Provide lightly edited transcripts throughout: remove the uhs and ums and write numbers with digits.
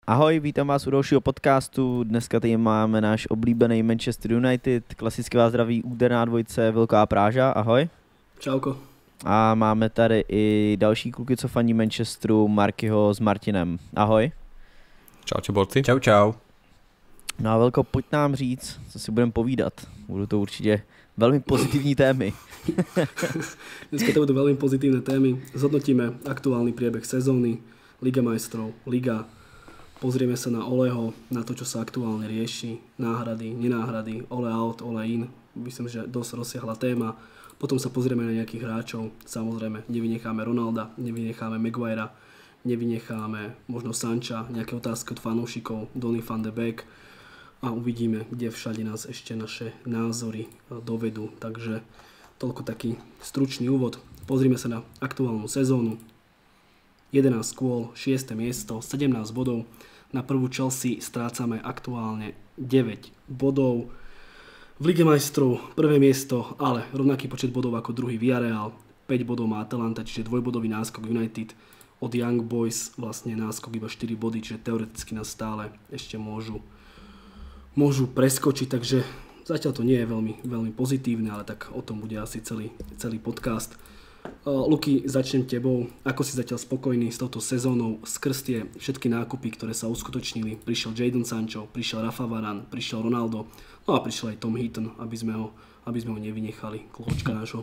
Ahoj, vítám vás u dalšího podcastu. Dneska tady máme náš oblíbený Manchester United. Klasicky vás zdraví úderná dvojice Velká Práža. Ahoj. Čauko. A máme tady i další kluky, co faní Manchesteru, Markyho s Martinem. Ahoj. Čaute borci. Čau, čau. No a Velko, pojď nám říct, co si budeme povídat. Budou to určitě velmi pozitivní témy. Dneska to budú veľmi pozitívne témy. Zhodnotíme aktuálny priebeh sezóny, Liga majstrov, Liga. Pozrieme sa na Oleho, na to, čo sa aktuálne rieši, náhrady, nenáhrady, Ole out, Ole in. Myslím, že dosť rozsiahla téma. Potom sa pozrieme na nejakých hráčov. Samozrejme, nevynecháme Ronalda, nevynecháme Maguirea, nevynecháme možno Sancha, nejaké otázky od fanúšikov, Donny van de Beek a uvidíme, kde všade nás ešte naše názory dovedú. Takže toľko taký stručný úvod. Pozrime sa na aktuálnu sezónu. 11 kôl, 6. miesto, 17 bodov. Na prvú Chelsea strácame aktuálne 9 bodov. V Lige majstrov prvé miesto, ale rovnaký počet bodov ako druhý Villarreal. 5 bodov má Atalanta, čiže dvojbodový náskok United. Od Young Boys vlastne náskok iba 4 body, čiže teoreticky nás stále ešte môžu preskočiť, takže zatiaľ to nie je veľmi pozitívne, ale tak o tom bude asi celý podcast. Luky, začnem tebou. Ako si zatiaľ spokojný s touto sezónou skrz tie všetky nákupy, ktoré sa uskutočnili? Prišiel Jadon Sancho, prišiel Rafa Varane, prišiel Ronaldo, no a prišiel aj Tom Heaton, aby sme ho nevynechali, kločka nášho.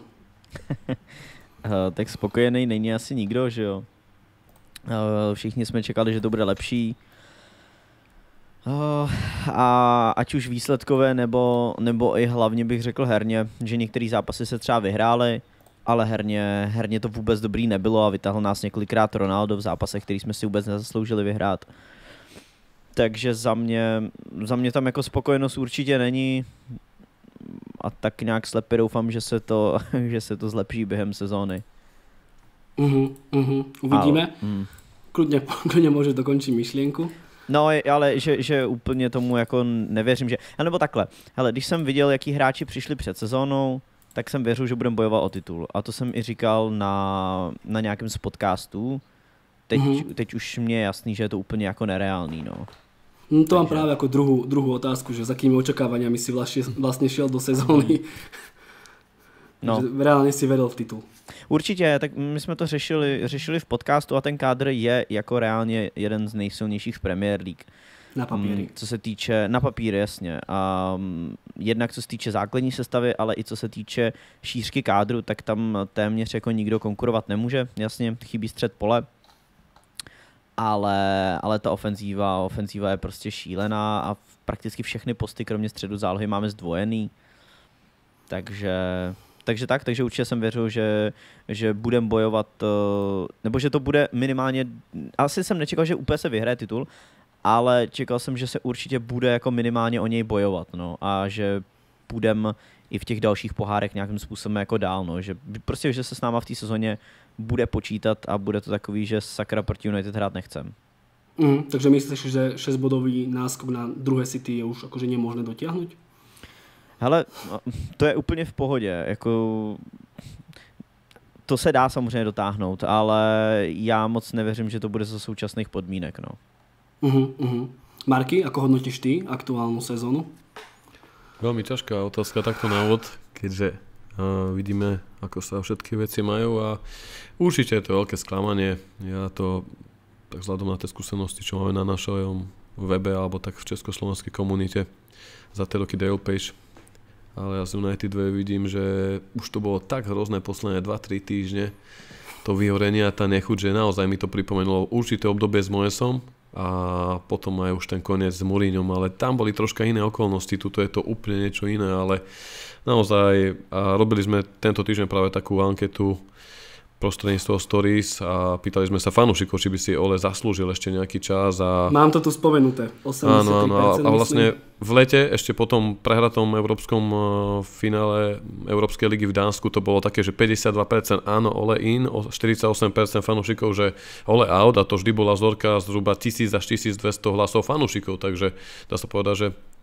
Tak spokojený není asi nikdo, že jo? Všichni jsme čekali, že to bude lepší. A ať už výsledkové, nebo i hlavně bych řekl herně, že některé zápasy se třeba vyhrály, ale herně to vůbec dobrý nebylo a vytáhl nás několikrát Ronaldo v zápasech, který jsme si vůbec nezasloužili vyhrát. Takže za mě tam jako spokojenost určitě není a tak nějak slepě doufám, že se to zlepší během sezóny. Uvidíme. Kľudne môžeš dokončiť myšlienku. No, ale že úplně tomu jako nevěřím, že... Nebo takhle, hele, když jsem viděl, jaký hráči přišli před sezónou, tak jsem věřil, že budeme bojovat o titul. A to jsem i říkal na nějakém z podcastů. Teď už mě je jasný, že je to úplně jako nereálný, no. To mám práve ako druhú otázku, že za akými očakávaniami si vlastne šiel do sezóny. No. Reálne si veril v titul. Určitě, tak my jsme to řešili v podcastu a ten kádr je jako reálně jeden z nejsilnějších v Premier League. Na papíry. Co se týče, na papíry, jasně. A jednak co se týče základní sestavy, ale i co se týče šířky kádru, tak tam téměř jako nikdo konkurovat nemůže. Jasně, chybí střed pole. Ale ta ofenzíva je prostě šílená a prakticky všechny posty, kromě středu zálohy, máme zdvojený. Takže určitě jsem věřil, že budeme bojovat, nebo že to bude minimálně, asi jsem nečekal, že úplně se vyhraje titul, ale čekal jsem, že se určitě bude jako minimálně o něj bojovat, no, a že budeme i v těch dalších pohárech nějakým způsobem jako dál, no, že prostě, že se s náma v té sezóně bude počítat a bude to takový, že sakra proti United hrát nechcem. Takže myslíš, že 6-bodový náskok na druhé City je už akože nemožné dotiahnuť? Hele, to je úplně v pohodě, jako to se dá samozřejmě dotáhnout, ale já moc nevěřím, že to bude za současných podmínek, no. Marky, ako hodnotíš ty aktuálnu sezónu? Veľmi ťažká otázka takto na úvod, keďže vidíme, ako sa všetky veci majú a určite je to veľké sklamanie. Ja to tak vzhľadom na tie skúsenosti, čo máme na našom webe alebo tak v československej komunite za tie roky Dale Page. Ale ja z United vidím, že už to bolo tak hrozné posledné 2-3 týždne, to vyhorenie a tá nechuť, že naozaj mi to pripomenulo určité obdobie s Moesom a potom aj už ten koniec s Mourinhom, ale tam boli troška iné okolnosti, tuto je to úplne niečo iné, ale naozaj a robili sme tento týždeň práve takú anketu prostredníctvom stories a pýtali sme sa fanúšikov, či by si Ole zaslúžil ešte nejaký čas. Mám to tu spomenuté, 83%. Áno, a vlastne v lete, ešte po tom prehratom európskom finále Európskej ligy v Dánsku, to bolo také, že 52% áno, Ole in, 48% fanúšikov, že Ole out, a to vždy bola vzorka zhruba 1000 až 1200 hlasov fanúšikov, takže dá sa povedať, že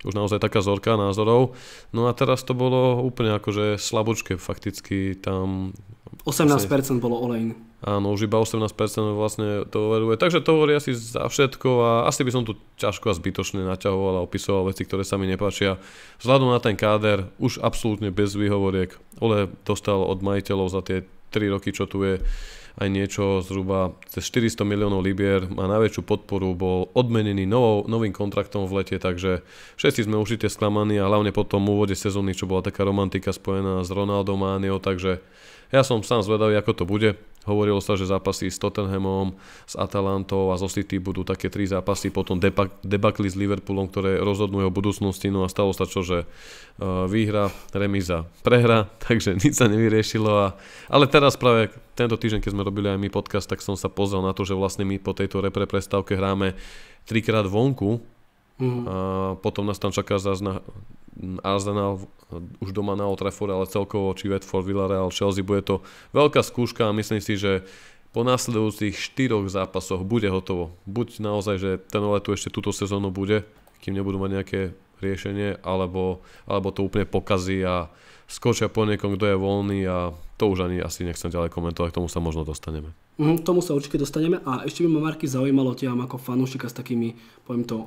už naozaj taká zorka názorov. No a teraz to bolo úplne akože slabočké, fakticky tam 18% bolo olejný. Áno, už iba 18% vlastne to overuje. Takže to hovorí asi za všetko a asi by som tu ťažko a zbytočne naťahoval a opisoval veci, ktoré sa mi nepáčia. Vzhľadom na ten káder, už absolútne bez výhovoriek. Ole dostal od majiteľov za tie 3 roky, čo tu je, aj niečo zhruba cez 400 miliónov libier, má najväčšiu podporu, bol odmenený novým kontraktom v lete, takže všetci sme určite sklamaní a hlavne po tom úvode sezóny, čo bola taká romantika spojená s Ronaldom Mániou, takže ja som sám zvedavý, ako to bude. Hovorilo sa, že zápasy s Tottenhamom, s Atalantou a zo City budú také 3 zápasy, potom debakli s Liverpoolom, ktoré rozhodnú o budúcnosti, no a stalo sa čo, že výhra, remíza, prehra, takže nič sa nevyriešilo. Ale teraz práve tento týždeň, keď sme robili aj my podcast, tak som sa pozrel na to, že vlastne my po tejto repre prestávke hráme 3-krát vonku a potom nás tam čaká zase na Arsenal už doma na Old Trafford, ale celkovo či Watford, Villarreal, Chelsea, bude to veľká skúška a myslím si, že po následujúcich 4 zápasoch bude hotovo. Buď naozaj, že ten Ole tu ešte túto sezónu bude, kým nebudú mať nejaké riešenie, alebo to úplne pokazí a skočia po niekom, kto je voľný a to už ani asi nechcem ďalej komentovať, k tomu sa možno dostaneme. Tomu sa určite dostaneme a ešte by ma, Marky, zaujímalo ťa ako fanúšika s takými, poviem to,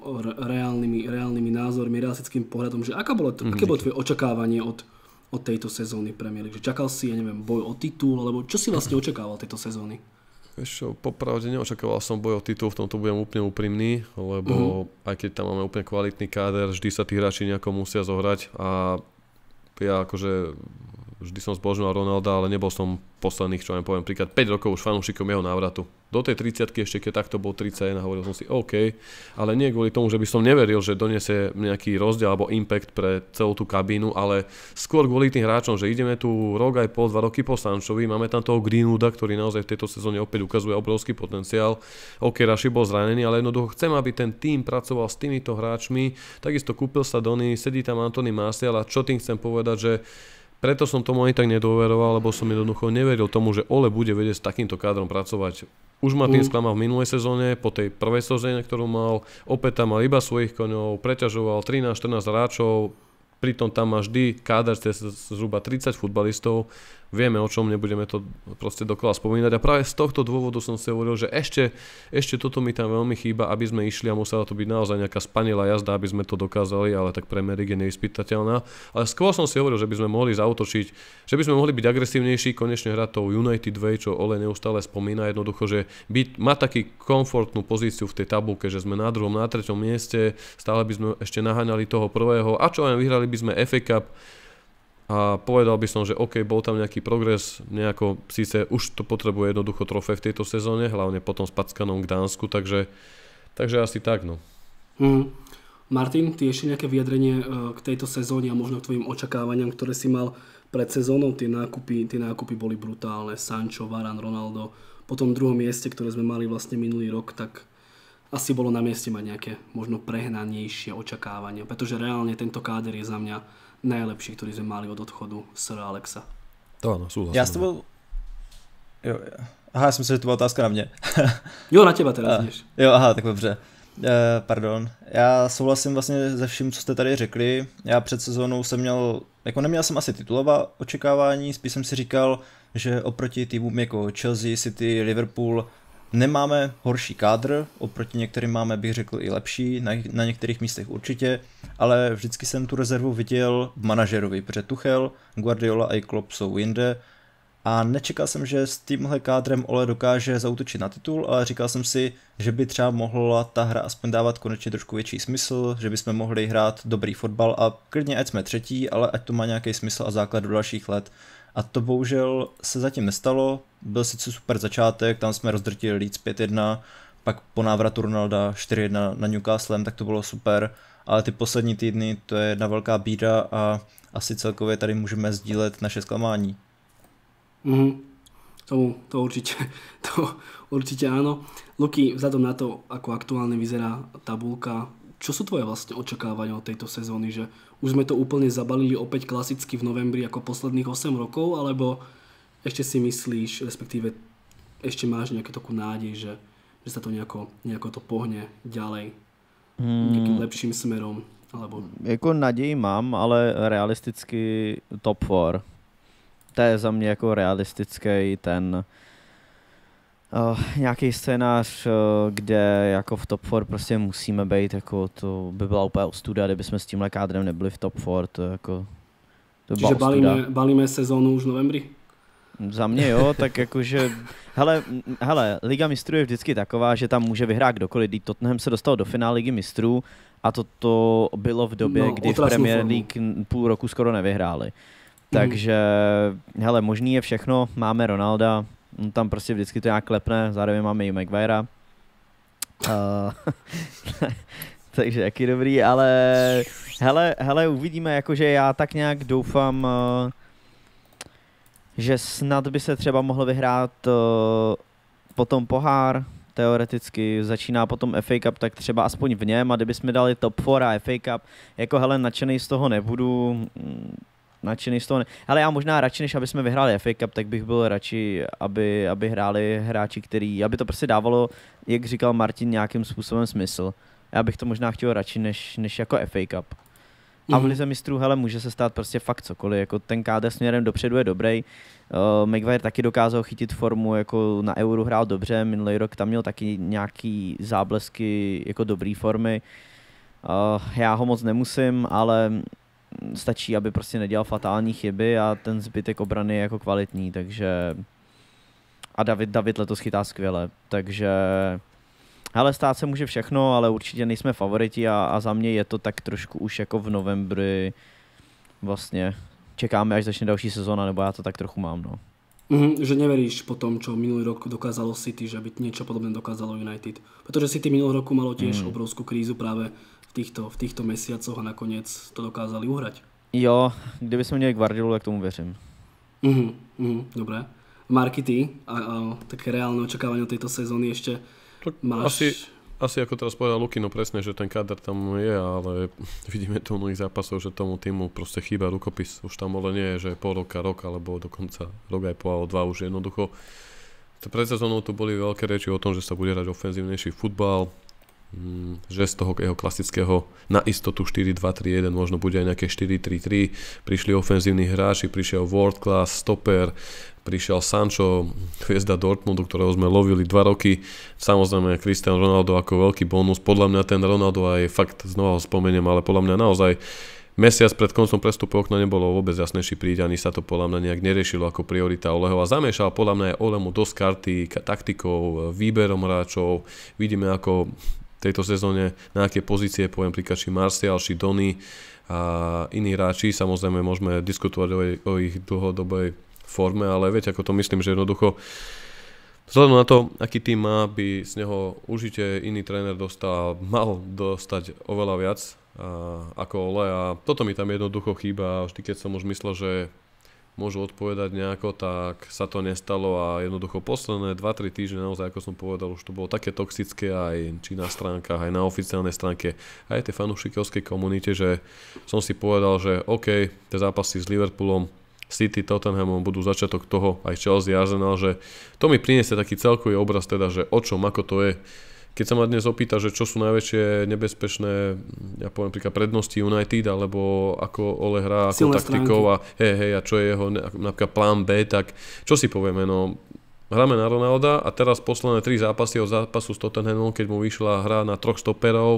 reálnymi názormi, realistickým pohľadom, že aké bolo tvoje očakávanie od tejto sezóny Premier League? Že čakal si, ja neviem, boj o titul, alebo čo si vlastne očakával tejto sezóny? Vieš čo, popravde neočakával som boj o titul, v tomto budem úplne úprimný, lebo aj keď tam máme úplne kvalitný káder, vždy sa tí hráči nejako musia zohrať a ja akože vždy som zbožňoval Ronalda, ale nebol som posledných, čo vám poviem, príklad 5 rokov už fanúšikom jeho návratu. Do tej 30-ky ešte, keď takto bol 31, hovoril som si OK, ale nie kvôli tomu, že by som neveril, že donesie nejaký rozdiel alebo impact pre celú tú kabínu, ale skôr kvôli tým hráčom, že ideme tu rok aj pol, 2 roky po Sanchovi, máme tam toho Greenwooda, ktorý naozaj v tejto sezóne opäť ukazuje obrovský potenciál. OK, Rashid bol zranený, ale jednoducho chcem, aby ten tím pracoval s týmito hráčmi. Takisto kúpil sa Donny, sedí tam Anthony Martial a čo tým chcem povedať, že preto som tomu ani tak nedôveroval, lebo som jednoducho neveril tomu, že Ole bude vedieť s takýmto kádrom pracovať. Už ma tým sklamal v minulej sezóne, po tej prvej sezóne, ktorú mal, opäť tam mal iba svojich koňov, preťažoval 13-14 hráčov, pritom tam má vždy káder zhruba 30 futbalistov. Vieme o čom, nebudeme to proste dokola spomínať a práve z tohto dôvodu som si hovoril, že ešte toto mi tam veľmi chýba, aby sme išli a musela to byť naozaj nejaká spanilá jazda, aby sme to dokázali, ale tak Premier League je nevyspytateľná. Ale skôr som si hovoril, že by sme mohli zaútočiť, že by sme mohli byť agresívnejší, konečne hrať tou United Way, čo Ole neustále spomína, jednoducho, že mať taký komfortnú pozíciu v tej tabulke, že sme na 2., na 3. mieste, stále by sme ešte naháňali toho prvého a čo aj vyhrali by sme FA Cup. A povedal by som, že OK, bol tam nejaký progres, nejako síce už to potrebuje jednoducho trofej v tejto sezóne, hlavne potom s Packanom k Dánsku, takže asi tak, no. Martin, ty ešte nejaké vyjadrenie k tejto sezóne a možno k tvojim očakávaniam, ktoré si mal pred sezónou? Tie nákupy boli brutálne, Sancho, Varane, Ronaldo. Po tom 2. mieste, ktoré sme mali vlastne minulý rok, tak asi bolo na mieste mať nejaké možno prehnanejšie očakávania, pretože reálne tento káder je za mňa najlepší, ktorý sme mali od odchodu Sira Alexa. To áno, súhlasím. Já s tebou... Jo. Aha, já jsem myslel, že to byla otázka na mě. Jo, na teba teraz než. Jo, aha, tak dobře. Pardon. Já souhlasím vlastně se vším, co jste tady řekli. Já před sezónou jsem neměl jsem asi titulová očekávání, spíš jsem si říkal, že oproti týmům jako Chelsea, City, Liverpool nemáme horší kádr, oproti některým máme, bych řekl, i lepší, na některých místech určitě, ale vždycky jsem tu rezervu viděl v manažerovi, protože Tuchel, Guardiola a i Klopp jsou jinde a nečekal jsem, že s tímhle kádrem Ole dokáže zaútočit na titul, ale říkal jsem si, že by třeba mohla ta hra aspoň dávat konečně trošku větší smysl, že bychom mohli hrát dobrý fotbal a klidně ať jsme třetí, ale ať to má nějaký smysl a základ do dalších let. A to bohužel se zatím nestalo, byl sice super začátek, tam jsme rozdrtili Leeds 5-1, pak po návratu Ronalda 4-1 na Newcastlem, tak to bylo super, ale ty poslední týdny to je jedna velká bída a asi celkově tady můžeme sdílet naše zklamání. To určite áno. Luky, vzhľadom na to, ako aktuálne vyzerá tabulka, čo sú tvoje vlastne očakávania od tejto sezóny, že už sme to úplne zabalili opäť klasicky v novembri ako posledných 8 rokov, alebo ešte si myslíš, respektíve ešte máš nejakú takú nádej, že sa to nejako to pohne ďalej nejakým lepším smerom Alebo... Jako naději mám, ale realisticky top 4. To je za mě jako realistický ten nějaký scénář, kde jako v top 4 prostě musíme být, jako to by byla úplně ostuda, kdybychom s tímhle kádrem nebyli v top 4, to jako to Čiže balíme sezónu už v novembri? Za mě jo, tak jakože, hele, Liga mistrů je vždycky taková, že tam může vyhrát kdokoliv, když Tottenham se dostal do finále Ligy mistrů a to bylo v době, kdy v Premier League půl roku skoro nevyhráli. Takže, hele, možný je všechno, máme Ronalda, on tam prostě vždycky to nějak klepne, zároveň máme i Maguirea. Takže jaký dobrý, ale hele, uvidíme, jakože já tak nějak doufám, že snad by se třeba mohl vyhrát potom pohár, teoreticky začíná potom FA Cup, tak třeba aspoň v něm, a kdybychom dali top 4 a FA Cup, jako hele, nadšenej z toho nebudu, ale já možná radši, než aby jsme vyhráli FA Cup, tak bych byl radši, aby hráli hráči, aby to prostě dávalo, jak říkal Martin, nějakým způsobem smysl. Já bych to možná chtěl radši, než jako FA Cup. A v Lize mistrů, hele, může se stát prostě fakt cokoliv, jako ten kádr směrem dopředu je dobrý. Maguire taky dokázal chytit formu, jako na Euro hrál dobře, minulý rok tam měl taky nějaký záblesky jako dobrý formy. Já ho moc nemusím, ale stačí, aby prostě nedělal fatální chyby a ten zbytek obrany je jako kvalitní, takže a David letos chytá skvěle, takže hele, stát se může všechno, ale určitě nejsme favoriti a za mě je to tak trošku už jako v novembri vlastně čekáme, až začne další sezóna, nebo já to tak trochu mám, no. Že neveríš po tom, čo minulý rok dokázalo City, že by niečo podobné dokázalo United. Pretože City minulý roku malo tiež obrovskú krízu práve v týchto mesiacoch a nakoniec to dokázali uhrať. Jo, kdyby sme měli Guardiolu, tak tomu věřím. Dobre. Marky, ty a také reálne očakávanie tejto sezóny ešte máš... Asi ako teraz povedal Lukino presne, že ten káder tam je, ale vidíme to u mnohých zápasov, že tomu týmu proste chýba rukopis. Už tam ale nie je, že pol roka, rok, alebo dokonca rok aj pol, alebo 2 už jednoducho. Pred sezónou tu boli veľké reči o tom, že sa bude hrať ofenzívnejší futbal, že z toho jeho klasického na istotu 4-2-3-1 možno bude aj nejaké 4-3-3. Prišli ofenzívni hráči, prišiel world class stoper, prišiel Sancho, hviezda Dortmundu, ktorého sme lovili 2 roky. Samozrejme Cristiano Ronaldo ako veľký bonus. Podľa mňa ten Ronaldo aj fakt, znova ho spomeniem, ale podľa mňa naozaj mesiac pred koncom prestupu okna nebolo vôbec jasné, či príde, ani sa to podľa mňa nejak neriešilo ako priorita Oleho a zamiešal podľa mňa aj Olemu dosť karty, taktikou, výberom hráčov. Vidíme ako tejto sezóne na aké pozície, poviem príklad, či Martial, či Donny a iní hráči. Samozrejme môžeme diskutovať o ich dlhodobej forme, ale viete, ako to myslím, že jednoducho vzhľadom na to, aký tým má, by z neho určite iný tréner mal dostať oveľa viac ako Ole a toto mi tam jednoducho chýba. Vždy, keď som už myslel, že môžu odpovedať nejako, tak sa to nestalo a jednoducho posledné 2-3 týždne naozaj, ako som povedal, už to bolo také toxické aj či na stránkach, aj na oficiálnej stránke, aj tej fanúšikovskej komunite, že som si povedal, že OK, tie zápasy s Liverpoolom, City, Tottenhamom budú začiatok toho, aj Chelsea, Arsenal, že to mi priniesie taký celkový obraz teda, že o čom, ako to je. Keď sa ma dnes opýta, že čo sú najväčšie nebezpečné, ja poviem príklad prednosti United, alebo ako Ole hrá, ako taktikou a a čo je jeho napríklad plán B, tak čo si povieme, no hráme na Ronalda a teraz posledné 3 zápasy od zápasu s Tottenhamom, keď mu vyšla hra na 3 stoperov,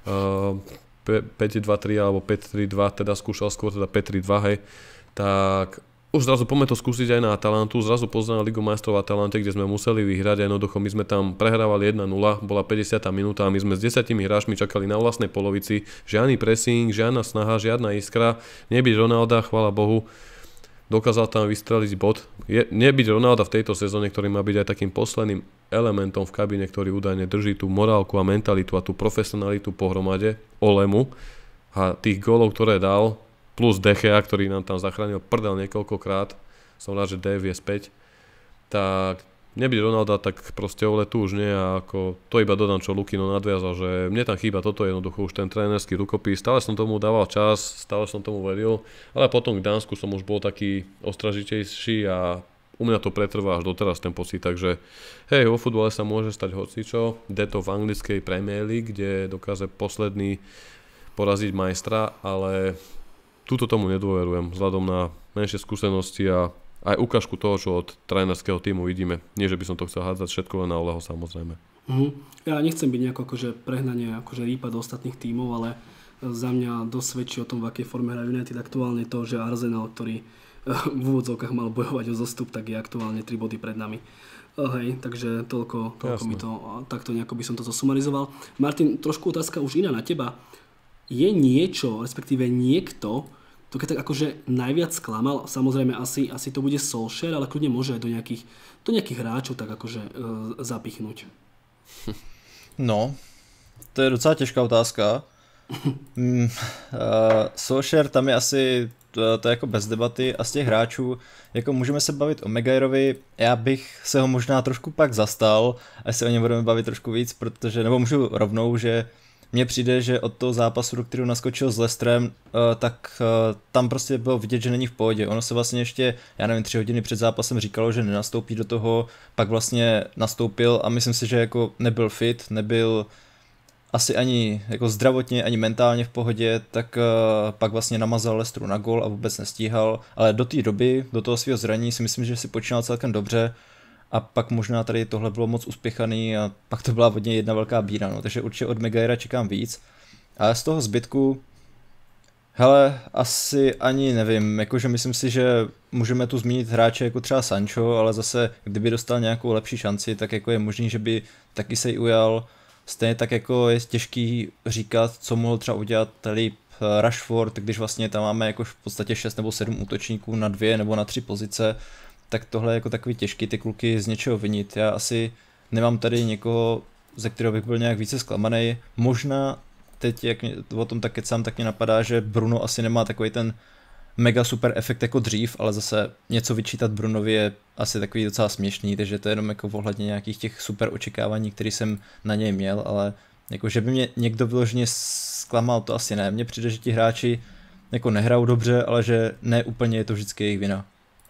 5-2-3 alebo 5-3-2, teda skúšal skôr teda 5-3-2, hej, tak už zrazu poďme to skúsiť aj na Atalantu, zrazu poznáme Ligu majstrov Atalante, kde sme museli vyhrať a jednoducho my sme tam prehrávali 1-0, bola 50. minúta a my sme s 10 hráčmi čakali na vlastnej polovici, žiadny pressing, žiadna snaha, žiadna iskra, nebyť Ronalda, chvála Bohu, dokázal tam vystreliť bod. Nebyť Ronalda v tejto sezóne, ktorý má byť aj takým posledným elementom v kabíne, ktorý údajne drží tú morálku a mentalitu a tú profesionalitu pohromade, Olemu a tých gólov, ktoré dal, plus De Gea, ktorý nám tam zachránil prdel niekoľkokrát, som rád, že Dave je späť, tak nebyť Ronalda, tak proste Ole tu už nie a ako to iba dodám, čo Lukino nadviazal, že mne tam chýba toto jednoducho už ten trénerský rukopis, stále som tomu dával čas, stále som tomu veril, ale potom k Dánsku som už bol taký ostražitejší a u mňa to pretrvá až doteraz ten pocit, takže hej, vo futbale sa môže stať hocičo, to v anglickej Premier League, kde dokáže poraziť majstra, ale túto tomu nedôverujem, vzhľadom na menšie skúsenosti a aj ukážku toho, čo od trénerského tímu vidíme. Nie, že by som to chcel hádzať všetko len na Oleho, samozrejme. Ja nechcem byť nejako akože prehnanie akože rýpať do ostatných tímov, ale za mňa dosť svedčí o tom, v akej forme hra United aktuálne to, že Arsenal, ktorý v úvodzovkách mal bojovať o zostup, tak je aktuálne 3 body pred nami. Hej, takže toľko mi to, takto nejako by som to zosumarizoval. Martin, trošku otázka už iná na teba. Je niečo, respektíve niekto, to keď tak akože najviac sklamal, samozrejme asi to bude Solskjaer, ale kľudne môže aj do nejakých hráčov tak akože zapichnúť. No, to je docela těžká otázka. Solskjaer tam je asi to je jako bez debaty a z těch hráčů jako můžeme se bavit o Maguireovi, já bych se ho možná trošku pak zastal, až se o něm budeme bavit trošku víc, protože, nebo můžu rovnou, že mně přijde, že od toho zápasu, do kterého naskočil s Leicesterem, tak tam prostě bylo vidět, že není v pohodě. Ono se vlastně ještě, já nevím, 3 hodiny před zápasem říkalo, že nenastoupí do toho, pak vlastně nastoupil a myslím si, že jako nebyl fit, nebyl asi ani jako zdravotně, ani mentálně v pohodě, tak pak vlastně namazal Leicesteru na gól a vůbec nestíhal, ale do té doby, do toho svého zranění si myslím, že si počínal celkem dobře a pak možná tady tohle bylo moc uspěchaný a pak to byla hodně jedna velká bída, no, takže určitě od Maguirea čekám víc, ale z toho zbytku, hele, asi ani nevím, jakože myslím si, že můžeme tu zmínit hráče jako třeba Sancho, ale zase, kdyby dostal nějakou lepší šanci, tak jako je možný, že by taky se jí ujal. Stejně tak jako je těžký říkat, co mohl třeba udělat líp Rashford, když vlastně tam máme jako v podstatě 6 nebo 7 útočníků na 2 nebo na 3 pozice, tak tohle je jako takový těžký ty kluky z něčeho vinit. Já asi nemám tady někoho, ze kterého bych byl nějak více zklamaný. Možná teď, jak o tom tak kecám, tak mě napadá, že Bruno asi nemá takový ten mega super efekt jako dřív, ale zase něco vyčítat Brunovi je asi takový docela směšný, takže to je jenom jako ohledně nějakých těch super očekávání, které jsem na něj měl, ale jako že by mě někdo vyloženě zklamal, to asi ne. Mně přijde, že ti hráči jako nehrajou dobře, ale že ne úplně je to vždycky jejich vina.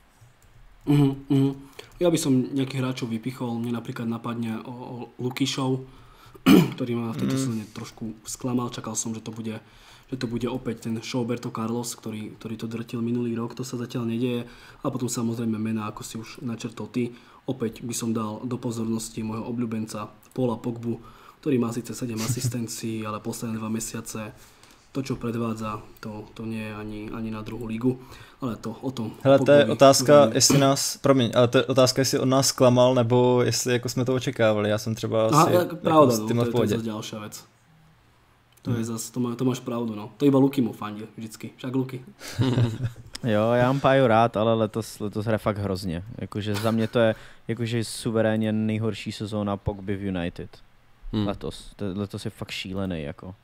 Ja by som nejakých hráčov vypichol, mne napríklad napadne o Lukišov, ktorý ma v tejto sezóne trošku sklamal, čakal som, že to bude opäť ten Roberto Carlos, ktorý to drtil minulý rok, to sa zatiaľ nedieje. A potom samozrejme mená, ako si už načrtol ty. Opäť by som dal do pozornosti môjho obľúbenca Paula Pogbu, ktorý má síce 7 asistencií, ale posledné 2 mesiace to, čo predvádza, to nie je ani na druhú ligu. Ale to o tom. Hele, to je otázka, jestli nás, ale to je otázka, jestli od nás klamal, nebo jestli jako jsme to očekávali. Já jsem třeba asi pravda, s tím v pohodě. To je zase ďalšia vec. To je zase, to máš pravdu, no. To iba Luky mu fandí vždycky, však Luky. Jo, já mám Páju rád, ale letos hraje fakt hrozně. Jakože za mě to je jakože suverénně nejhorší sezóna Pogby v United. Letos je fakt šílený, jako.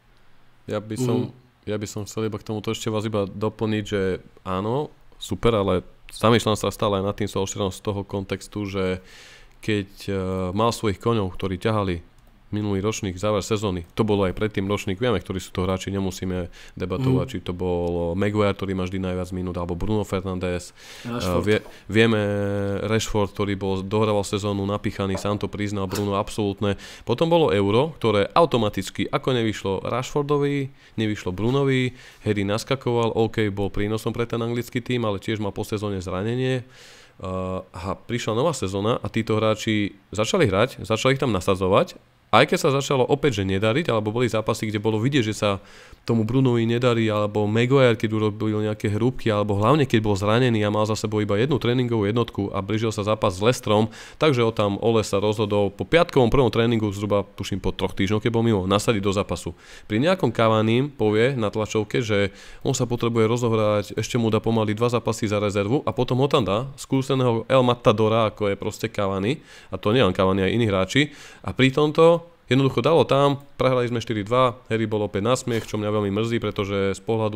Ja by som chcel iba k tomuto ešte vás iba doplniť, že áno, super, ale zamýšľam sa stále aj nad tým Solskjaerom z toho kontextu, že keď mal svojich koňov, ktorí ťahali minulý ročník, záver sezóny, to bolo aj predtým ročník, vieme, ktorí sú to hráči, nemusíme debatovať, či to bol Maguire, ktorý má vždy najviac minút, alebo Bruno Fernandes, vieme Rashford, ktorý dohrával sezónu napíchaný, sám to priznal, Bruno absolútne. Potom bolo Euro, ktoré automaticky, ako nevyšlo Rashfordovi, nevyšlo Brunovi, Harry naskakoval, OK, bol prínosom pre ten anglický tým, ale tiež má po sezóne zranenie. A prišla nová sezóna a títo hráči začali hrať, začali ich tam nasadzovať. Aj keď sa začalo opäť, že nedariť, alebo boli zápasy, kde bolo vidieť, že sa tomu Brunovi nedarí, alebo Maguire, keď urobil nejaké hrúbky, alebo hlavne keď bol zranený a mal za sebou iba jednu tréningovú jednotku a blížil sa zápas s Leicesterom, takže tam Ole sa rozhodol po piatkovom prvom tréningu, zhruba tuším po 3 týždňoch, keď bol mimo, nasadiť do zápasu. Pri nejakom Cavanim povie na tlačovke, že on sa potrebuje rozohrať, ešte mu dá pomaly 2 zápasy za rezervu a potom ho tam dá skúseného El Matadora, ako je proste Cavani, a to nie len Cavani, aj iní hráči, a pri tomto jednoducho dalo tam, prehrali sme 4-2, Harry bol opäť na smiech, čo mňa veľmi mrzí, pretože z pohľadu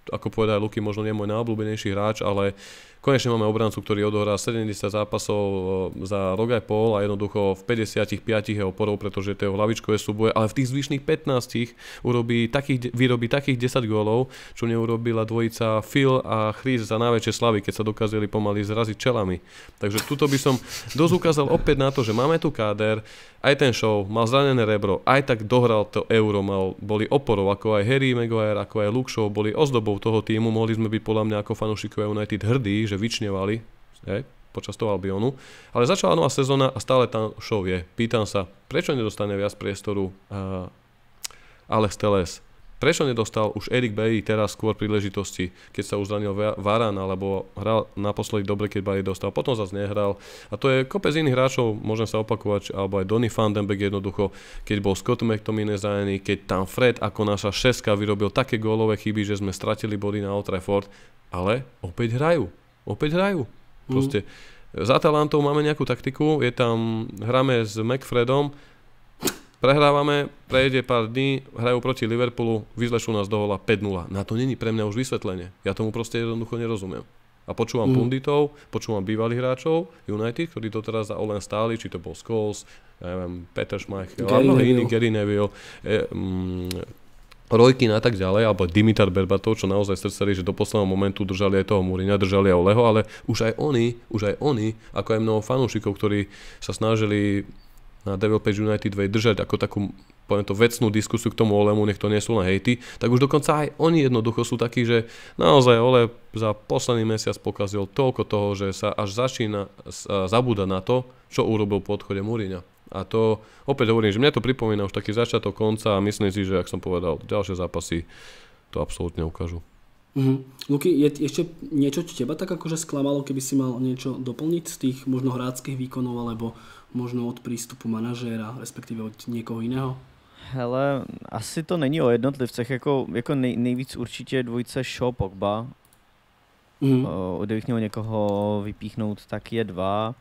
ako povedal Luky, možno nie môj najobľúbenejší hráč, ale konečne máme obrancu, ktorý odohrá 70 zápasov za rok aj pol a jednoducho v 55 je oporou, pretože to je hlavičkové súboje, ale v tých zvyšných 15 vyrobí takých 10 gólov, čo neurobila dvojica Phil a Chris za najväčšie slavy, keď sa dokázali pomaly zraziť čelami. Takže tuto by som dosť ukázal opäť na to, že máme tu káder, aj ten show, mal zranené rebro, aj tak dohral to euro, boli oporou, ako aj Harry Maguire, ako aj Luke Shaw, boli ozdobou toho týmu, mohli sme byť podľa mňa ako fanúšikovia United hrdí, že vyčnevali počas toho Albionu, ale začala nová sezóna a stále tam Shaw je. Pýtam sa, prečo nedostane viac priestoru Alex Telles? Prečo nedostal už Eric Bailly teraz skôr príležitosti, keď sa už zranil Varane, alebo hral naposledy dobre, keď Bailly dostal, potom zase nehral. A to je kopec iných hráčov, môžem sa opakovať, alebo aj Donny van den Beek jednoducho, keď bol Scott McTominay zranený, keď tam Fred ako naša šeska vyrobil také gólové chyby, že sme stratili body na Old Trafford, ale opäť hrajú. Proste s Atalantou máme nejakú taktiku, hráme s McFredom, prehrávame, prejde pár dní, hrajú proti Liverpoolu, vyzlečú nás do hola 5-0. Na to není pre mňa už vysvetlenie. Ja tomu proste jednoducho nerozumiem. A počúvam punditov, počúvam bývalých hráčov United, ktorí to teraz za Olen stáli, či to bol Scholes, Peter Schmeichel, Gary Neville, Roy Keane a tak ďalej, alebo Dimitar Berbatov, čo naozaj srdceri, že do posledného momentu držali aj toho Mourinha, držali aj Oleho, ale už aj oni, ako aj mnoho fanúšikov, ktorí sa snažili na Devil Page United držať ako takú, poviem to, vecnú diskusiu k tomu Olemu, nech to nie sú len hejty, tak už dokonca aj oni jednoducho sú takí, že naozaj Ole za posledný mesiac pokazil toľko toho, že sa až začína zabúdať na to, čo urobil po odchode Mourinha. A to opäť hovorím, že mňa to pripomína už taký začiatok konca a myslím si, že, ak som povedal, ďalšie zápasy to absolútne ukážu. Luky, je ešte niečo, čo teba tak akože sklamalo, keby si mal niečo doplniť z tých možno hráckych výkonov, alebo možno od prístupu manažéra, respektíve od někoho jiného? Hele, asi to není o jednotlivcech, jako nejvíc určitě dvojice Shaw Pogba. Kdybych měl někoho vypíchnout, tak je 2.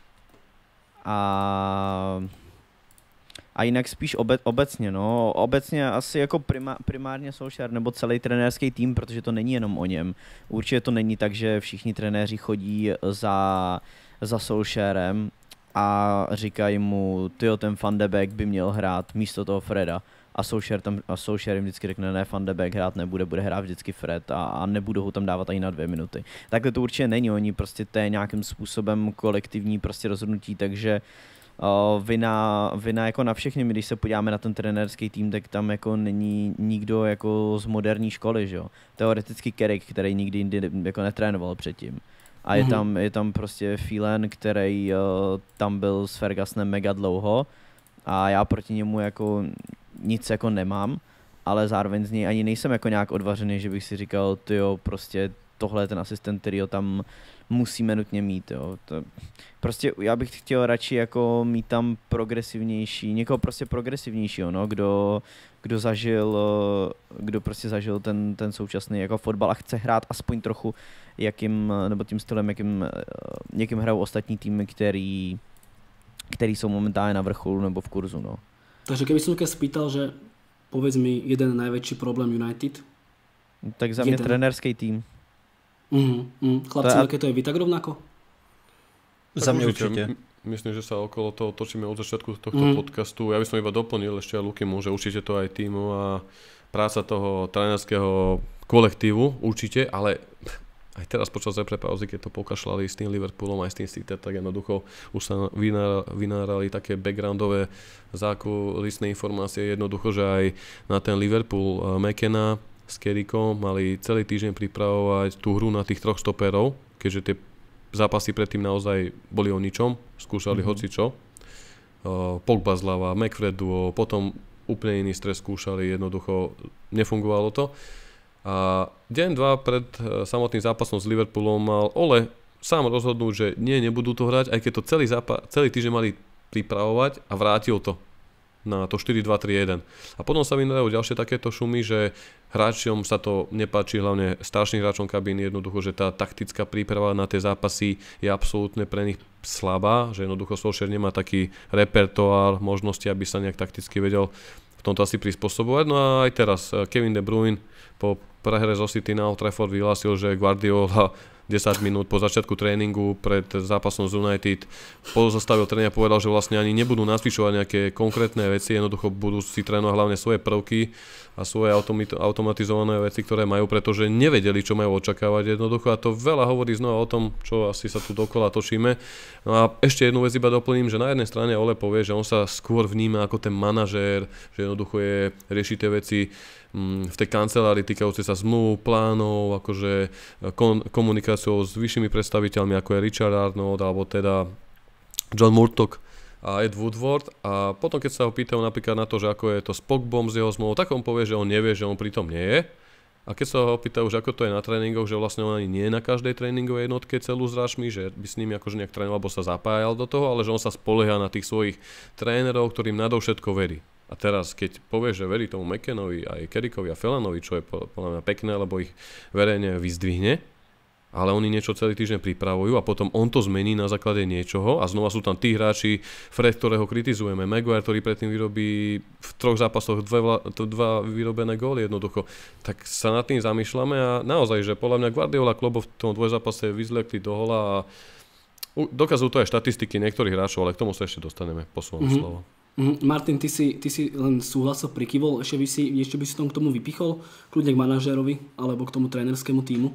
A jinak spíš obecně, no. Obecně asi jako primárně Solskjaer nebo celý trenérský tým, protože to není jenom o něm. Určitě to není tak, že všichni trenéři chodí za Solskjaerem a říkají mu, tyjo, ten Van de Beek by měl hrát místo toho Freda. A Solskjaer jim vždycky řekne, ne, Van de Beek hrát nebude, bude hrát vždycky Fred a nebudou ho tam dávat ani na 2 minuty. Takhle to určitě není, oni prostě to je nějakým způsobem kolektivní prostě rozhodnutí, takže vina jako na všechny, když se podíváme na ten trenérský tým, tak tam jako není nikdo jako z moderní školy, že jo. Teoreticky Carrick, který nikdy jindy jako netrénoval předtím. A je tam prostě Phelan, který tam byl s Fergusonem mega dlouho a já proti němu jako nic jako nemám, ale zároveň z něj ani nejsem jako nějak odvařený, že bych si říkal, tyjo, prostě tohle je ten asistent, který ho tam musíme nutně mít, jo. Prostě já bych chtěl radši jako mít tam někoho prostě progresivnějšího, no, kdo prostě zažil ten současný jako fotbal a chce hrát aspoň trochu nebo tím stylem, jakým hrajou ostatní týmy, který jsou momentálně na vrcholu nebo v kurzu, no. Takže keby som sa spýtal, že povedz mi jeden najväčší problém United. Tak za mňa trenérský tým. Chlapci, aké to je vy tak rovnako? Za mňa určite. Myslím, že sa okolo toho točíme od začiatku tohto podcastu. Ja by som iba doplnil ešte aj Lukimu, že určite to aj týmu a práca toho trénerského kolektívu, určite, ale aj teraz počas pauzy, keď to pokašľali s tým Liverpoolom aj s tým City, tak jednoducho už sa vynárali také backgroundové zákulisné informácie, jednoducho, že aj na ten Liverpool McKenna s Kerrykom mali celý týždeň pripravovať tú hru na tých 3 stoperov, keďže tie zápasy predtým naozaj boli o ničom, skúšali hocičo. Pogba zľava, McFred duo, potom úplne iný stres skúšali, jednoducho nefungovalo to. A deň, 2 pred samotným zápasom s Liverpoolom mal Ole sám rozhodnúť, že nebudú to hrať, aj keď to celý týždeň mali pripravovať a vrátil to na to 4-2-3-1. A potom sa vynárajú ďalšie takéto šumy, že hráčom sa to nepáči, hlavne starším hráčom kabíny, jednoducho, že tá taktická príprava na tie zápasy je absolútne pre nich slabá, že jednoducho Solskjaer nemá taký repertoár možnosti, aby sa nejak takticky vedel v tomto asi prispôsobovať. No a aj teraz Kevin De Bruyne po prehre zo City na Old Trafford vyhlásil, že Guardiola 10 minút po začiatku tréningu pred zápasom z United pozastavil tréning a povedal, že vlastne ani nebudú nacvičovať nejaké konkrétne veci, jednoducho budú si trénovať hlavne svoje prvky a svoje automatizované veci, ktoré majú, pretože nevedeli, čo majú očakávať jednoducho a to veľa hovorí znova o tom, čo asi sa tu dokola točíme. No a ešte jednu vec iba doplním, že na jednej strane Ole povie, že on sa skôr vníma ako ten manažér, že jednoducho rieši tie veci v tej kancelárii týkajúce sa zmluv, plánov, akože komunikáciou s vyššími predstaviteľmi, ako je Richard Arnold, alebo teda John Murdoch a Ed Woodward. A potom, keď sa ho pýtajú napríklad na to, že ako je to s Pogbom z jeho zmluvou, tak on povie, že on nevie, že on pritom nie je. A keď sa ho pýtajú, že ako to je na tréningoch, že vlastne on ani nie je na každej tréningovej jednotke celú s hráčmi, že by s nimi akože nejak trénoval, alebo sa zapájal do toho, ale že on sa spolieha na tých svojich trénerov, ktorým nadovšetko verí. A teraz, keď povie, že verí tomu McKennovi, aj Kerrickovi a Felanovi, čo je podľa mňa pekné, lebo ich verejne vyzdvihne, ale oni niečo celý týždeň pripravujú a potom on to zmení na základe niečoho a znova sú tam tí hráči, Fred, ktorého kritizujeme, Maguire, ktorý predtým vyrobí v 3 zápasoch 2 vyrobené góly jednoducho. Tak sa nad tým zamýšľame a naozaj, že podľa mňa Guardiola Klopp v tom dvojzápase vyzliekli do hola a dokazujú to aj štatistiky niektorých hráčov, ale k tomu sa ešte dostaneme, posúvam slovo. Martin, ty si len súhlasil, prikyvol, ešte by si k tomu vypichol, kľudne k manažérovi alebo k tomu trénerskému týmu?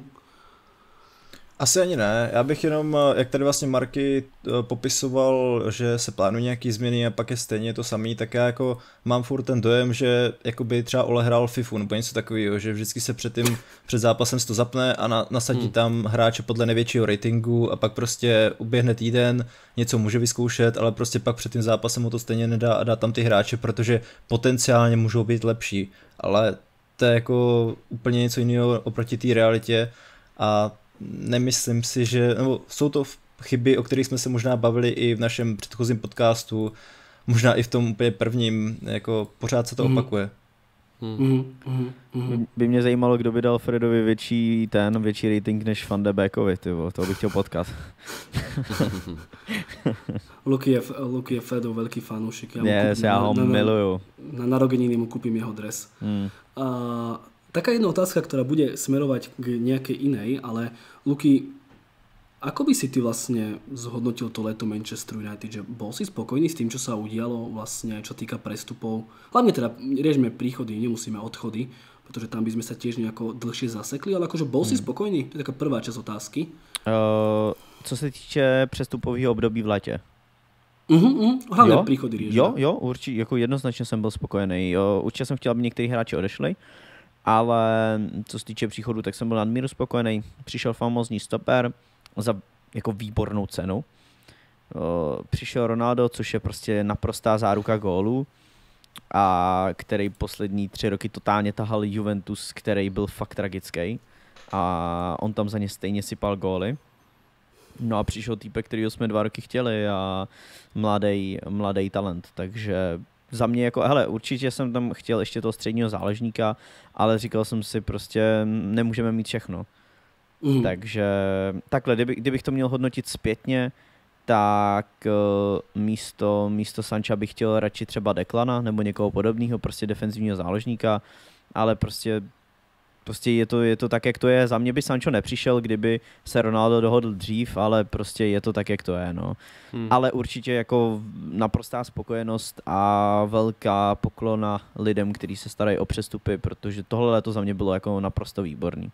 Asi ani ne, já bych jenom, jak tady vlastně Marky popisoval, že se plánují nějaký změny a pak je stejně to samý, tak já jako mám furt ten dojem, že jakoby třeba Ole hrál FIFU nebo něco takového, že vždycky se před zápasem to zapne a nasadí tam hráče podle největšího ratingu a pak prostě uběhne týden, něco může vyzkoušet, ale prostě pak před tím zápasem mu to stejně nedá a dá tam ty hráče, protože potenciálně můžou být lepší, ale to je jako úplně něco jiného oproti té realitě a nemyslím si, že, nebo jsou to chyby, o kterých jsme se možná bavili i v našem předchozím podcastu, možná i v tom úplně prvním, jako pořád se to opakuje. By mě zajímalo, kdo by dal Fredovi větší rating než Van de Beekovi, toho bych chtěl potkat. Luky je Fredov velký fanoušek. Já ho miluju. Na narogeniny mu kúpim jeho dres. Taká jedna otázka, ktorá bude smerovať k nejakej inej, ale Luky, ako by si ty vlastne zhodnotil to leto Manchester United, že bol si spokojný s tým, čo sa udialo vlastne, čo týka prestupov? Hlavne teda riešme príchody, nemusíme odchody, pretože tam by sme sa tiež nejako dlhšie zasekli, ale akože bol si spokojný? To je taká prvá časť otázky. Co se týče přestupového období v létě? Hlavne príchody riešme. Jo, určitě, jako jednoznačně jsem byl spokojený. Určitě jsem chtěl, aby některý hráči odešli. Ale co se týče příchodu, tak jsem byl nadmíru spokojený. Přišel famózní stoper za jako výbornou cenu. Přišel Ronaldo, což je prostě naprostá záruka gólů a který poslední 3 roky totálně tahal Juventus, který byl fakt tragický a on tam za ně stejně sypal góly. No a přišel týpek, kterýho jsme 2 roky chtěli a mladý talent, takže za mě jako, hele, určitě jsem tam chtěl ještě toho středního záložníka, ale říkal jsem si prostě, nemůžeme mít všechno. Takže takhle, kdybych to měl hodnotit zpětně, tak místo Sancha bych chtěl radši třeba Declana nebo někoho podobného, prostě defenzivního záložníka, ale prostě je to tak, jak to je. Za mě by Sancho nepřišel, kdyby se Ronaldo dohodl dřív, ale prostě je to tak, jak to je, no. Ale určitě jako naprostá spokojenost a velká poklona lidem, kteří se starají o přestupy, protože tohle leto za mě bylo jako naprosto výborný.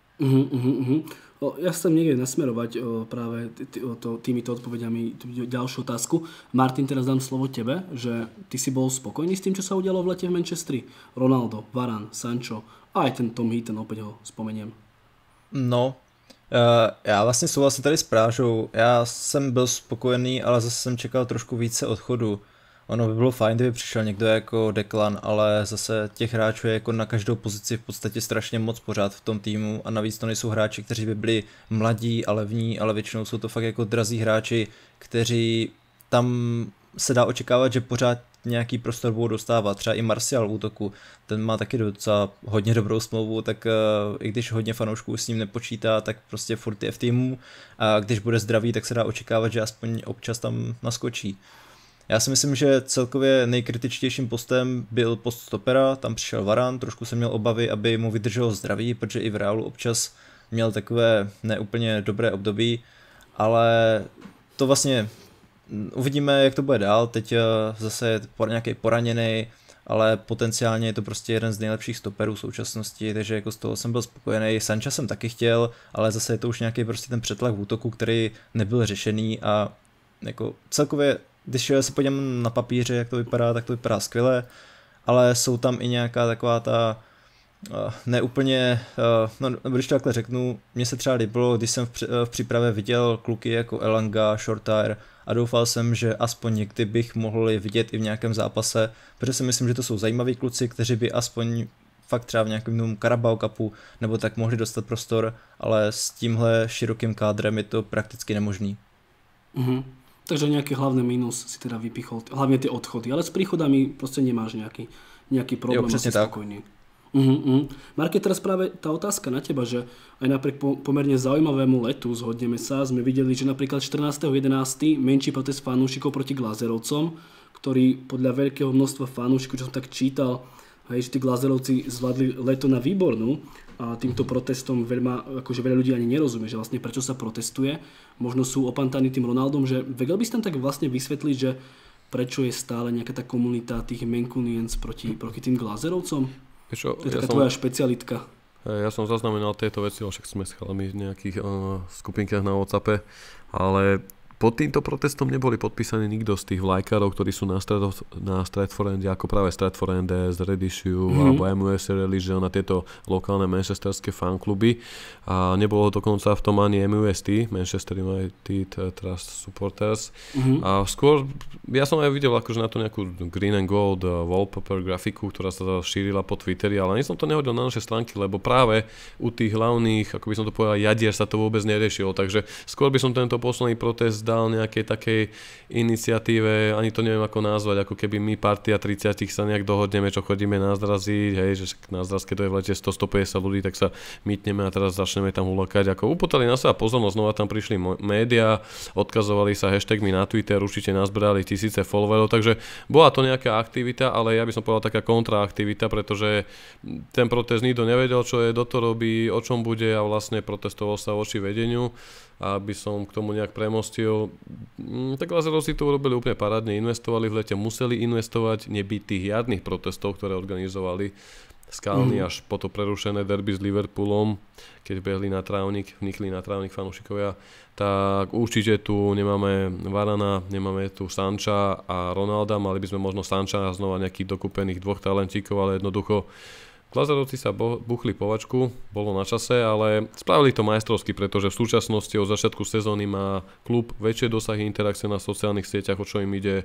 Ja chcem niekde nasmerovať práve týmito odpovediami ďalšiu otázku. Martin, teraz dám slovo tebe, že ty si bol spokojný s tým, čo sa udialo v lete v Manchesteri? Ronaldo, Varane, Sancho a aj ten Tom Heaton, opäť ho spomeniem. No, já vlastně souhlasím tady s Prážou. Já jsem byl spokojený, ale zase jsem čekal trošku více odchodu. Ono by bylo fajn, kdyby přišel někdo jako Declan, ale zase těch hráčů je jako na každou pozici v podstatě strašně moc pořád v tom týmu a navíc to nejsou hráči, kteří by byli mladí a levní, ale většinou jsou to fakt jako drazí hráči, kteří tam se dá očekávat, že pořád nějaký prostor budou dostávat. Třeba i Martial v útoku, ten má taky docela hodně dobrou smlouvu, tak i když hodně fanoušků s ním nepočítá, tak prostě furt je v týmu a když bude zdravý, tak se dá očekávat, že aspoň občas tam naskočí. Já si myslím, že celkově nejkritičtějším postem byl post stopera, tam přišel Varane, trošku jsem měl obavy, aby mu vydrželo zdraví, protože i v Realu občas měl takové neúplně dobré období, ale to vlastně uvidíme, jak to bude dál, teď zase je nějaký poraněný, ale potenciálně je to prostě jeden z nejlepších stoperů v současnosti, takže jako z toho jsem byl spokojený. Sancha jsem taky chtěl, ale zase je to už nějaký prostě ten přetlak v útoku, který nebyl řešený a jako celkově, když se podívám na papíře, jak to vypadá, tak to vypadá skvěle, ale jsou tam i nějaká taková ta neúplně, no když to takhle řeknu, mně se třeba líbilo, když jsem v přípravě viděl kluky jako Elanga, Shortire a doufal jsem, že aspoň někdy bych mohl je vidět i v nějakém zápase, protože si myslím, že to jsou zajímaví kluci, kteří by aspoň fakt třeba v nějakém Carabao Cupu nebo tak mohli dostat prostor, ale s tímhle širokým kádrem je to prakticky nemožný. Mhm. Takže nejaký hlavný mínus si teda vypichol, hlavne tie odchody, ale s príchodami proste nemáš nejaký problém, asi spokojný. Marke, teraz práve tá otázka na teba, že aj napriek pomerne zaujímavému letu, zhodneme sa, sme videli, že napríklad 14.11. menší protest fanúšikov proti Glazerovcom, ktorý podľa veľkého množstva fanúšikov, čo som tak čítal, hej, že tí Glazerovci zvládli leto na výbornú a týmto protestom veľa ľudí ani nerozumie, že vlastne prečo sa protestuje. Možno sú opantaní tým Ronaldom, že vedel by si tam tak vlastne vysvetliť, že prečo je stále nejaká tá komunita tých Mancunians proti tým Glazerovcom? To je taká tvoja špecialitka. Ja som zaznamenal tieto veci, však sme s chalami v nejakých skupinkách na WhatsAppe, ale pod týmto protestom neboli podpísaní nikto z tých vlajkárov, ktorí sú na Stratford-Ende, ako práve Stratford-Ende, z Redishu alebo MUS Religion, na tieto lokálne manchesterské fankluby. A nebolo dokonca v tom ani MUST, Manchester United Trust Supporters. A skôr, ja som aj videl akože na to nejakú green and gold wallpaper grafiku, ktorá sa šírila po Twitteri, ale ani som to nehodil na naše stránky, lebo práve u tých hlavných, ako by som to povedal, jadier sa to vôbec neriešilo. Takže skôr by som tento posledný protest dal nejakej takej iniciatíve, ani to neviem ako nazvať, ako keby my partia 30 sa nejak dohodneme, čo chodíme nazdraziť, hej, že na zdrazke to je v lete 100-150 ľudí, tak sa mýtneme a teraz začneme tam hulakať. Ako upútali na seba pozornosť, znova tam prišli médiá, odkazovali sa hashtagmi na Twitter, určite nazberali tisíce followerov, takže bola to nejaká aktivita, ale ja by som povedal taká kontraaktivita, pretože ten protest nikto nevedel, čo je, kto to robí, o čom bude a vlastne protestoval sa voči vedeniu. A aby som k tomu nejak premostil, tak Glazerovci to urobili úplne parádne, investovali v lete, museli investovať, nebyť tých jarných protestov, ktoré organizovali skalní až po to prerušené derby s Liverpoolom, keď behli na trávnik, vnikli na trávnik fanúšikovia, tak určite tu nemáme Varana, nemáme tu Sancha a Ronalda, mali by sme možno Sancha a znova nejakých dokúpených dvoch talentíkov, ale jednoducho Glazerovci sa buchli povačku, bolo na čase, ale spravili to majstrovsky, pretože v súčasnosti od začiatku sezóny má klub väčšie dosahy interakcie na sociálnych sieťach, o čo im ide.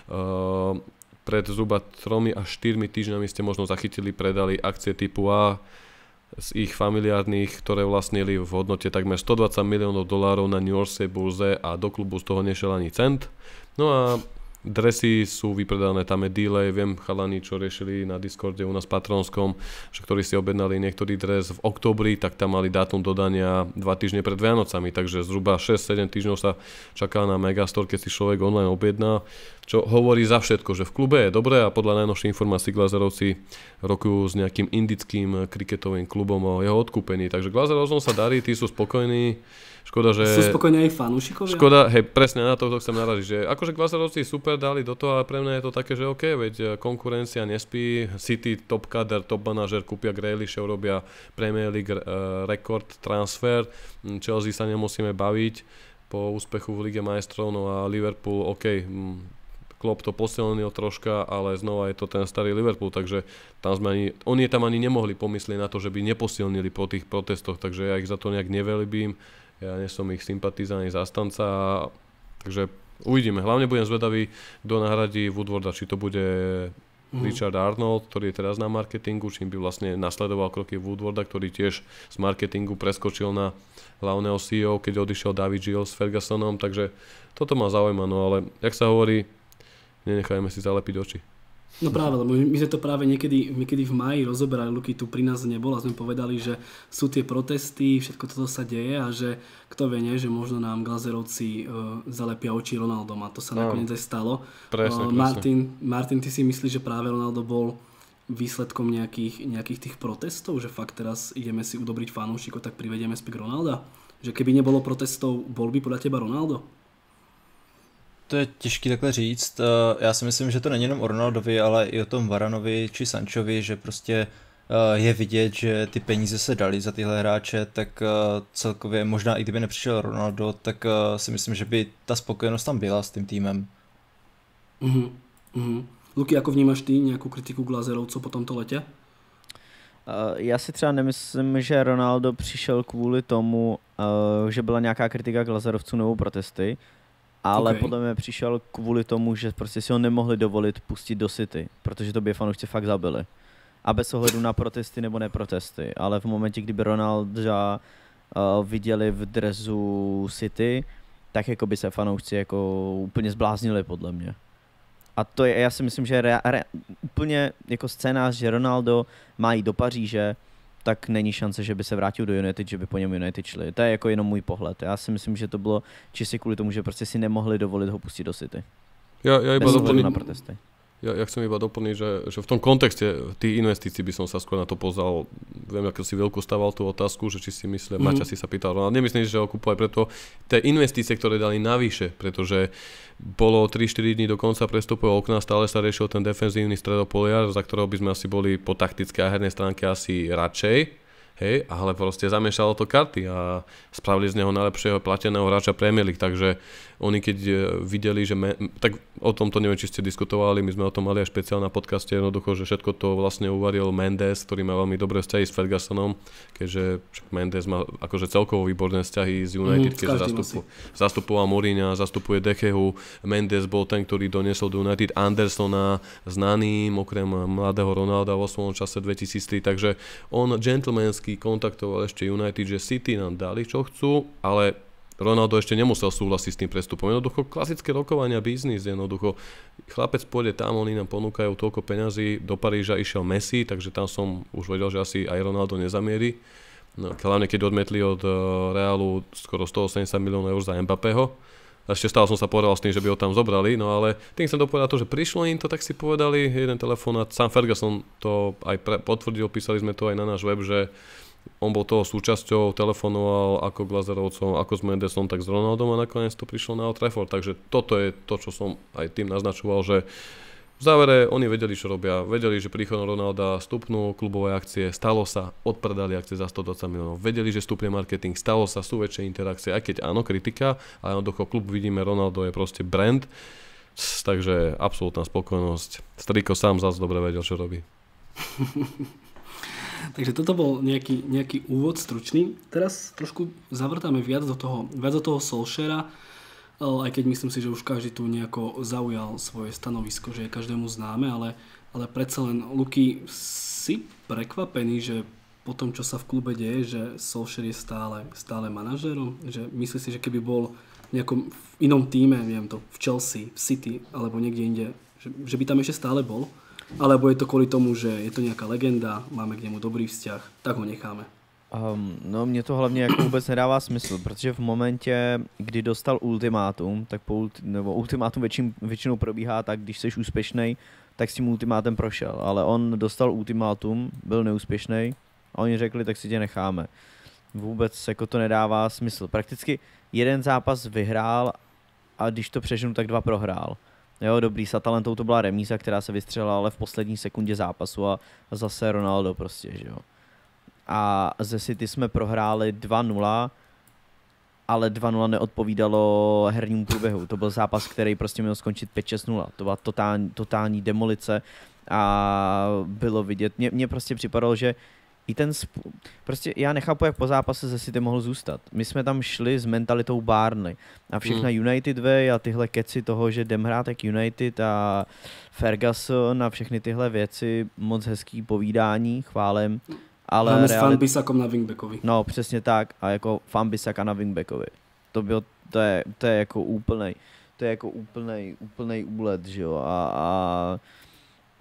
Pred zhruba 3 až 4 týždňami ste možno zachytili, predali akcie typu A z ich familiárnych, ktoré vlastnili v hodnote takmer $120 miliónov na New Yorkskej burze a do klubu z toho nešiel ani cent. No a dresy sú vypredané, tam je delay, viem chalani, čo riešili na Discorde u nás patronskom, že ktorí si objednali niektorý dres v októbri, tak tam mali dátum dodania 2 týždne pred Vianocami, takže zhruba 6-7 týždňov sa čaká na Megastore, keď si človek online objedná, čo hovorí za všetko, že v klube je dobré a podľa najnovších informácií Glazerovci rokujú s nejakým indickým kriketovým klubom o jeho odkúpení, takže Glazerovcom sa darí, tí sú spokojní. Škoda, že... Sú spokojní aj fanúšikovia? Škoda, hej, presne na to chcem naradiť, že akože Glazerovci super dali do toho, ale pre mňa je to také, že OK, veď konkurencia nespí, City, top kader, top manažer, kúpia Grealisha, urobia Premier League rekord transfer, Chelsea sa nemusíme baviť po úspechu v Lige majstrov, no a Liverpool, OK, Klopp to posilnil troška, ale znova je to ten starý Liverpool, takže tam oni tam ani nemohli pomyslieť na to, že by neposilnili po tých protestoch, takže ja ich za to nejak nevelibím. Ja nie som ich sympatizant, zastanca, takže uvidíme. Hlavne budem zvedavý, kto nahradí Woodwarda, či to bude Richard Arnold, ktorý je teraz na marketingu, čím by vlastne nasledoval kroky Woodwarda, ktorý tiež z marketingu preskočil na hlavného CEO, keď odišiel David Gill s Fergusonom, takže toto ma zaujíma, no ale jak sa hovorí, nenechajme si zalepiť oči. No práve, lebo my sme to práve niekedy v máji rozoberali, Luky tu pri nás nebol a sme povedali, že sú tie protesty, všetko toto sa deje a že kto vie, nie, že možno nám Glazerovci zalepia oči Ronaldom a to sa nakoniec aj stalo. Presne. Martin, ty si myslíš, že práve Ronaldo bol výsledkom nejakých tých protestov, že fakt teraz ideme si udobriť fanúšikov, tak privedieme späť Ronalda? Že keby nebolo protestov, bol by podľa teba Ronaldo? To je těžký takhle říct. Já si myslím, že to není jenom o Ronaldovi, ale i o tom Varanovi či Sanchovi, že prostě je vidět, že ty peníze se dali za tyhle hráče, tak celkově možná i kdyby nepřišel Ronaldo, tak si myslím, že by ta spokojenost tam byla s tím týmem. Luky, ako vnímaš ty nějakou kritiku Glazerovců po tomto letě? Já si třeba nemyslím, že Ronaldo přišel kvůli tomu, že byla nějaká kritika Glazerovců nebo protesty, ale podle mě přišel kvůli tomu, že prostě si ho nemohli dovolit pustit do City, protože to by fanoušci fakt zabili. A bez ohledu na protesty nebo neprotesty, ale v momentě, kdyby Ronalda viděli v dresu City, tak jako by se fanoušci jako úplně zbláznili podle mě. A to je, já si myslím, že úplně jako scénář, že Ronaldo má jít do Paříže, tak není šance, že by se vrátil do United, že by po něm United šli. To je jako jenom můj pohled. Já si myslím, že to bylo čistě kvůli tomu, že prostě si nemohli dovolit ho pustit do City. Ja iba doplním na protesty. Ja chcem iba doplniť, že v tom kontexte tých investícií by som sa skôr na to pozval. Viem, ako si Vilko stával tú otázku, že či si myslí, Maťa si sa pýtal, ale nemyslím, že ho kúpali preto tie investície, ktoré dali navyše, pretože bolo 3-4 dní do konca prestupového okna, stále sa riešil ten defenzívny stredopoliar, za ktorého by sme asi boli po taktickej a hernej stránke asi radšej. Hej, ale proste zamiešalo to karty a spravili z neho najlepšieho plateného hráča Premier League, takže oni keď videli, že tak o tomto neviem, či ste diskutovali, my sme o tom mali aj špeciálne na podcaste, jednoducho, že všetko to vlastne uvaril Mendes, ktorý má veľmi dobré vzťahy s Fergusonom, keďže Mendes má akože celkovo výborné vzťahy z United, keďže zastupoval Mourinha, zastupuje De Geu, Mendes bol ten, ktorý doniesol do United Andersona, znaným okrem mladého Ronalda vo svojom čase 2003, takže on gentlemanský kontaktoval ešte United, že City nám dali čo chcú, ale Ronaldo ešte nemusel súhlasiť s tým prestupom. Jednoducho klasické rokovania, biznis, jednoducho chlapec pôjde tam, oni nám ponúkajú toľko peňazí, do Paríža išiel Messi, takže tam som už vedel, že asi aj Ronaldo nezamieri. No, hlavne keď odmetli od Realu skoro 180 miliónov eur za Mbappého. Ešte stále som sa povedal s tým, že by ho tam zobrali, no ale tým chcem dopovedať to, že prišlo im to, tak si povedali jeden telefonát, sám Ferguson to aj potvrdil, písali sme to aj na náš web, že on bol toho súčasťou, telefonoval ako Glazerovcom, ako s Mendesom, tak s Ronaldom a nakoniec to prišlo na Old Trafford, takže toto je to, čo som aj tým naznačoval, že v závere oni vedeli, čo robia, vedeli, že príchodom Ronalda stupnú klubové akcie, stalo sa, odpredali akcie za 120 miliónov, vedeli, že stupne marketing, stalo sa, sú väčšie interakcie, aj keď áno, kritika, ale jednoducho klub vidíme, Ronaldo je proste brand, takže absolútna spokojnosť. Striko sám zase dobre vedel, čo robí. Takže toto bol nejaký úvod stručný. Teraz trošku zavrtáme viac do toho Solskjaera, aj keď myslím si, že už každý tu nejako zaujal svoje stanovisko, že je každému známe, ale predsa len, Luky, si prekvapený, že po tom, čo sa v klube deje, že Solskjaer je stále manažérom? Že myslíš si, že keby bol v nejakom inom týme, neviem to, v Chelsea, v City alebo niekde inde, že by tam ešte stále bol? Alebo je to kvôli tomu, že je to nejaká legenda, máme k němu dobrý vzťah, tak ho necháme? No mně to hlavně jako vůbec nedává smysl, protože v momentě, kdy dostal ultimátum, tak ultimátum většinou probíhá tak, když jsi úspěšnej, tak s tím ultimátem prošel, ale on dostal ultimátum, byl neúspěšnej a oni řekli, tak si tě necháme. Vůbec jako to nedává smysl. Prakticky jeden zápas vyhrál a když to přeženu, tak 2 prohrál. Jo, dobrý, s Atalantou to byla remíza, která se vystřelila, ale v poslední sekundě zápasu a zase Ronaldo prostě, že jo. A ze City jsme prohráli 2-0, ale 2-0 neodpovídalo hernímu průběhu. To byl zápas, který prostě měl skončit 5-6-0. To byla totální demolice a bylo vidět. Mně prostě připadalo, že i prostě já nechápu, jak po zápase ze City mohl zůstat. My jsme tam šli s mentalitou Barnley a všechna United way a tyhle keci toho, že jdem hrát jak United a Ferguson a všechny tyhle věci, moc hezký povídání, chválím. Ale s Fan-Bissakom na wingbackovi. No, přesně tak, a jako Fan-Bissaka na wingbackovi. To je jako úplnej úlet, že jo, a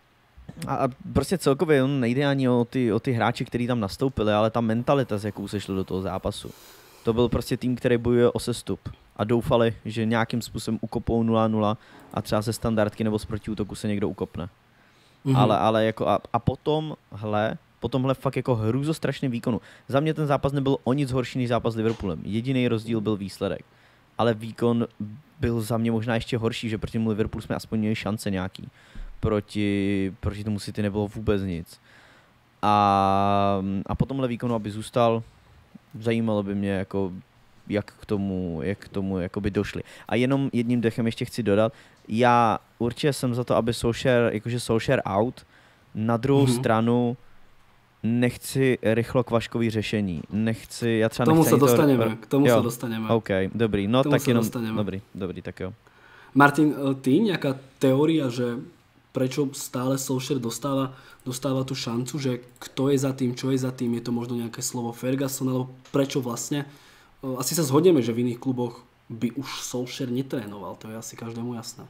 A prostě celkově nejde ani o ty hráče, kteří tam nastoupili, ale ta mentalita, s jakou se šlo do toho zápasu. To byl prostě tým, který bojuje o sestup. A doufali, že nějakým způsobem ukopou 0-0 a třeba ze standardky nebo z protiútoku se někdo ukopne. Ale jako a po tomhle fakt jako hrůzostrašném výkonu. Za mě ten zápas nebyl o nic horší než zápas s Liverpoolem. Jediný rozdíl byl výsledek. Ale výkon byl za mě možná ještě horší, že proti tomu Liverpoolu jsme aspoň měli šance nějaký. Proti tomu City nebylo vůbec nic. A po tomhle výkonu, aby zůstal, zajímalo by mě, jako, jak k tomu jakoby došli. A jenom jedním dechem ještě chci dodat, já určitě jsem za to, aby Solskjaer out, na druhou stranu nechci rychlo kvaškový řešení. K tomu se dostaneme. OK, dobrý, no tak jenom, dobrý, tak jo. Martin, ty nejaká teória, že prečo stále Solskjaer dostáva tú šancu, že kto je za tým, čo je za tým, je to možno nejaké slovo Ferguson, alebo prečo vlastne? Asi sa zhodneme, že v iných kluboch by už Solskjaer netrénoval, to je asi každému jasné.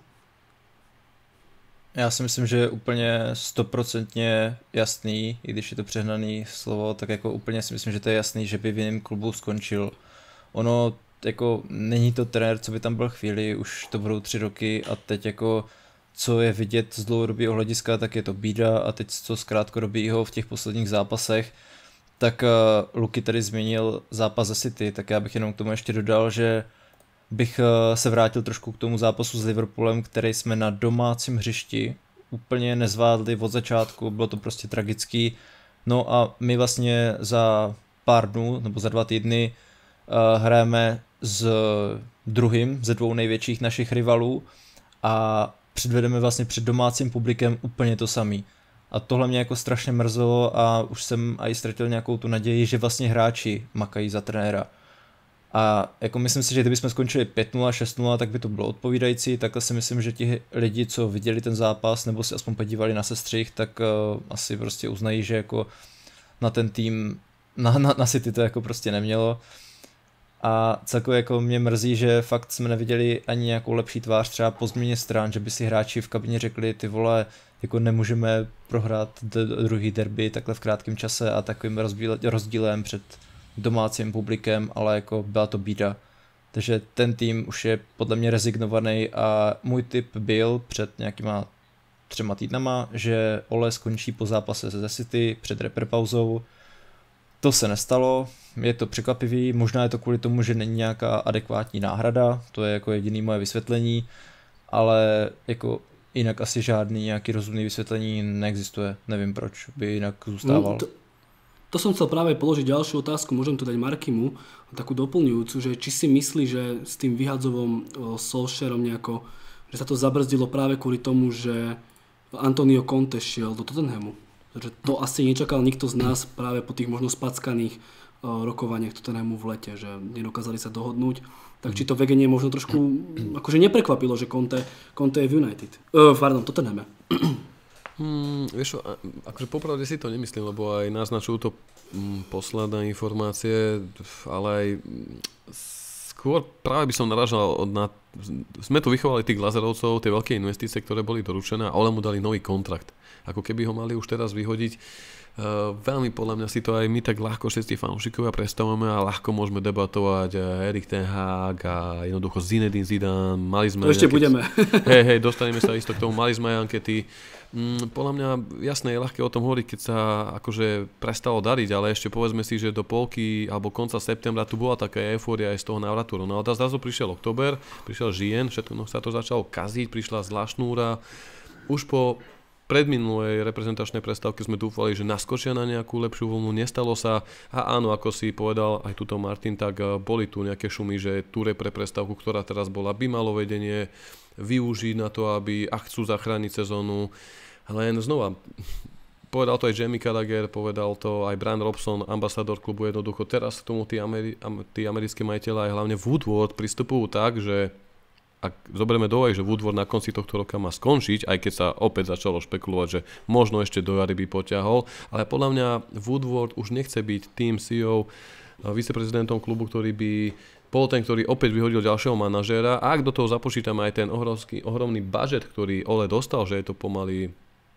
Já si myslím, že je úplně 100% jasný, i když je to přehnaný slovo, tak jako úplně si myslím, že to je jasný, že by v jiném klubu skončil. Ono jako není to trenér, co by tam byl chvíli, už to budou 3 roky a teď jako co je vidět z dlouhodobého hlediska, tak je to bída a teď co z krátkodobého v těch posledních zápasech, tak Luky tady zmínil zápas ze City, tak já bych jenom k tomu ještě dodal, že bych se vrátil trošku k tomu zápasu s Liverpoolem, který jsme na domácím hřišti úplně nezvládli od začátku, bylo to prostě tragický. No a my vlastně za pár dnů, nebo za 2 týdny hrajeme s druhým ze 2 největších našich rivalů a předvedeme vlastně před domácím publikem úplně to samý. A tohle mě jako strašně mrzelo a už jsem i ztratil nějakou tu naději, že vlastně hráči makají za trenéra. A jako myslím si, že kdybychom skončili 5-0, 6-0, tak by to bylo odpovídající, takhle si myslím, že ti lidi, co viděli ten zápas, nebo si aspoň podívali na sestřih, tak asi prostě uznají, že jako na ten tým, na City to jako prostě nemělo. A celkově jako mě mrzí, že fakt jsme neviděli ani nějakou lepší tvář třeba po změně stran, že by si hráči v kabině řekli, ty vole, jako nemůžeme prohrát druhý derby takhle v krátkém čase a takovým rozdílem před domácím publikem, ale jako byla to bída. Takže ten tým už je podle mě rezignovaný a můj tip byl před nějakýma 3 týdnama, že Ole skončí po zápase ze City před reperpauzou. To se nestalo, je to překvapivý, možná je to kvůli tomu, že není nějaká adekvátní náhrada, to je jako jediné moje vysvětlení, ale jako jinak asi žádný nějaký rozumný vysvětlení neexistuje, nevím proč by jinak zůstával. To som chcel práve položiť ďalšiu otázku, môžem to dať Markimu, takú doplňujúcu, že či si myslí, že s tým vyhadzovom Solskjaerom nejako, že sa to zabrzdilo práve kvôli tomu, že Antonio Conte šiel do Tottenhamu. Že to asi nečakal nikto z nás práve po tých možno spackaných rokovaniach Tottenhamu v lete, že nedokázali sa dohodnúť. Tak či to vedenie možno trošku akože neprekvapilo, že Conte je v United. Tottenhame. Vieš, akože popravde si to nemyslím, lebo aj naznačujú to posledné informácie, ale aj skôr práve by som narážal sme tu vychovali tých Glazerovcov, tie veľké investície, ktoré boli doručené a Ole mu dali nový kontrakt. Ako keby ho mali už teraz vyhodiť. Veľmi podľa mňa si to aj my tak ľahko všetci fanúšikovia predstavujeme a ľahko môžeme debatovať Erik ten Hag a jednoducho Zinedine Zidane, mali sme... To ešte budeme. Hej, dostaneme sa isto k tomu, mali sme aj ankety. Podľa mňa jasné je ľahké o tom hovoriť, keď sa akože prestalo dariť, ale ešte povedzme si, že do polky alebo konca septembra tu bola taká eufória aj z toho návratu Ronalda. Zrazu prišiel október, prišiel žien, všetko sa to začalo kaziť, prišla zlá šnúra. Už po predminulej reprezentačnej prestávke sme dúfali, že naskočia na nejakú lepšiu vlnu, nestalo sa a áno, ako si povedal aj tuto Martin, tak boli tu nejaké šumy, že Ture pre prestávku, ktorá teraz bola, by malo vedenie využiť na to, aby chcú zachrániť sezónu, len znova povedal to aj Jamie Carragher, povedal to aj Brian Robson, ambasador klubu, jednoducho teraz k tomu tí americkí majiteľi aj hlavne Woodward pristupujú tak, že ak zoberieme do úvahy, že Woodward na konci tohto roka má skončiť, aj keď sa opäť začalo špekulovať, že možno ešte do jary by poťahol, ale podľa mňa Woodward už nechce byť tým CEO, viceprezidentom klubu, ktorý by bol ten, ktorý opäť vyhodil ďalšieho manažéra. A ak do toho započítame aj ten ohromný budget, ktorý Ole dostal, že je to pomaly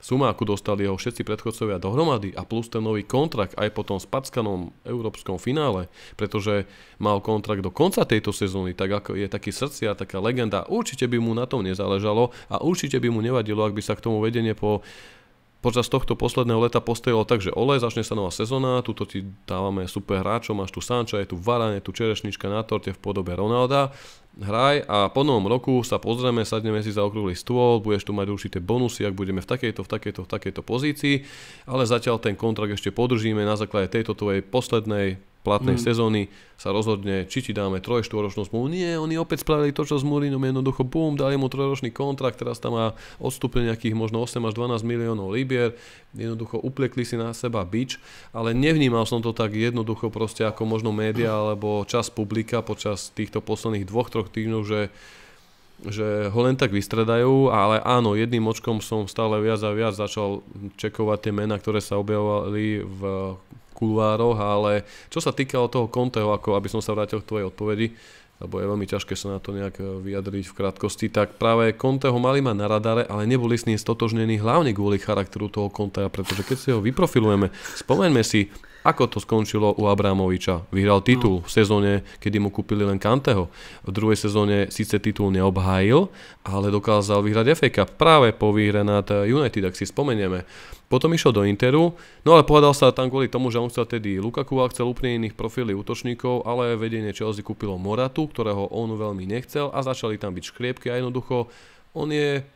suma, akú dostali jeho všetci predchodcovia dohromady a plus ten nový kontrakt aj potom s Packanom v európskom finále, pretože mal kontrakt do konca tejto sezóny, tak ako je taký srdcia, taká legenda, určite by mu na tom nezáležalo a určite by mu nevadilo, ak by sa k tomu vedenie počas tohto posledného leta postavilo tak, že Ole, začne sa nová sezóna, tuto ti dávame super hráčov, máš tu Sancha, je tu Varane, je tu čerešnička na torte v podobe Ronalda, hraj a po novom roku sa pozrieme, sadneme si za okrúhly stôl, budeš tu mať určité bonusy, ak budeme v takejto pozícii, ale zatiaľ ten kontrakt ešte podržíme na základe tejto tvojej poslednej platnej sezóny sa rozhodne, či ti dáme 3-4-ročnú zmluvu. Nie, oni opäť spravili to, čo s Mourinhom, jednoducho bum, dali mu 3-ročný kontrakt, teraz tam má odstúpenie nejakých možno 8 až 12 miliónov libier, jednoducho upliekli si na seba bič, ale nevnímal som to tak jednoducho proste ako možno média alebo čas publika počas týchto posledných 2-3 týždňov, že ho len tak vystredajú, ale áno, jedným očkom som stále viac a viac začal čekovať tie mená, ktoré sa objavovali v kuluároch, ale čo sa týkalo toho Conteho, ako aby som sa vrátil k tvojej odpovedi, lebo je veľmi ťažké sa na to nejak vyjadriť v krátkosti, tak práve Conteho mali mať na radare, ale neboli s ním stotožnení hlavne kvôli charakteru toho Conteha, pretože keď si ho vyprofilujeme, spomeňme si, ako to skončilo u Abramoviča. Vyhral titul v sezóne, kedy mu kúpili len Kanteho. V druhej sezóne síce titul neobhájil, ale dokázal vyhrať FA Cup práve po výhre nad United, ak si spomenieme. Potom išiel do Interu, no ale povedal sa tam kvôli tomu, že on chcel tedy Lukaku a chcel úplne iných profilí útočníkov, ale vedenie Chelsea kúpilo Moratu, ktorého on veľmi nechcel a začali tam byť škriepky a jednoducho on je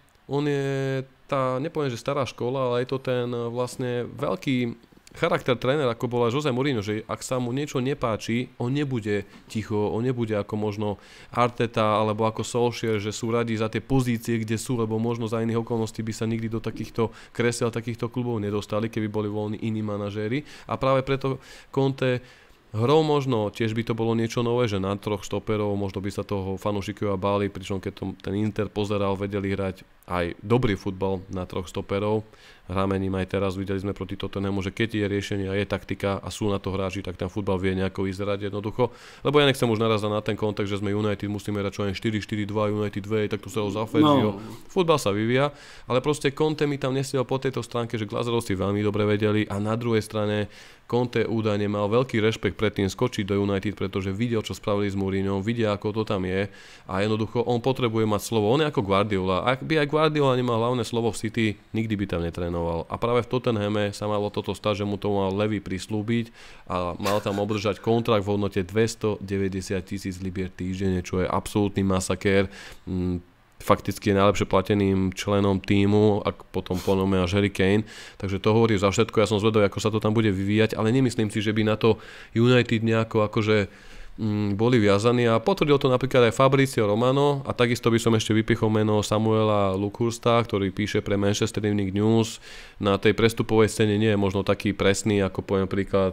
tá, nepoviem, že stará škola, ale je to ten vlastne veľký charakter trénera, ako bola Jose Mourinho, že ak sa mu niečo nepáči, on nebude ticho, on nebude ako možno Arteta alebo ako Solskjaer, že sú radi za tie pozície, kde sú, lebo možno za iných okolností by sa nikdy do takýchto kresiel, takýchto klubov nedostali, keby boli voľní iní manažéri. A práve preto Conte hrou možno, tiež by to bolo niečo nové, že na 3 štoperov, možno by sa toho fanúšikovia báli, pričom keď ten Inter pozeral, vedeli hrať aj dobrý futbal na 3 štoperov. Hráme ním aj teraz, videli sme proti Tottenhamu, že keď je riešenie a je taktika a sú na to hráči, tak ten futbal vie nejako vyzerať jednoducho. Lebo ja nechcem už narazať na ten kontakt, že sme United, musíme hrať čo aj 4-4-2, United 2, tak tu sa ho zafežio. Futbal sa vyvíja, ale proste Conte mi tam nesiel po tejto stránke, že Glazerovci veľmi dobre vedeli a na druhej strane Conte údajne mal veľký rešpekt pred tým skočiť do United, pretože videl, čo spravili s Mourinhom, vidia, ako to tam je a jednoducho on potrebuje mať slovo. On je ako Guardiola. Ak by aj Guardiola nemal hlavné slovo v City, nikdy by tam netrénoval. A práve v Tottenhame sa malo toto stať, že mu to mal Levy prislúbiť a mal tam obdržať kontrakt v hodnote 290 000 libier týždenne, čo je absolútny masakér. Fakticky je najlepšie plateným členom tímu, ak potom ponome až Harry Kane. Takže to hovorí za všetko, ja som zvedavý, ako sa to tam bude vyvíjať, ale nemyslím si, že by na to United nejako akože boli viazaní a potvrdil to napríklad aj Fabrizio Romano a takisto by som ešte vypichol meno Samuela Lukhursta, ktorý píše pre Manchester Evening News. Na tej prestupovej scéne nie je možno taký presný, ako poviem príklad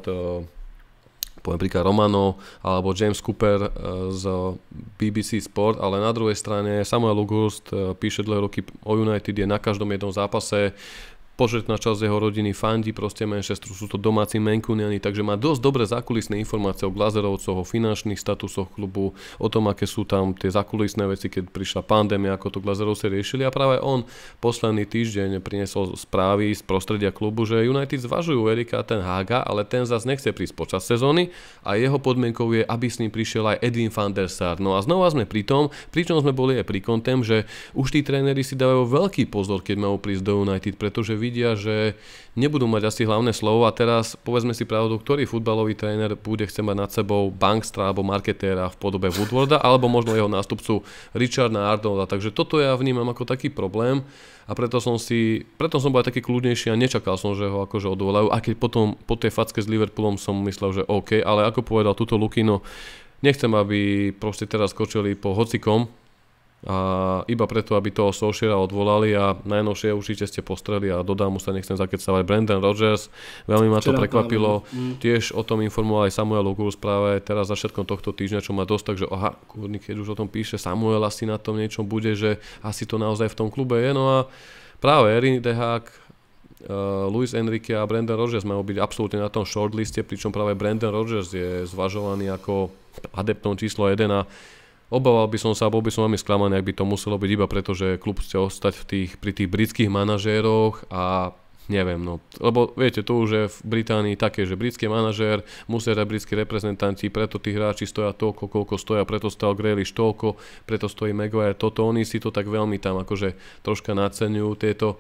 Romano alebo James Cooper z BBC Sport, ale na druhej strane Samuel Lukhurst píše dlhé roky o United, je na každom jednom zápase, početná časť jeho rodiny fandí proste Manchesteru, sú to domáci Mancuniani, takže má dosť dobré zákulisné informácie o Glazerovcoch, o finančných statusoch klubu, o tom, aké sú tam tie zákulisné veci, keď prišla pandémia, ako to Glazerovci riešili a práve on posledný týždeň priniesol správy z prostredia klubu, že United zvažujú Erika ten Haga, ale ten zase nechce prísť počas sezóny a jeho podmienkou je, aby s ním prišiel aj Edwin van der Sar. No a znova sme pri tom, pričom sme boli aj pri Contem, že už tí tréneri si dávajú veľký pozor, keď majú prísť do United, pretože vidia, že nebudú mať asi hlavné slovo a teraz povedzme si pravdu, ktorý futbalový tréner bude chcieť mať nad sebou bankstra alebo marketéra v podobe Woodwarda alebo možno jeho nástupcu Richarda Arnolda, takže toto ja vnímam ako taký problém a preto som bol aj taký kľudnejší a nečakal som, že ho akože odvolajú, a keď potom po tej facke s Liverpoolom som myslel, že OK, ale ako povedal tuto Lukino, nechcem, aby proste teraz skočili po hocikom a iba preto, aby toho Solskjaera odvolali a najnovšie určite ste postreli a dodám, už sa nechcem zakecávať, Brendan Rodgers, veľmi ma to prekvapilo, tiež o tom informoval aj Samuel Lukhurst práve teraz začiatkom tohto týždňa, čo ma dosť, takže kurník, keď už o tom píše Samuel, asi na tom niečo bude, že asi to naozaj v tom klube je, no a práve Erik ten Hag, Luis Enrique a Brendan Rodgers majú byť absolútne na tom shortliste, pričom práve Brendan Rodgers je zvažovaný ako adeptom číslo 1 a obával by som sa, bol by som veľmi sklamaný, ak by to muselo byť iba preto, že klub chce ostať pri tých britských manažéroch a neviem, no, lebo viete, to už je v Británii také, že britský manažér, musia dať britskí reprezentanti, preto tí hráči stoja toľko, koľko stoja, preto stal Grealish toľko, preto stojí Maguire toto, oni si to tak veľmi tam akože troška naceňujú tieto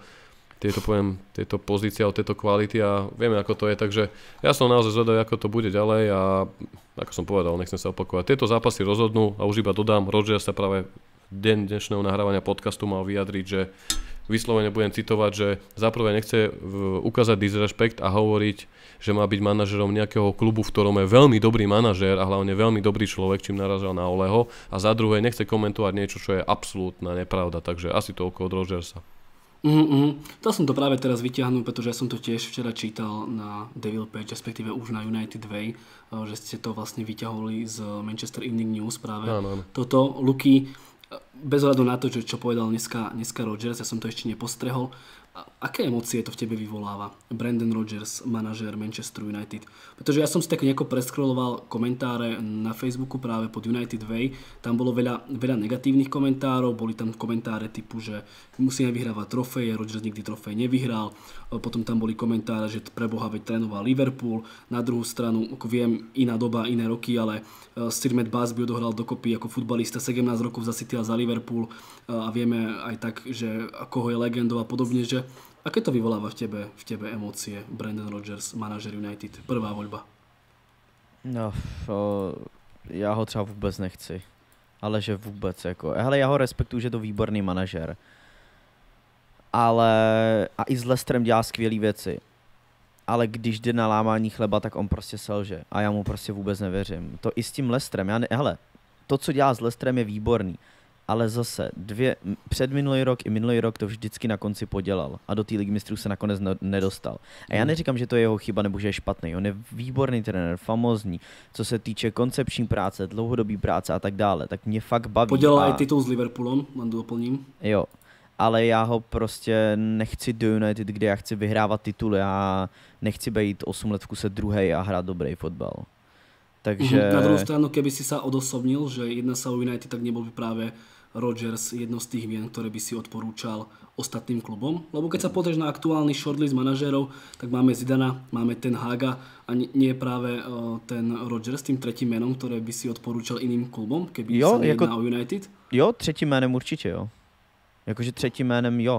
pozície a tieto kvality a vieme, ako to je, takže ja som naozaj zvedavý, ako to bude ďalej a ako som povedal, nechcem sa opakovať. Tieto zápasy rozhodnú a už iba dodám, Rodgers sa práve deň dnešného nahrávania podcastu mal vyjadriť, že vyslovene budem citovať, že zaprvé nechce ukázať disrespekt a hovoriť, že má byť manažerom nejakého klubu, v ktorom je veľmi dobrý manažér a hlavne veľmi dobrý človek, čím narazil na Oleho, a za druhé nechce komentovať niečo, čo je absolútna nepravda, takže asi toľko od Rodgersa. To som to práve teraz vyťahnuť, pretože ja som to tiež včera čítal na Devil Page, respektíve už na United Way, že ste to vlastne vyťahovali z Manchester Evening News práve. Áno. Toto, Luky, bez ohľadu na to, čo povedal dneska Rodgers, ja som to ešte nepostrehol. Aké emócie to v tebe vyvoláva? Brendan Rodgers, manažér Manchester United. Pretože ja som si tak nejako preskroloval komentáre na Facebooku práve pod United Way. Tam bolo veľa negatívnych komentárov. Boli tam komentáre typu, že musíme vyhrávať trofeje, Rodgers nikdy trofej nevyhral. Potom tam boli komentáre, že preboha veď trénoval Liverpool. Na druhú stranu, ako viem, iná doba, iné roky, ale Sir Matt Busby odohral dokopy ako futbalista 17 rokov za City a za Liverpool. A vieme aj tak, že ako ho je legendou a podobne, že aké to vyvoláva v tebe emócie Brendan Rodgers, manažer United, prvá voľba? No, já ho třeba vůbec nechci. Ale že vůbec, jako. Hele, já ho respektuju, že je to výborný manažer. Ale, a i s Leicesterem dělá skvělé věci. Ale když jde na lámání chleba, tak on prostě selže. A já mu prostě vůbec nevěřím. To i s tím Leicesterem, hele, to, co dělá s Leicesterem, je výborný. Ale zase, předminulý rok i minulý rok to vždycky na konci podělal a do té ligy mistrů se nakonec nedostal. A já neříkám, že to je jeho chyba nebo že je špatný. On je výborný trenér, famózní, co se týče koncepční práce, dlouhodobý práce a tak dále. Tak mě fakt baví. Podělal aj titul s Liverpoolem, mám doplním. Jo, ale já ho prostě nechci do United, kde já chci vyhrávat tituly. Já nechci být 8 let v kuse druhej a hrát dobrý fotbal. Takže... Na druhou stranu, keby si sa odosobnil, že jedna sa o United, tak nebol by práve Rodgers jedno z tých mien, ktoré by si odporúčal ostatným klubom. Lebo keď sa pozrieš na aktuálny shortlist manažérov, tak máme Zidana, máme Ten Haga a nie je práve ten Rodgers tým tretím menom, ktoré by si odporúčal iným klubom, keby sa nejedná o United? Jo, třetím jménem určitě jo. Jakože třetím jménem jo.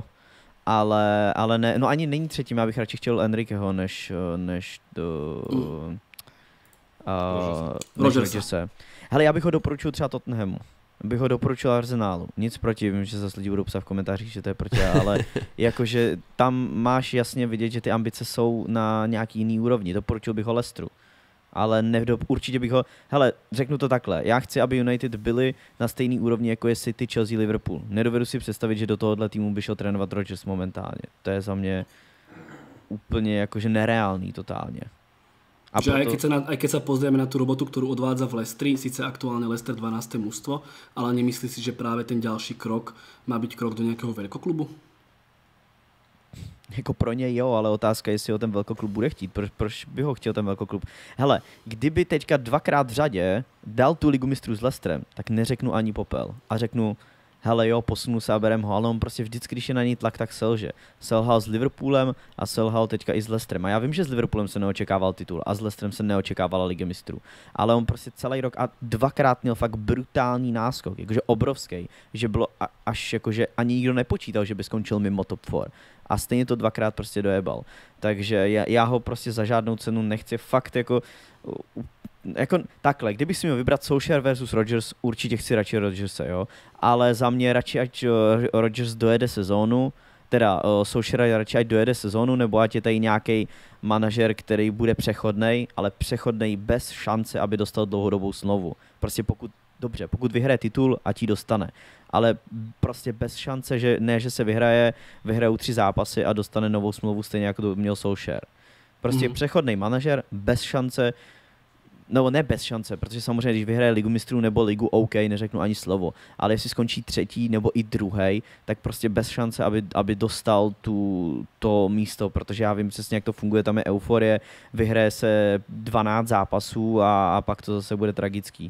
Ale ne, no ani není třetím, já bych radši chtěl Enriqueho než Rodgersa. Hele, já bych ho doporučil třeba Tottenhamu. Bych ho doporučil Arsenálu. Nic proti, vím, že zase lidi budou psát v komentářích, že to je proti, ale jakože tam máš jasně vidět, že ty ambice jsou na nějaký jiný úrovni. Doporučil bych ho Leicesteru. Ale určitě bych ho... Hele, řeknu to takhle. Já chci, aby United byli na stejný úrovni, jako je City, Chelsea, Liverpool. Nedovedu si představit, že do tohohle týmu by šel trénovat Rodgers momentálně. To je za mě úplně jakože nereálný totálně. A že aj keď sa pozrieme na tú robotu, ktorú odvádza v Leicesteri, síce aktuálne Leicester 12. mužstvo, ale nemyslí si, že práve ten ďalší krok má byť krok do nejakého veľkoklubu? Jako pro něj jo, ale otázka je, jestli ho ten velkoklub bude chtít. Proč by ho chtěl ten velkoklub? Hele, kdyby teďka dvakrát v řadě dal tu ligu mistrů s Leicesterem, tak neřeknu ani popel. A řeknu, hele jo, posunu se a berem ho, ale on prostě vždycky, když je na něj tlak, tak selže. Selhal s Liverpoolem a selhal teďka i s Leicesterem. A já vím, že s Liverpoolem se neočekával titul a s Leicesterem se neočekávala Liga mistrů. Ale on prostě celý rok a dvakrát měl fakt brutální náskok, jakože obrovský, že bylo až jakože ani nikdo nepočítal, že by skončil mimo top 4. A stejně to dvakrát prostě dojebal. Takže já ho prostě za žádnou cenu nechci fakt jako takhle, kdybych si měl vybrat Solskjaer versus Rodgers, určitě chci radši Rodgerse, jo. Ale za mě radši, ať Rodgers dojede sezónu, teda Solskjaer radši ať dojede sezónu, nebo ať je tady nějaký manažer, který bude přechodnej, ale přechodnej bez šance, aby dostal dlouhodobou smlouvu. Prostě pokud vyhraje titul, ať ji dostane. Ale prostě bez šance, že ne, že se vyhrajou 3 zápasy a dostane novou smlouvu stejně jako to měl Solskjaer. Prostě přechodnej manažer bez šance, no ne bez šance, protože samozřejmě, když vyhraje ligu mistrů nebo ligu OK, neřeknu ani slovo, ale jestli skončí 3. nebo i 2., tak prostě bez šance, aby dostal to místo, protože já vím přesně, jak to funguje, tam je euforie, vyhraje se 12 zápasů a pak to zase bude tragický.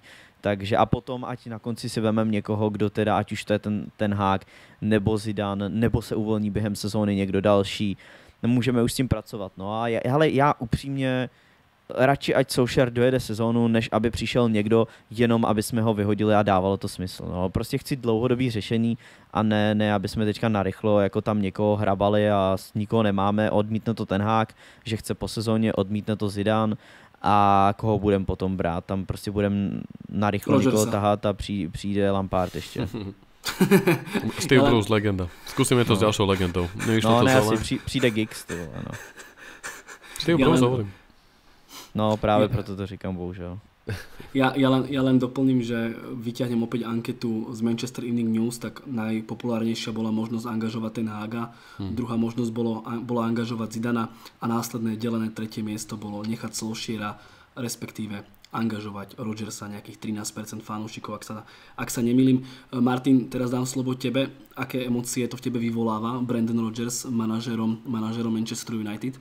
Takže a potom, ať na konci si vememe někoho, kdo teda, ať už to je ten Hák, nebo Zidane, nebo se uvolní během sezóny někdo další, můžeme už s tím pracovat. No a já upřímně radši ať Solskjaer dojede sezónu, než aby přišel někdo jenom, aby jsme ho vyhodili a dávalo to smysl. No, prostě chci dlouhodobý řešení a ne, aby jsme teďka narychlo jako tam někoho hrabali a nikoho nemáme, odmítne to ten Hák, že chce po sezóně, odmítne to Zidane a koho budeme potom brát. Tam prostě budeme narychlo někoho tahat a přijde Lampard ještě. Steve Bruce, legenda. Zkusíme to s dalšou legendou. Asi přijde Giggs, ty vole, no. Steve Bruce, hovorím. No práve preto to říkam, bohužel. Ja len doplním, že vyťahnem opäť anketu z Manchester Evening News, tak najpopulárnejšia bola možnosť angažovať ten Hága, druhá možnosť bola angažovať Zidana a následné delené tretie miesto bolo nechať Solskjaera, respektíve angažovať Rodgersa, nejakých 13% fanúšikov, ak sa nemýlim. Martin, teraz dám slovo tebe. Aké emócie to v tebe vyvoláva Brendan Rodgers, manažérom Manchester United?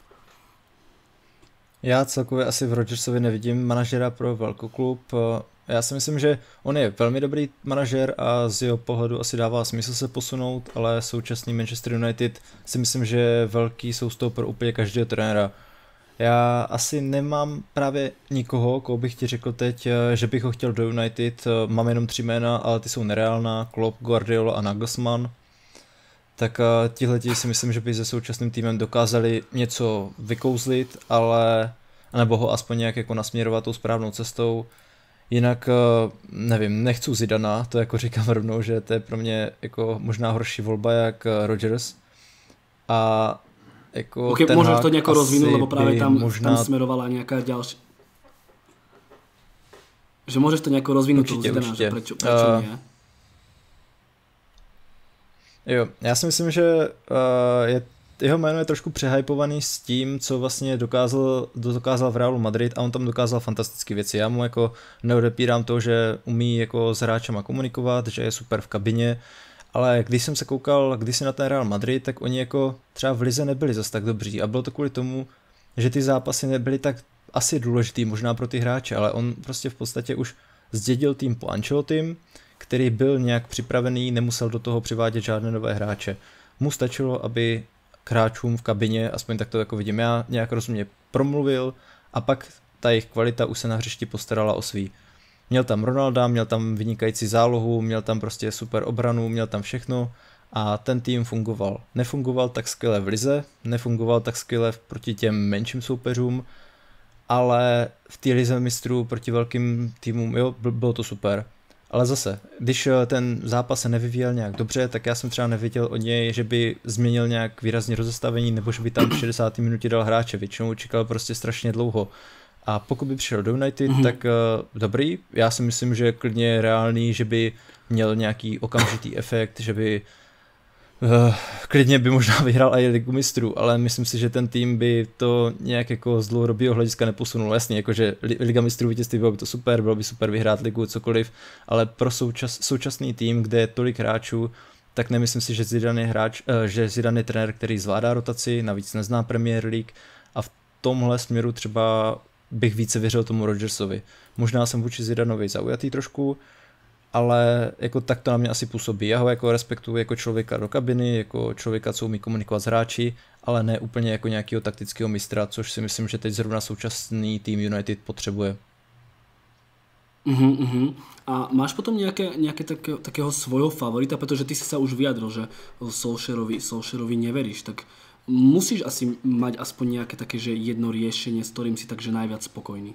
Já celkově asi v Rodgersovi nevidím manažera pro velkoklub. Já si myslím, že on je velmi dobrý manažer a z jeho pohledu asi dává smysl se posunout, ale současný Manchester United si myslím, že je velký soustup pro úplně každého trenéra. Já asi nemám právě nikoho, koho bych ti řekl teď, že bych ho chtěl do United. Mám jenom 3 jména, ale ty jsou nereálná, Klopp, Guardiola a Nagelsmann. Tak tihleti si myslím, že by se současným týmem dokázali něco vykouzlit, ale nebo ho aspoň nějak jako nasměrovat tou správnou cestou. Jinak nevím, nechci Zidana, to jako říkám rovnou, že to je pro mě jako možná horší volba jak Rodgers. A jako okay, možno to nejako rozvinúť, lebo práve tam smerovala nejaká ďalšia. Že môžeš to nejako rozvinúť toho Zidana, že prečo nie? Jo, já si myslím, že jeho jméno je trošku přehypovaný s tím, co vlastně dokázal v Realu Madrid a on tam dokázal fantastické věci. Já mu jako neodepírám to, že umí jako s hráčema komunikovat, že je super v kabině, ale když jsem se koukal kdysi na ten Real Madrid, tak oni jako třeba v lize nebyli zas tak dobří a bylo to kvůli tomu, že ty zápasy nebyly tak asi důležitý možná pro ty hráče, ale on prostě v podstatě už zdědil tým po Ancelottim, který byl nějak připravený, nemusel do toho přivádět žádné nové hráče. Mu stačilo, aby k hráčům v kabině, aspoň tak to jako vidím já, nějak rozumně promluvil a pak ta jejich kvalita už se na hřišti postarala o svý. Měl tam Ronalda, měl tam vynikající zálohu, měl tam prostě super obranu, měl tam všechno a ten tým fungoval. Nefungoval tak skvěle v lize, nefungoval tak skvěle proti těm menším soupeřům, ale v té lize mistrů proti velkým týmům, jo, bylo to super. Ale zase, když ten zápas se nevyvíjel nějak dobře, tak já jsem třeba neviděl od něj, že by změnil nějak výrazně rozestavení, nebo že by tam v 60. minutě dal hráče, většinou čekal prostě strašně dlouho. A pokud by přišel do United, tak dobrý, já si myslím, že klidně reálný, že by měl nějaký okamžitý efekt, že by klidně by možná vyhrál i Ligu mistrů, ale myslím si, že ten tým by to nějak jako z dlouhodobého hlediska neposunul. Jasně, jakože Liga mistrů vítězství bylo by to super, bylo by super vyhrát ligu, cokoliv, ale pro současný tým, kde je tolik hráčů, tak nemyslím si, že Zidane je trenér, který zvládá rotaci, navíc nezná Premier League a v tomhle směru třeba bych více věřil tomu Rodgersovi. Možná jsem vůči Zidanovi zaujatý trošku, ale jako tak to na mě asi působí. Já ho jako respektuji jako člověka do kabiny, jako člověka, co umí komunikovat s hráči, ale ne úplně jako nějakého taktického mistra, což si myslím, že teď zrovna současný tým United potřebuje. A máš potom nejaké takého svojho favorita, pretože ty si sa už vyjadril, že Solskjaerovi neveríš, tak musíš asi mať aspoň nejaké také, že jedno riešenie, s ktorým si takže najviac spokojný.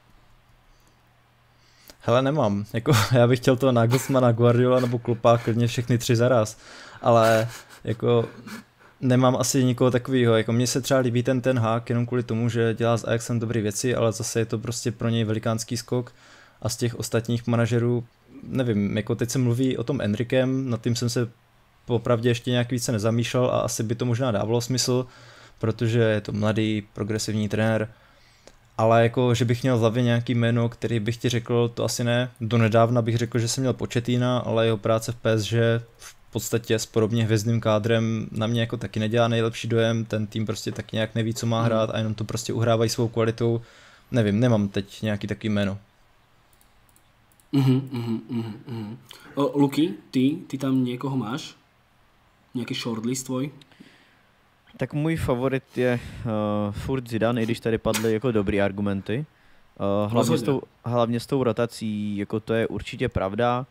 Hele, nemám. Jako, já bych chtěl toho Nagelsmana, Guardiola nebo Kloppa, klidně všechny 3 zaraz. Ale jako nemám asi nikoho takového. Jako mně se třeba líbí ten Hák jenom kvůli tomu, že dělá s Ajaxem dobré věci, ale zase je to prostě pro něj velikánský skok. A z těch ostatních manažerů, nevím, jako teď se mluví o tom Enrikem, nad tím jsem se popravdě ještě nějak více nezamýšlel a asi by to možná dávalo smysl, protože je to mladý, progresivní trenér. Ale jako, že bych měl v hlavě nějaký jméno, který bych ti řekl, to asi ne. Do nedávna bych řekl, že jsem měl Pochettina, ale jeho práce v PSG v podstatě s podobně hvězdným kádrem na mě jako taky nedělá nejlepší dojem. Ten tým prostě taky nějak neví, co má hrát a jenom to prostě uhrávají svou kvalitou. Nevím, nemám teď nějaký takový jméno. Luky, ty tam niekoho máš? Nejaký shortlist tvoj? Tak můj favorit je furt Zidane, i když tady padly jako dobrý argumenty. Hlavně s tou rotací, jako to je určitě pravda.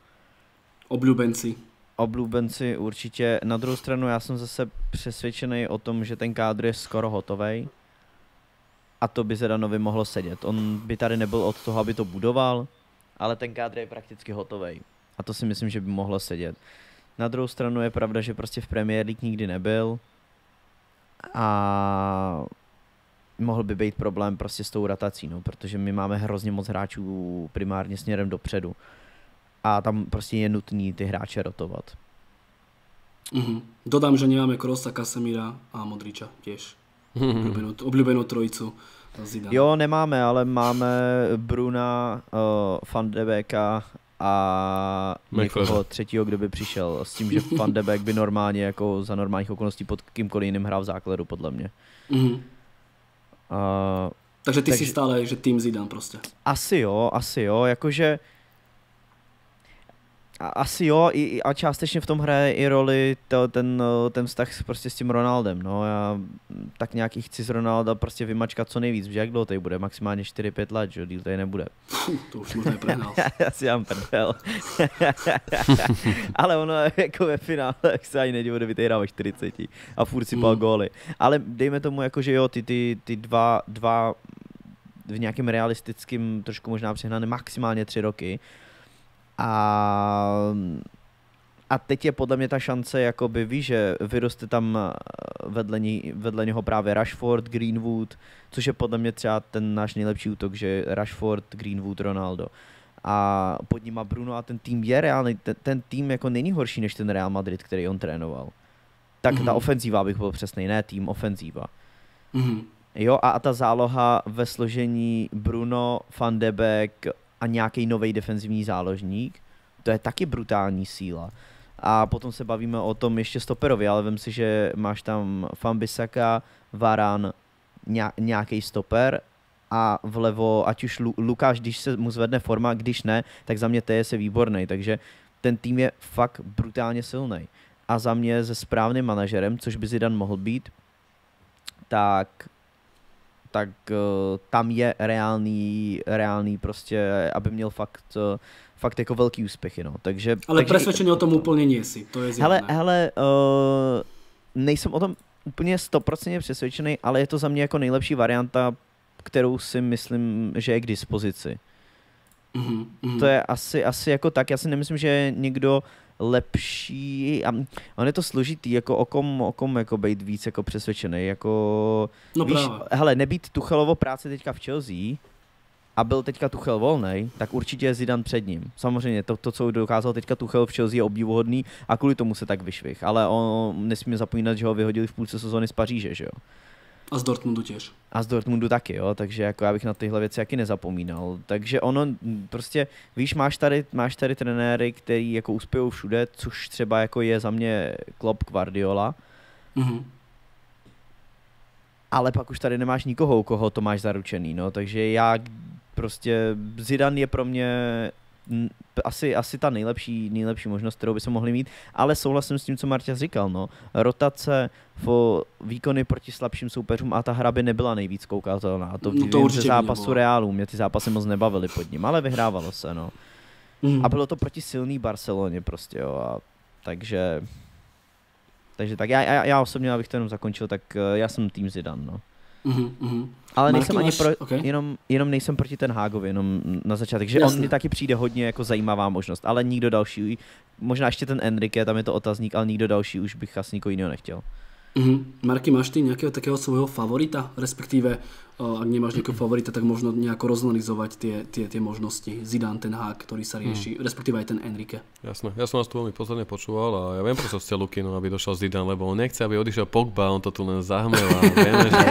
Oblúbenci určitě. Na druhou stranu já jsem zase přesvědčený o tom, že ten kádr je skoro hotovej. A to by Zidanovi mohlo sedět. On by tady nebyl od toho, aby to budoval, ale ten kádr je prakticky hotovej. A to si myslím, že by mohlo sedět. Na druhou stranu je pravda, že prostě v Premier League nikdy nebyl. A mohl by být problém prostě s tou rotací, no, protože my máme hrozně moc hráčů primárně směrem dopředu. A tam prostě je nutný ty hráče rotovat. Dodám, že nemáme Krosa, Casemira a Modriča tiež. Obľúbenú trojicu Zidana. Jo, nemáme, ale máme Bruna, Van de Beeka a někoho třetího, kdo by přišel. S tím, že Van de Beek by normálně jako za normálních okolností pod kýmkoliv jiným hrál v základu, podle mě. Takže ty si stále, že tým Zidane prostě. Asi jo, jakože asi jo, a částečně v tom hraje i roli ten vztah prostě s tím Ronaldem, no, já tak nějak chci z Ronalda prostě vymačkat co nejvíc, že jak dlouho tady bude, maximálně 4-5 let, že díl tady nebude. To už možná je prehnal. Já si dám prdel. Ale ono jako ve finále se ani nedí, bude vytejrát ve 40 a furt si pal góly. Ale dejme tomu jako, že jo, ty dva v nějakém realistickém, trošku možná přehnané, maximálně 3 roky. A teď je podle mě ta šance, jakoby víš, že vyroste tam vedle něho právě Rashford, Greenwood, což je podle mě třeba ten náš nejlepší útok, že Rashford, Greenwood, Ronaldo. A pod nima Bruno a ten tým je reálný, ten tým jako není horší než ten Real Madrid, který on trénoval. Tak ta ofenzíva, bych byl přesnej, ne tým, ofenzíva. Jo, a ta záloha ve složení Bruno, Van de Beek a nějaký nový defenzivní záložník, to je taky brutální síla. A potom se bavíme o tom ještě stoperovi, ale vem si, že máš tam Wan-Bissaka, Varane, nějaký stoper a vlevo, ať už Lukáš, když se mu zvedne forma, když ne, tak za mě TS je výborný, takže ten tým je fakt brutálně silný. A za mě se správným manažerem, což by Zidane mohl být, tak tam je reálný prostě, aby měl fakt jako velký úspěchy, no. Takže, ale presvedčený o tom úplně nejsi, to je zjevné. Hele, nejsem o tom úplně 100% přesvědčený, ale je to za mě jako nejlepší varianta, kterou si myslím, že je k dispozici. To je asi jako tak, já si nemyslím, že je někdo lepší a on je to složitý, jako o kom jako být víc jako přesvědčený, jako no víš, hele, nebýt Tuchelovo práce teďka v Chelsea a byl teďka Tuchel volnej, tak určitě je Zidane před ním. Samozřejmě to, co dokázal teďka Tuchel v Chelsea je obdivuhodný a kvůli tomu se tak vyšvih, ale on nesmíme zapomínat, že ho vyhodili v půlce sezóny z Paříže, že jo. A z Dortmundu těž. A z Dortmundu taky, jo, takže jako já bych na tyhle věci taky nezapomínal. Takže ono prostě, víš, máš tady trenéry, který jako uspějou všude, což třeba jako je za mě Klopp, Guardiola. Ale pak už tady nemáš nikoho, u koho to máš zaručený, no, takže já prostě Zidane je pro mě asi ta nejlepší možnost, kterou by se mohli mít, ale souhlasím s tím, co Marta říkal, no. Rotace, výkony proti slabším soupeřům a ta hra by nebyla nejvíc koukatelná. A to vím ze zápasu Realu, mě ty zápasy moc nebavily pod ním, ale vyhrávalo se, no. A bylo to proti silný Barceloně prostě, jo, a takže tak já osobně, abych to jenom zakončil, tak já jsem tým Zidane, no. Ale nejsem ani jenom nejsem proti ten Hágovi, jenom na začátek, že on mi taky přijde hodně jako zajímavá možnost, ale nikdo další, možná ještě ten Enrique, tam je to otazník, ale nikdo další už bych asi nikoho jiného nechtěl. Marky, máš ty nejakého takého svojho favorita, respektíve ak nemáš nejakého favorita, tak možno nejako rozanalizovať tie možnosti. Zidane, ten Hák, ktorý sa rieši, respektíve aj ten Enrique. Jasné, ja som vás tu veľmi pozorne počúval a ja viem, prečo ste Luky, no, aby došiel Zidane, lebo on nechce, aby odišiel Pogba, on to tu len zahmeva. Vieme, že...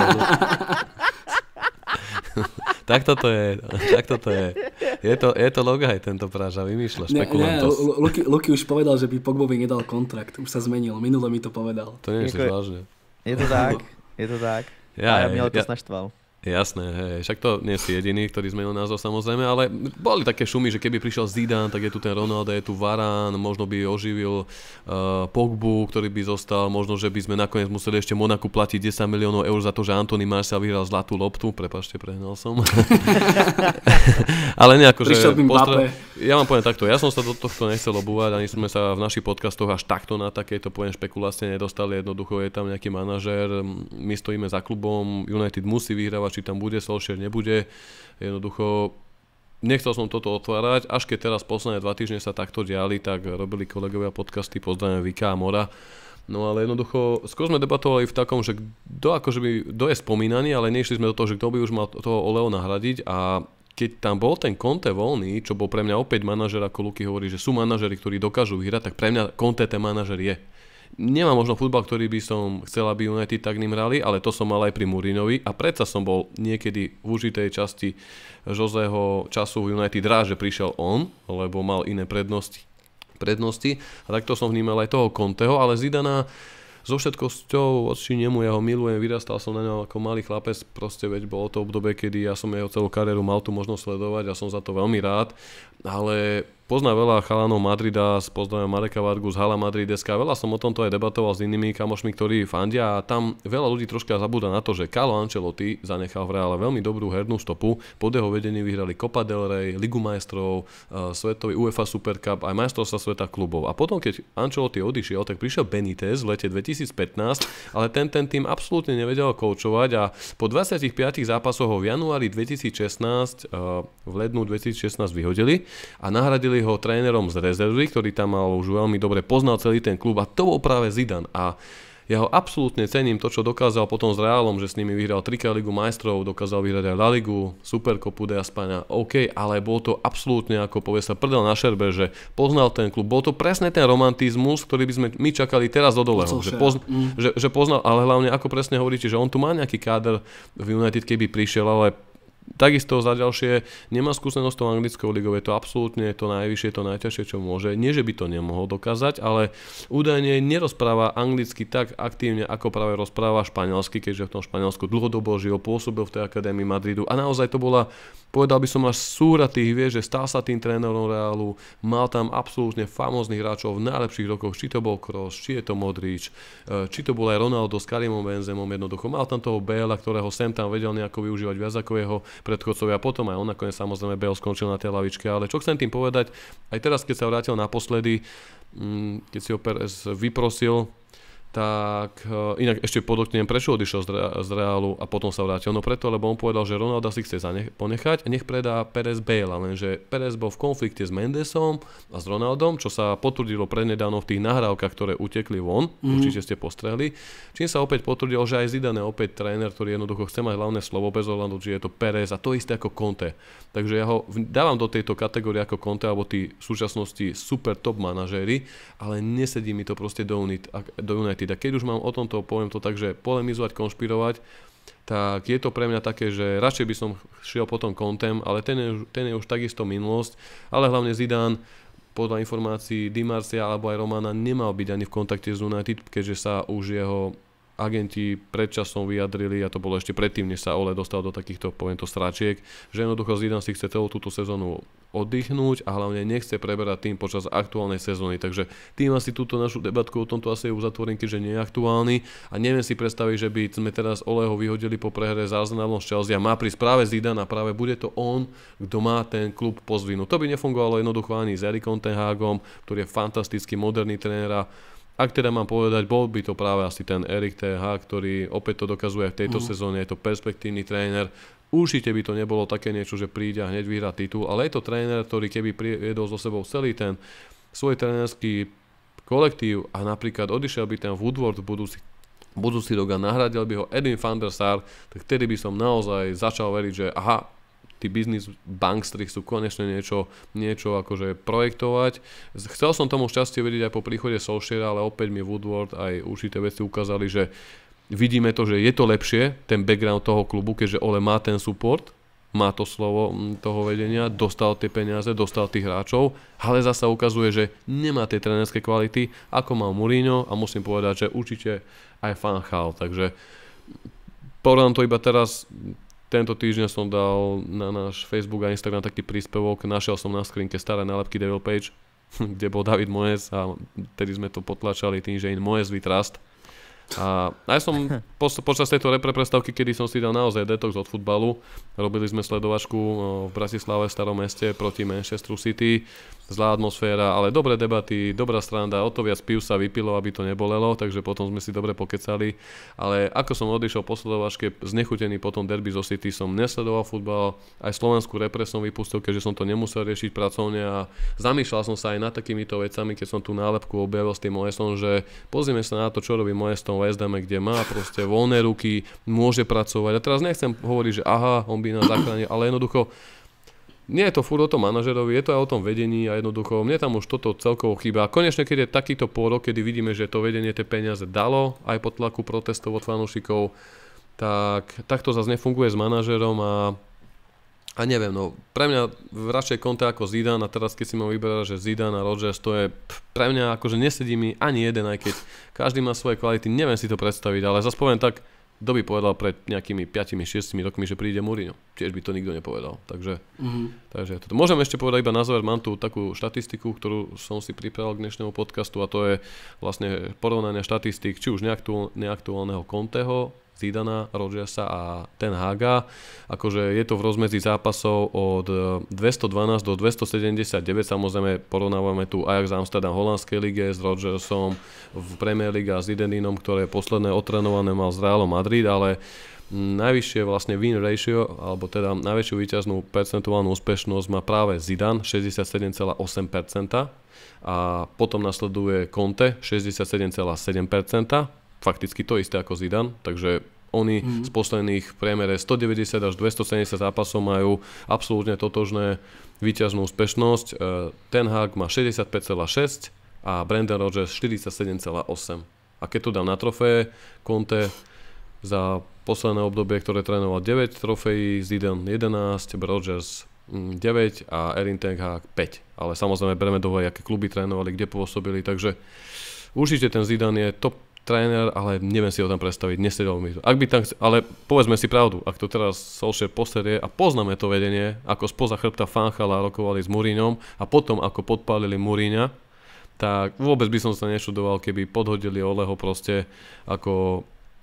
Tak toto je. Je to Logaj, tento Praža, vymýšľa, špekulantos. Luky už povedal, že by Pogbovi nedal kontrakt, už sa zmenil, minule mi to povedal. To nie je vážne. Je to tak. Já mě letos naštval. Jasné, hej, však to nie si jediný, ktorý zmenil názov samozrejme, ale boli také šumy, že keby prišiel Zidane, tak je tu ten Ronaldo, je tu Varane, možno by oživil Pogbu, ktorý by zostal, možno, že by sme nakoniec museli ešte Monaku platiť 10 miliónov eur za to, že Anthony Martial vyhral zlatú loptu, prepáčte, prehnal som. Ale nejako, že ja vám poviem takto, ja som sa do tohto nechcel obúvať, ani sme sa v našich podcastoch až takto na takéto špekulácie nedostali, jednoducho je tam nejaký manažér, my stojíme za klubom, United musí vyhrávať, či tam bude Solskjaer, nebude. Jednoducho nechcel som toto otvárať, až keď teraz posledné 2 týždne sa takto diali, tak robili kolegovia podcasty, pozdravím Vika a Mora. No ale jednoducho, skôr sme debatovali v takom, že kto je spomínaný, ale nešli sme do toho, že kto by už mal toho Oleo nahradiť a keď tam bol ten Conte voľný, čo bol pre mňa opäť manažer, ako Luky hovorí, že sú manažeri, ktorí dokážu vyhrať, tak pre mňa Conte ten manažer je. Nemám možno futbal, ktorý by som chcel, aby United tak ním hrali, ale to som mal aj pri Mourinhovi a predsa som bol niekedy v užitej časti Joseho času v United rád, že prišiel on, lebo mal iné prednosti. A takto som vnímal aj toho Conteho, ale Zidana so všetkosťou voči nemu, ja ho milujem, vyrastal som na ňo ako malý chlapec, proste veď bolo to obdobie, kedy ja som jeho celú kariéru mal tu možnosť sledovať a som za to veľmi rád, ale poznám veľa chalanov Madrida, poznám Mareka Vargu z Hala Madrideska, veľa som o tomto aj debatoval s inými kamošmi, ktorí fandia a tam veľa ľudí troška zabúda na to, že Carlo Ancelotti zanechal v Reále veľmi dobrú hernú stopu, pod jeho vedení vyhrali Copa del Rey, Ligu majstrov, svetový UEFA Super Cup aj majstrovstvá sveta klubov a potom keď Ancelotti odišiel, tak prišiel Benitez v lete 2015, ale ten tým absolútne nevedel koučovať a po 25 zápasoch ho v januári 2016 v lednu 2016 vyhodili a nahradili ho trénerom z rezervy, ktorý tam mal už veľmi dobre poznal celý ten klub a to bol práve Zidane a ja ho absolútne cením to, čo dokázal potom s Reálom, že s nimi vyhral 3-krát Ligu majstrov, dokázal vyhrať aj La Ligu, Supercopu de España, OK, ale bol to absolútne, ako povie sa, prdel na šerbe, že poznal ten klub, bol to presne ten romantizmus, ktorý by sme my čakali teraz do Doleho, že poznal, ale hlavne ako presne hovoríte, že on tu má nejaký káder v United, keby prišiel, ale takisto za ďalšie nemá skúsenosť tou anglickou ligou, je to absolútne to najvyššie, to najťažšie, čo môže. Nie, že by to nemohol dokázať, ale údajne nerozpráva anglicky tak aktívne, ako práve rozpráva španielsky, keďže v tom Španielsku dlhodobo žil, pôsobil v tej akadémii Madridu a naozaj to bola, povedal by som až súhra tých vieš, že stal sa tým trénerom Reálu, mal tam absolútne famóznych hráčov v najlepších rokoch, či to bol Kroos, či je to Modrič, či to bol aj Ronaldo s Karimom Benzemom, jednoducho mal tam toho Bale, ktorého sem tam vedel nejako využívať viac ako jeho predchodcovia, potom aj on nakoniec samozrejme Bale skončil na tej lavičke, ale čo chcem tým povedať, aj teraz keď sa vrátil naposledy, keď si ho Perez vyprosil, tak inak ešte podotknem, prečo odišiel z Reálu a potom sa vrátil. No preto, lebo on povedal, že Ronalda si chce ponechať a nech predá Perez Bale, lenže Perez bol v konflikte s Mendesom a s Ronaldom, čo sa potvrdilo prednedávno v tých nahrávkach, ktoré utekli von, určite ste postrehli. Čím sa opäť potvrdilo, že aj Zidane je opäť tréner, ktorý jednoducho chce mať hlavné slovo bez ohľadu, či je to Perez a to isté ako Conte. Takže ja ho dávam do tejto kategórie ako Conte, alebo tí v súčasnosti super top manažéri, ale nesedí mi to proste do United. A keď už mám o tomto, poviem to tak, že polemizovať, konšpirovať, tak je to pre mňa také, že radšej by som šiel potom Contem, ale ten je už takisto minulosť, ale hlavne Zidane, podľa informácií Di Marcia alebo aj Romana nemal byť ani v kontakte s United, keďže sa už jeho agenti predčasom vyjadrili, a to bolo ešte predtým, než sa Ole dostal do takýchto, poviem to, sračiek, že jednoducho Zidane si chce celú túto sezónu oddychnúť a hlavne nechce preberať tým počas aktuálnej sezóny. Takže tým asi túto našu debatku o tomto asi uzatvorím, keďže nie je aktuálny a neviem si predstaviť, že by sme teraz Oleho vyhodili po prehre s Arsenalom z Chelsea a má prísť práve Zidane a práve bude to on, kto má ten klub pozvinúť. To by nefungovalo jednoducho ani s Erikom ten Hagom, ktorý je fantastický moderný tréner. Ak teda mám povedať, bol by to práve asi ten Erik ten Hag, ktorý opäť to dokazuje v tejto sezóne, je to perspektívny tréner. Určite by to nebolo také niečo, že príde a hneď vyhrá titul, ale je to tréner, ktorý keby priviedol so sebou celý ten svoj trénerský kolektív a napríklad odišiel by ten Woodward budúci rok a nahradil by ho Edwin van der Sar, tak vtedy by som naozaj začal veriť, že aha, tí business bankstri chcú konečne niečo akože projektovať. Chcel som tomu šťastie vedieť aj po príchode Solskjaera, ale opäť mi Woodward aj určité veci ukázali, že vidíme to, že je to lepšie, ten background toho klubu, keďže Ole má ten support, má to slovo toho vedenia, dostal tie peniaze, dostal tých hráčov, ale zasa ukazuje, že nemá tie trénerské kvality, ako mal Mourinho a musím povedať, že určite aj Van Gaal. Takže povedám to iba teraz, tento týždeň som dal na náš Facebook a Instagram taký príspevok, našiel som na skrinke staré nálepky Devil Page, kde bol David Moyes a tedy sme to potlačali tým, že in Moyes we trust. A aj som počas tejto prestávky, kedy som si dal naozaj detox od futbalu, robili sme sledovačku v Bratislave, v Starom meste proti Manchesteru City, zlá atmosféra, ale dobré debaty, dobrá stranda, o to viac piv sa vypilo, aby to nebolelo, takže potom sme si dobre pokecali, ale ako som odišiel po sledovačke, znechutený potom derby zo City, som nesledoval futbal, aj slovenskú repre som vypustil, keďže som to nemusel riešiť pracovne a zamýšľal som sa aj nad takýmito vecami, keď som tú nálepku objavil s tým Moyesom, že pozrieme sa na to, čo robí Moyes v tom West Hame, kde má proste voľné ruky, môže pracovať. A teraz nechcem hovoriť, že aha, on by nás zachránil, ale jednoducho nie je to furt o tom manažerovi, je to aj o tom vedení a jednoducho mne tam už toto celkovo chýba. A konečne, keď je takýto pôrok, kedy vidíme, že to vedenie tie peniaze dalo aj pod tlaku protestov od fanúšikov, tak to zase nefunguje s manažerom a neviem, no pre mňa radšej Conte ako Zidane a teraz keď si mám vyberať, že Zidane a Rodgers, to je pre mňa akože nesedí mi ani jeden, aj keď každý má svoje kvality, neviem si to predstaviť, ale zase poviem tak, kto by povedal pred nejakými 5-6 rokmi, že príde Mourinho. Tiež by to nikto nepovedal. Takže toto. Môžem ešte povedať iba na záver, mám tu takú štatistiku, ktorú som si pripravil k dnešnému podcastu a to je vlastne porovnanie štatistík, či už neaktuálneho Conteho, Zidana, Rodgersa a Ten Haga. Akože je to v rozmedzi zápasov od 212 do 279, samozrejme porovnávame tu Ajax Amsterdam v holandskej lige s Rodgersom v Premier League a s Zidaneom, ktoré posledné otrenované mal z Realom Madrid, ale najvyššie vlastne win ratio, alebo teda najväčšiu víťaznú percentuálnu úspešnosť má práve Zidane 67,8% a potom nasleduje Conte 67,7%, fakticky to isté ako Zidane, takže oni z posledných v priemere 190 až 270 zápasov majú absolútne totožné víťaznú úspešnosť. Ten Hag má 65,6 a Brendan Rodgers 47,8. A keď to dám na trofeje, Conte za posledné obdobie, ktoré trénoval 9 trofejí, Zidane 11, Rodgers 9 a Erik ten Hag 5. Ale samozrejme bereme do úvahy, aké kluby trénovali, kde pôsobili, takže určite ten Zidane je top tréner, ale neviem si ho tam predstaviť, nesedel mi to. Ale povedzme si pravdu, ak to teraz Solskjaer poserie a poznáme to vedenie, ako spoza chrbta Fanchala rokovali s Mourinhom a potom ako podpálili Mourinha, tak vôbec by som sa nešudoval, keby podhodili Oleho proste ako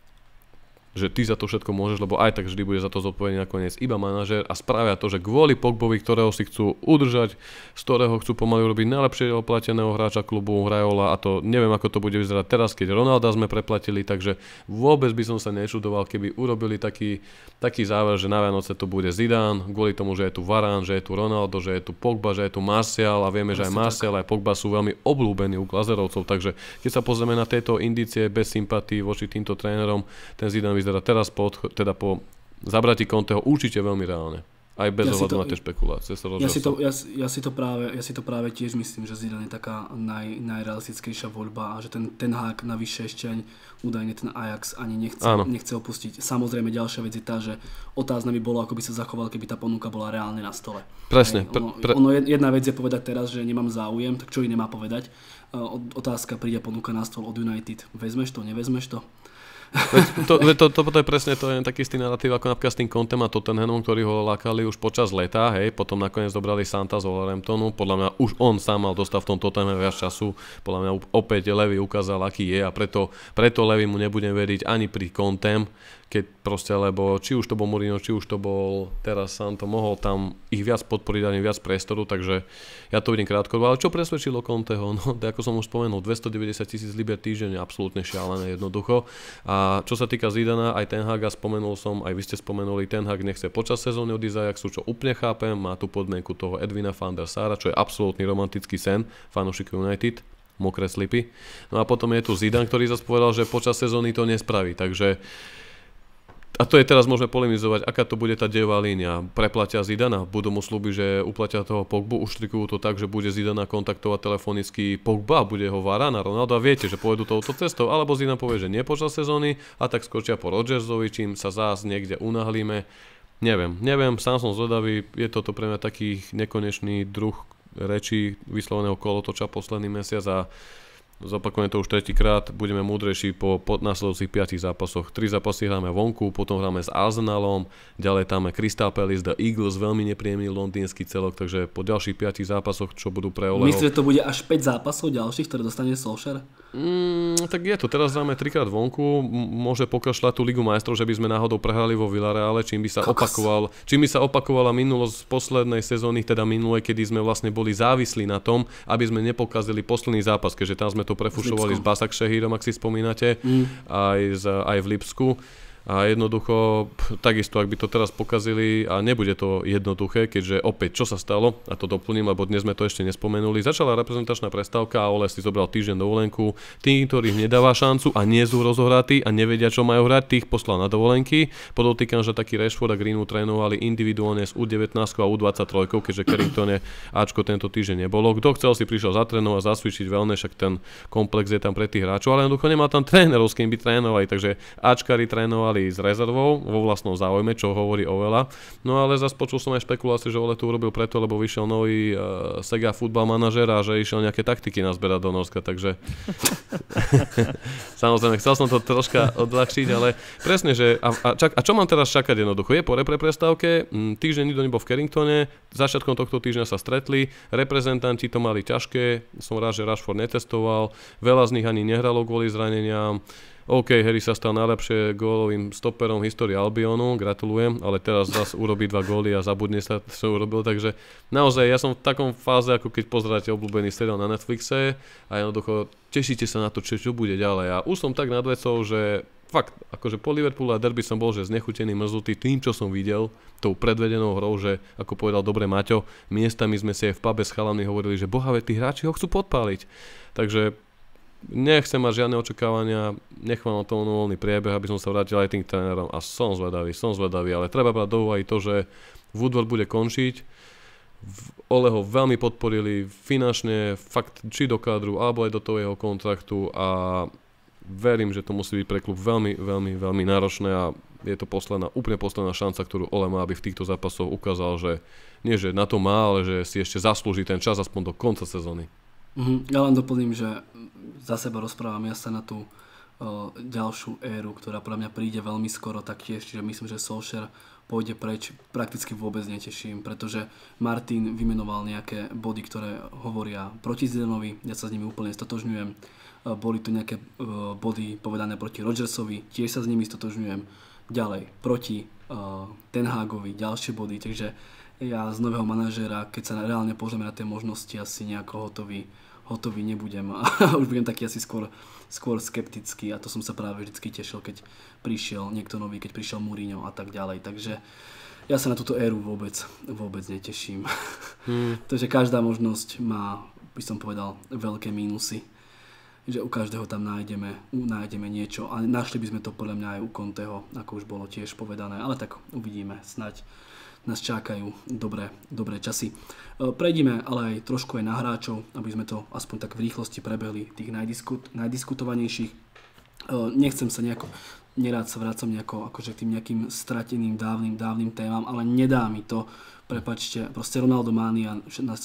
že ty za to všetko môžeš, lebo aj tak vždy bude za to zodpovedný nakoniec iba manažér a spravia to, že kvôli Pogbovi, ktorého si chcú udržať, z ktorého chcú pomaly urobiť najlepšieho plateného hráča klubu Raiola a to neviem, ako to bude vyzerať teraz, keď Ronalda sme preplatili, takže vôbec by som sa nečudoval, keby urobili taký záver, že na Vianoce to bude Zidane, kvôli tomu, že je tu Varane, že je tu Ronaldo, že je tu Pogba, že je tu Martial a vieme, že aj Martial aj Pogba sú veľmi obľúbení u Glazerovcov, takže keď sa pozrieme na tieto indície bez sympatí voči týmto trénerom, ten Zidane vyzerá teraz po zabratí Conteho určite veľmi reálne. Aj bez ohľadu na tie špekulácie. Ja si to práve tiež myslím, že Zidane je taká najrealistickejšia voľba a že ten Hag navyše ešte ani údajne ten Ajax ani nechce opustiť. Samozrejme ďalšia vec je tá, že otázne by bolo, ako by sa zachoval, keby tá ponuka bola reálne na stole. Presne. Jedna vec je povedať teraz, že nemám záujem, tak čo iné má povedať. Otázka, príde ponuka na stôl od United. Vezmeš to, nevezmeš to? To je presne to je taký istý narratív ako napríklad s tým Contem a Tottenhamom, ktorí ho lákali už počas leta, hej, potom nakoniec dobrali Santa z Wolverhamptonu, podľa mňa už on sám mal dostať v tom Tottenhame viac času, podľa mňa opäť Levy ukázal, aký je a preto Levy mu nebudem veriť ani pri Contem, keď proste, lebo či už to bol Mourinho, či už to bol teraz Santo, mohol tam ich viac podporiť, ani viac priestoru, takže ja to vidím krátko, ale čo presvedčilo Conteho, no ako som už spomenul, 290,000 libier týždeň je absolútne šialené jednoducho a čo sa týka Zidana, aj Ten Haga spomenul som, aj vy ste spomenuli, Ten Hag nechce počas sezóny odísť Ajaxu, čo úplne chápem, má tu podmienku toho Edwina van der Sara, čo je absolútny romantický sen fanúšikov United, mokré slipy. No a potom je tu Zidane, ktorý zase povedal, že počas sezóny to nespraví, takže a to je teraz môžeme polemizovať, aká to bude tá dejová línia. Preplatia Zidana, budú mu slúbiť, že uplatia toho Pogbu, uštrikujú to tak, že bude Zidana kontaktovať telefonicky Pogba, bude ho Varane, Ronaldo a viete, že pôjdu touto cestou, alebo Zidane povie, že nie počas sezóny a tak skočia po Rodgersovi, čím sa zás niekde unahlíme. Neviem, sám som zvedavý, je toto pre mňa taký nekonečný druh rečí vysloveného kolotoča posledný mesiac a zopakujem to už tretíkrát, budeme múdrejší po nasledujúcich 5 zápasoch. 3 zápasy hráme vonku, potom hráme s Arsenalom, ďalej tam je Crystal Palace, The Eagles, veľmi nepríjemný londýnsky celok, takže po ďalších 5 zápasoch, čo budú pre Oleho... Myslíte, že to bude až 5 zápasov ďalších, ktoré dostane Solskjaer? Tak je to, teraz hráme 3-krát vonku, môže pokašľať tú Ligu majstrov, že by sme náhodou prehrali vo Villareale, čím by sa opakovala minulosť z poslednej sezóny, teda minulé, kedy sme vlastne boli závislí na tom, aby sme nepokazili posledný zápas, keďže tam sme to prefušovali s Başakşehírom, ak si spomínate, aj v Lipsku. A jednoducho, takisto, ak by to teraz pokazili, a nebude to jednoduché, keďže opäť, čo sa stalo, a to doplním, lebo dnes sme to ešte nespomenuli, začala reprezentačná prestávka a Ole si zobral týždeň dovolenku. Tí, ktorých nedáva šancu a nie sú rozohratí a nevedia, čo majú hrať, tých poslal na dovolenky. Podotýkam, že taký Rashford a Greenwood trénovali individuálne s U19 a U23, keďže Carringtone Ačko tento týždeň nebolo. Kto chcel, si prišiel zatrénovať, zasvičiť veľmi, však ten komplex je tam pre tých hráčov, ale jednoducho nemá tam trénerov, s kým by trénovali, takže Ačkari trénovali s rezervou vo vlastnom záujme, čo hovorí oveľa. No ale zase počul som aj špekulácie, že Ole to urobil preto, lebo vyšiel nový Sega Football manažer a že išiel nejaké taktiky nazberať do Norska, takže samozrejme, chcel som to troška odľahčiť, ale presne, že a čo mám teraz čakať jednoducho? Je po prestávke, týždeň nikto nebol v Carringtone, začiatkom tohto týždňa sa stretli, reprezentanti to mali ťažké, som rád, že Rashford netestoval, veľa z nich ani nehralo kvôli zraneniam. OK, Harry sa stal najlepšie gólovým stoperom v histórii Albionu, gratulujem, ale teraz zase urobí 2 góly a zabudne sa, čo urobil, takže naozaj ja som v takom fáze, ako keď pozeráte obľúbený seriál na Netflixe a jednoducho tešíte sa na to, čo bude ďalej. A už som tak nad vecou, že fakt, akože po Liverpoole a derby som bol, že znechutený, mrzutý tým, čo som videl, tou predvedenou hrou, že ako povedal dobre Maťo, miestami sme si aj v pube s chalami hovorili, že boha, tí hráči ho chcú podpáliť. Takže nechcem mať žiadne očakávania, nechám o tom voľný priebeh, aby som sa vrátil aj tým trénerom a som zvedavý, ale treba brať do úvahy to, že Woodward bude končiť. Ole ho veľmi podporili finančne, fakt či do kádru, alebo aj do toho jeho kontraktu a verím, že to musí byť pre klub veľmi náročné a je to úplne posledná šanca, ktorú Ole má, aby v týchto zápasoch ukázal, že nie, že na to má, ale že si ešte zaslúži ten čas aspoň do konca sezóny. Ja len doplním, že za seba rozprávam ja sa na tú ďalšiu éru, ktorá pre mňa príde veľmi skoro taktiež, čiže myslím, že Solskjaer pôjde preč, prakticky vôbec neteším, pretože Martin vymenoval nejaké body, ktoré hovoria proti Zidanovi, ja sa s nimi úplne stotožňujem, boli tu nejaké body povedané proti Rodgersovi, tiež sa s nimi stotožňujem, ďalej proti Ten Hagovi, ďalšie body, takže ja z nového manažéra, keď sa reálne pozrieme na tie možnosti, asi nejako hotový nebudem a už budem taký asi skôr skeptický a to som sa práve vždycky tešil, keď prišiel niekto nový, keď prišiel Mourinho a tak ďalej, takže ja sa na túto éru vôbec neteším. Takže každá možnosť má, by som povedal, veľké mínusy, že u každého tam nájdeme niečo a našli by sme to podľa mňa aj u Conteho, ako už bolo tiež povedané, ale tak uvidíme, snáď nás čakajú dobré časy. Prejdime ale aj trošku aj na hráčov, aby sme to aspoň tak v rýchlosti prebehli, tých najdiskutovanejších. Nechcem sa nerád sa vracam akože tým nejakým strateným dávnym témam, ale nedá mi to, prepáčte, proste Ronaldo Mania nás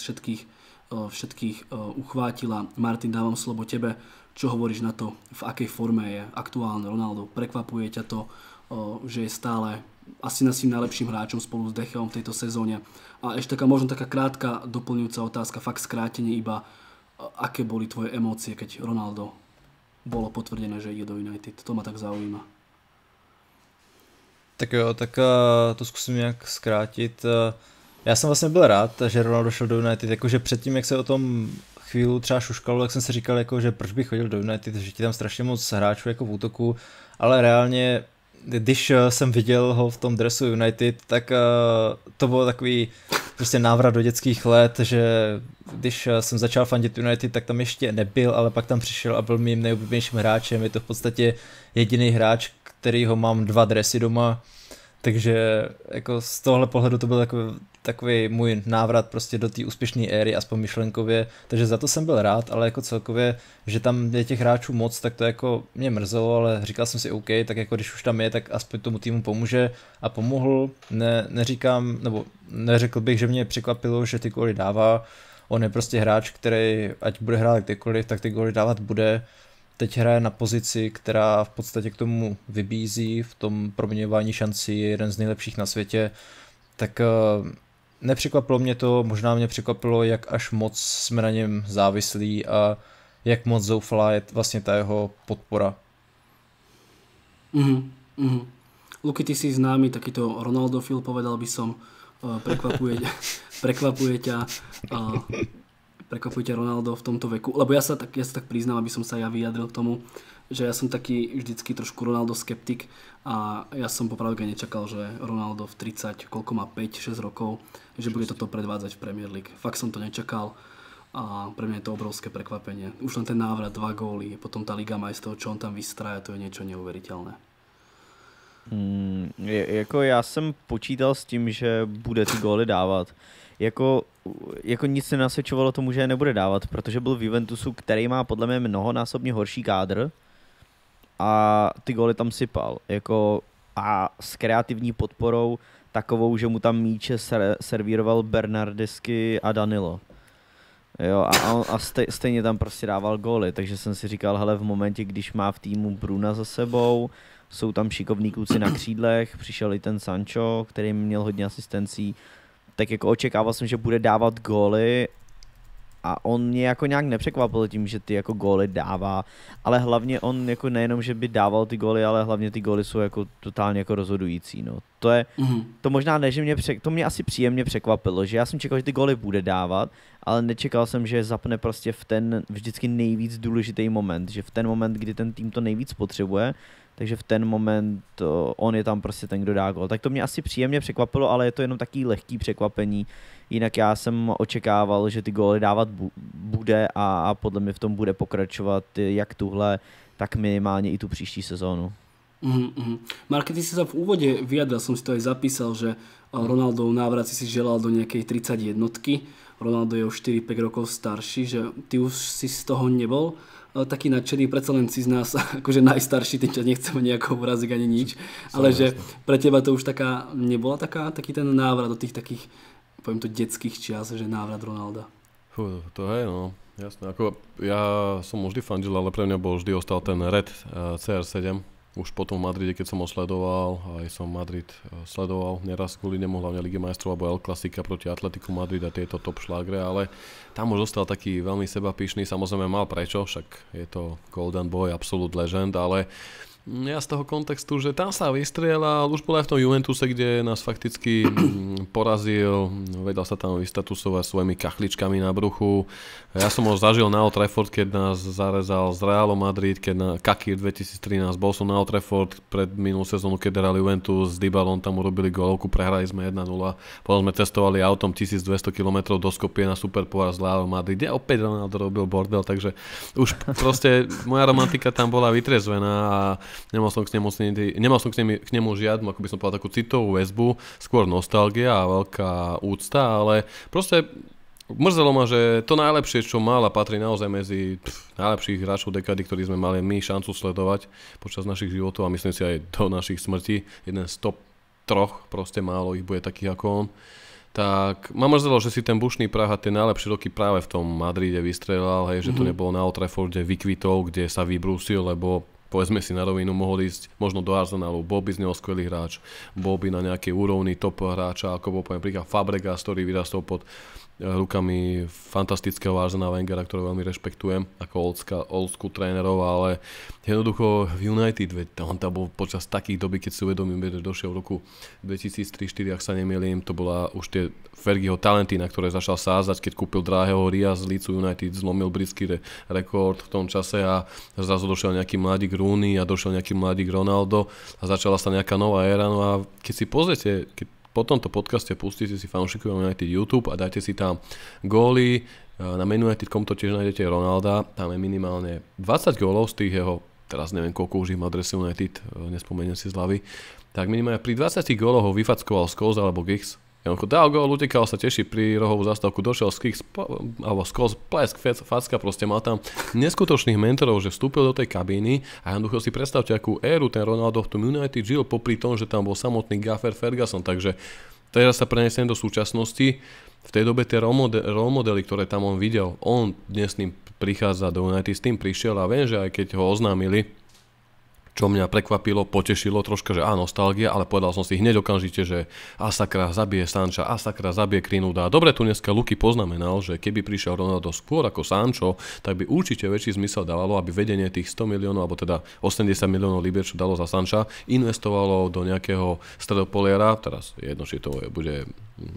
všetkých uchvátila. Martin, dávam slovo tebe, čo hovoríš na to, v akej forme je aktuálne Ronaldo? Prekvapuje ťa to, že je stále asi naším najlepším hráčom spolu s Decheom v tejto sezóne. A ešte možno taká krátka doplňujúca otázka, fakt skrátenie iba, aké boli tvoje emócie, keď Ronaldo bolo potvrdené, že ide do United. To ma tak zaujíma. Tak jo, tak to zkusím nějak zkrátit. Já jsem vlastně byl rád, že Ronaldo šel do United, jakože předtím, jak se o tom chvíli třeba šuškalo, tak jsem si říkal, jako, že proč bych chodil do United, že ti tam strašně moc hráčů jako v útoku, ale reálně když jsem viděl ho v tom dresu United, tak to bylo takový prostě návrat do dětských let, že když jsem začal fandit United, tak tam ještě nebyl, ale pak tam přišel a byl mým nejoblíbenějším hráčem. Je to v podstatě jediný hráč, kterýho mám 2 dresy doma, takže jako z tohle pohledu to byl takový můj návrat prostě do té úspěšné éry, aspoň myšlenkově, takže za to jsem byl rád, ale jako celkově, že tam je těch hráčů moc, tak to jako mě mrzelo, ale říkal jsem si OK, tak jako když už tam je, tak aspoň tomu týmu pomůže a pomohl, neříkám, nebo neřekl bych, že mě překvapilo, že ty góly dává, On je prostě hráč, který ať bude hrát kdekoliv, tak ty góly dávat bude. Teď hraje na pozici, která v podstatě k tomu vybízí, v tom proměňování šancí je jeden z nejlepších na světě, tak nepřekvapilo mě to, možná mě překvapilo, jak až moc jsme na něm závislí a jak moc zoufalá je vlastně ta jeho podpora. Luky, ty si známy takýto Ronaldofil, povedal by som, prekvapuje ťa Ronaldo v tomto veku, lebo ja sa tak priznám, aby som sa ja vyjadril k tomu, že ja som taký vždycky trošku Ronaldo skeptik a ja som popravde nečakal, že Ronaldo v 30, koľko má 5-6 rokov, že bude toto predvádzať v Premier League. Fakt som to nečakal a pre mňa je to obrovské prekvapenie. Už len ten návrat, 2 góly, potom tá Liga majstrov, čo on tam vystrája, to je niečo neuveriteľné. Jako já jsem počítal s tím, že bude ty góly dávat. Jako nic nenasvědčovalo tomu, že je nebude dávat, protože byl v Juventusu, který má podle mě mnohonásobně horší kádr a ty góly tam sypal. A s kreativní podporou takovou, že mu tam míče servíroval Bernardeschi a Danilo. Jo, a stejně tam prostě dával góly, takže jsem si říkal, hele, v momentě, když má v týmu Bruna za sebou, jsou tam šikovní kluci na křídlech, přišel i ten Sancho, který měl hodně asistencí, tak jako očekával jsem, že bude dávat góly a on mě jako nějak nepřekvapil tím, že ty jako góly dává, ale hlavně on jako nejenom, že by dával ty góly, ale hlavně ty góly jsou jako totálně jako rozhodující, no. To možná ne, že to mě asi příjemně překvapilo, že já jsem čekal, že ty góly bude dávat, ale nečekal jsem, že zapne prostě v ten vždycky nejvíc důležitý moment, že v ten moment, kdy ten tým to nejvíc potřebuje, takže v ten moment on je tam prostě ten, kdo dá gól. Tak to mě asi příjemně překvapilo, ale je to jenom taký lehký překvapení. Jinak já jsem očekával, že ty góly dávat bude a podle mě v tom bude pokračovat jak tuhle, tak minimálně i tu příští sezónu. Marke, ty si sa v úvode vyjadral, som si to aj zapísal, že Ronaldov návrat si želal do nejakej 31-ky. Ronaldo je o 4-5 rokov starší, že ty už si z toho nebol taký nadšený, predsa len si z nás akože najstarší, tým čas nechceme nejako uraziť ani nič, ale že pre teba to už nebola taký ten návrat do tých takých, poviem to, detských čias, že návrat Ronalda. To je, no, jasné, ako ja som vždy fandil, ale pre mňa bol vždy ostal ten Red CR7, už potom v Madride, keď som ho sledoval, aj som Madrid sledoval neraz kvôli nemu, hlavne Lige majstrov alebo El Clásica proti Atletiku Madrid a tieto top šlágre, ale tam už ostal taký veľmi sebapyšný, samozrejme mal prečo, však je to Golden Boy, absolute legend, ale ja z toho kontextu, že tam sa vystrieľal, už bol aj v tom Juventuse, kde nás fakticky porazil, vedel sa tam vystatusovať svojimi kachličkami na bruchu. Ja som ho zažil na Old Trafford, keď nás zarezal z Realu Madrid, keď na Kaki 2013, bol som na Old Trafford pred minulú sezónu, keď hral Juventus s Dybalom, tam urobili gólovku, prehrali sme 1-0, potom sme testovali autom 1200 km do Skopie na Superpohár z Realu Madrid, kde opäť Ronaldo robil bordel, takže už proste moja romantika tam bola vytrezvená a nemal som k nemu žiadnu, ako by som povedal, takú citovú väzbu, skôr nostalgia a veľká úcta, ale proste mrzelo ma, že to najlepšie, čo mal a patrí naozaj medzi najlepších hráčov dekady, ktorí sme mali my šancu sledovať počas našich životov a myslím si aj do našich smrti, jeden z top 3, proste málo ich bude takých ako on. Tak ma mrzelo, že si ten bušný prah a tie najlepšie roky práve v tom Madride vystrelal, hej, že to nebolo na Old Trafforde vykvitol, kde sa vybrúsil, lebo povedzme si na rovinu, mohol ísť možno do Arsenalu, bol by z neho skvelý hráč, bol by na nejakej úrovni top hráča, ako bol poviem príklad Fabregas, ktorý vyrastol pod rukami fantastického Arsena Wengera, ktorého veľmi rešpektujem ako old school trénerov, ale jednoducho v United, on tam bol počas takých doby, keď si uvedomím, že došiel v roku 2003-2004, ak sa nemýlim, to bola už tie Fergieho talenty, na ktoré začal sázať, keď kúpil drahého Ria z Leeds United, zlomil britský rekord v tom čase a zrazu došiel nejaký mladík Rooney a došiel nejaký mladík Ronaldo a začala sa nejaká nová éra. No a keď si pozriete, keď po tomto podcaste pustíte si fanúšikov United YouTube a dajte si tam góly, na Man United.com to tiež nájdete Ronalda, tam je minimálne 20 gólov z tých jeho, teraz neviem koľko už ich má adrese United, nespomeniem si z hlavy, tak minimálne pri 20 góloch ho vyfackoval Scholes alebo Giggs. Jednoducho dal gól, utekal, sa teší pri rohovú zastávku, došiel Giggs alebo Scholes, plesk, facka, proste mal tam neskutočných mentorov, že vstúpil do tej kabíny a jednoducho si predstavte, akú éru ten Ronaldo v tom United žil popri tom, že tam bol samotný Gaffer Ferguson, takže teraz sa prenesiem do súčasnosti v tej dobe tie role modely, ktoré tam on videl, on dnes s ním prichádza do United, s tým prišiel a viem, že aj keď ho oznámili, čo mňa prekvapilo, potešilo troška, že nostalgia, ale povedal som si hneď okamžite, že sakra zabije Sancha, sakra zabije Greenwooda. Dobre, tu dneska Luky poznamenal, že keby prišiel Ronaldo skôr ako Sancho, tak by určite väčší zmysel dávalo, aby vedenie tých 100 miliónov, alebo teda 80 miliónov libier, čo dalo za Sancha, investovalo do nejakého stredopoliera, teraz jedno, či to bude,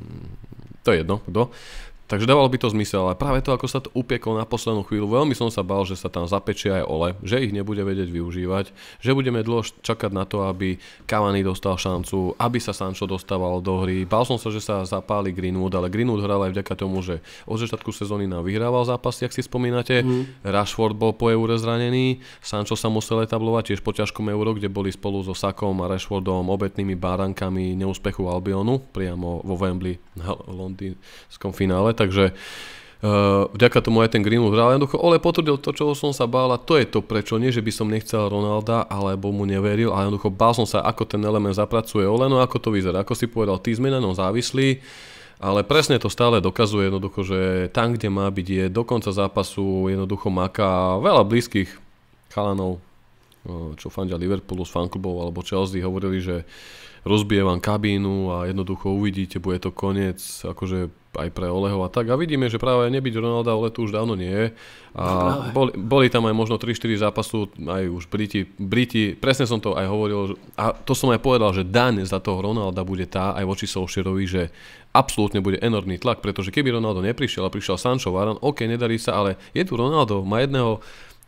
to je jedno, kto. Takže dávalo by to zmysel, ale práve to, ako sa to upieklo na poslednú chvíľu, veľmi som sa bál, že sa tam zapečia aj Ole, že ich nebude vedieť využívať, že budeme dlho čakať na to, aby Cavani dostal šancu, aby sa Sancho dostával do hry. Bál som sa, že sa zapáli Greenwood, ale Greenwood hral aj vďaka tomu, že od začiatku sezóny nám vyhrával zápasy, ak si spomínate. Rashford bol po Eure zranený, Sancho sa musel etablovať tiež po ťažkom Euro, kde boli spolu so Sakom a Rashfordom obetnými bárankami neúspechu Albionu, priamo vo Wembley na londýnskom finále. Takže vďaka tomu aj ten Greenwood hral. Jednoducho Ole potvrdil to, čo som sa bál, a to je to prečo. Nie, že by som nechcel Ronalda, alebo mu neveril, ale jednoducho bál som sa, ako ten element zapracuje Ole, no ako to vyzerá. Ako si povedal, tí sme na ňom závislí, ale presne to stále dokazuje jednoducho, že tam, kde má byť, je do konca zápasu jednoducho maká veľa blízkych chalanov, čo fandia Liverpoolu z fanklubov alebo Chelsea, hovorili, že rozbije vám kabínu a jednoducho uvidíte, bude to koniec akože aj pre Oleho a tak. A vidíme, že práve nebyť Ronalda, Ole tu už dávno nie je. A boli tam aj možno 3-4 zápasu, aj už Briti, presne som to aj hovoril, a to som aj povedal, že daň za toho Ronalda bude tá aj voči Solskjaerovi, že absolútne bude enormný tlak, pretože keby Ronaldo neprišiel a prišiel Sancho, Varane, OK, nedarí sa, ale je tu Ronaldo, má jedného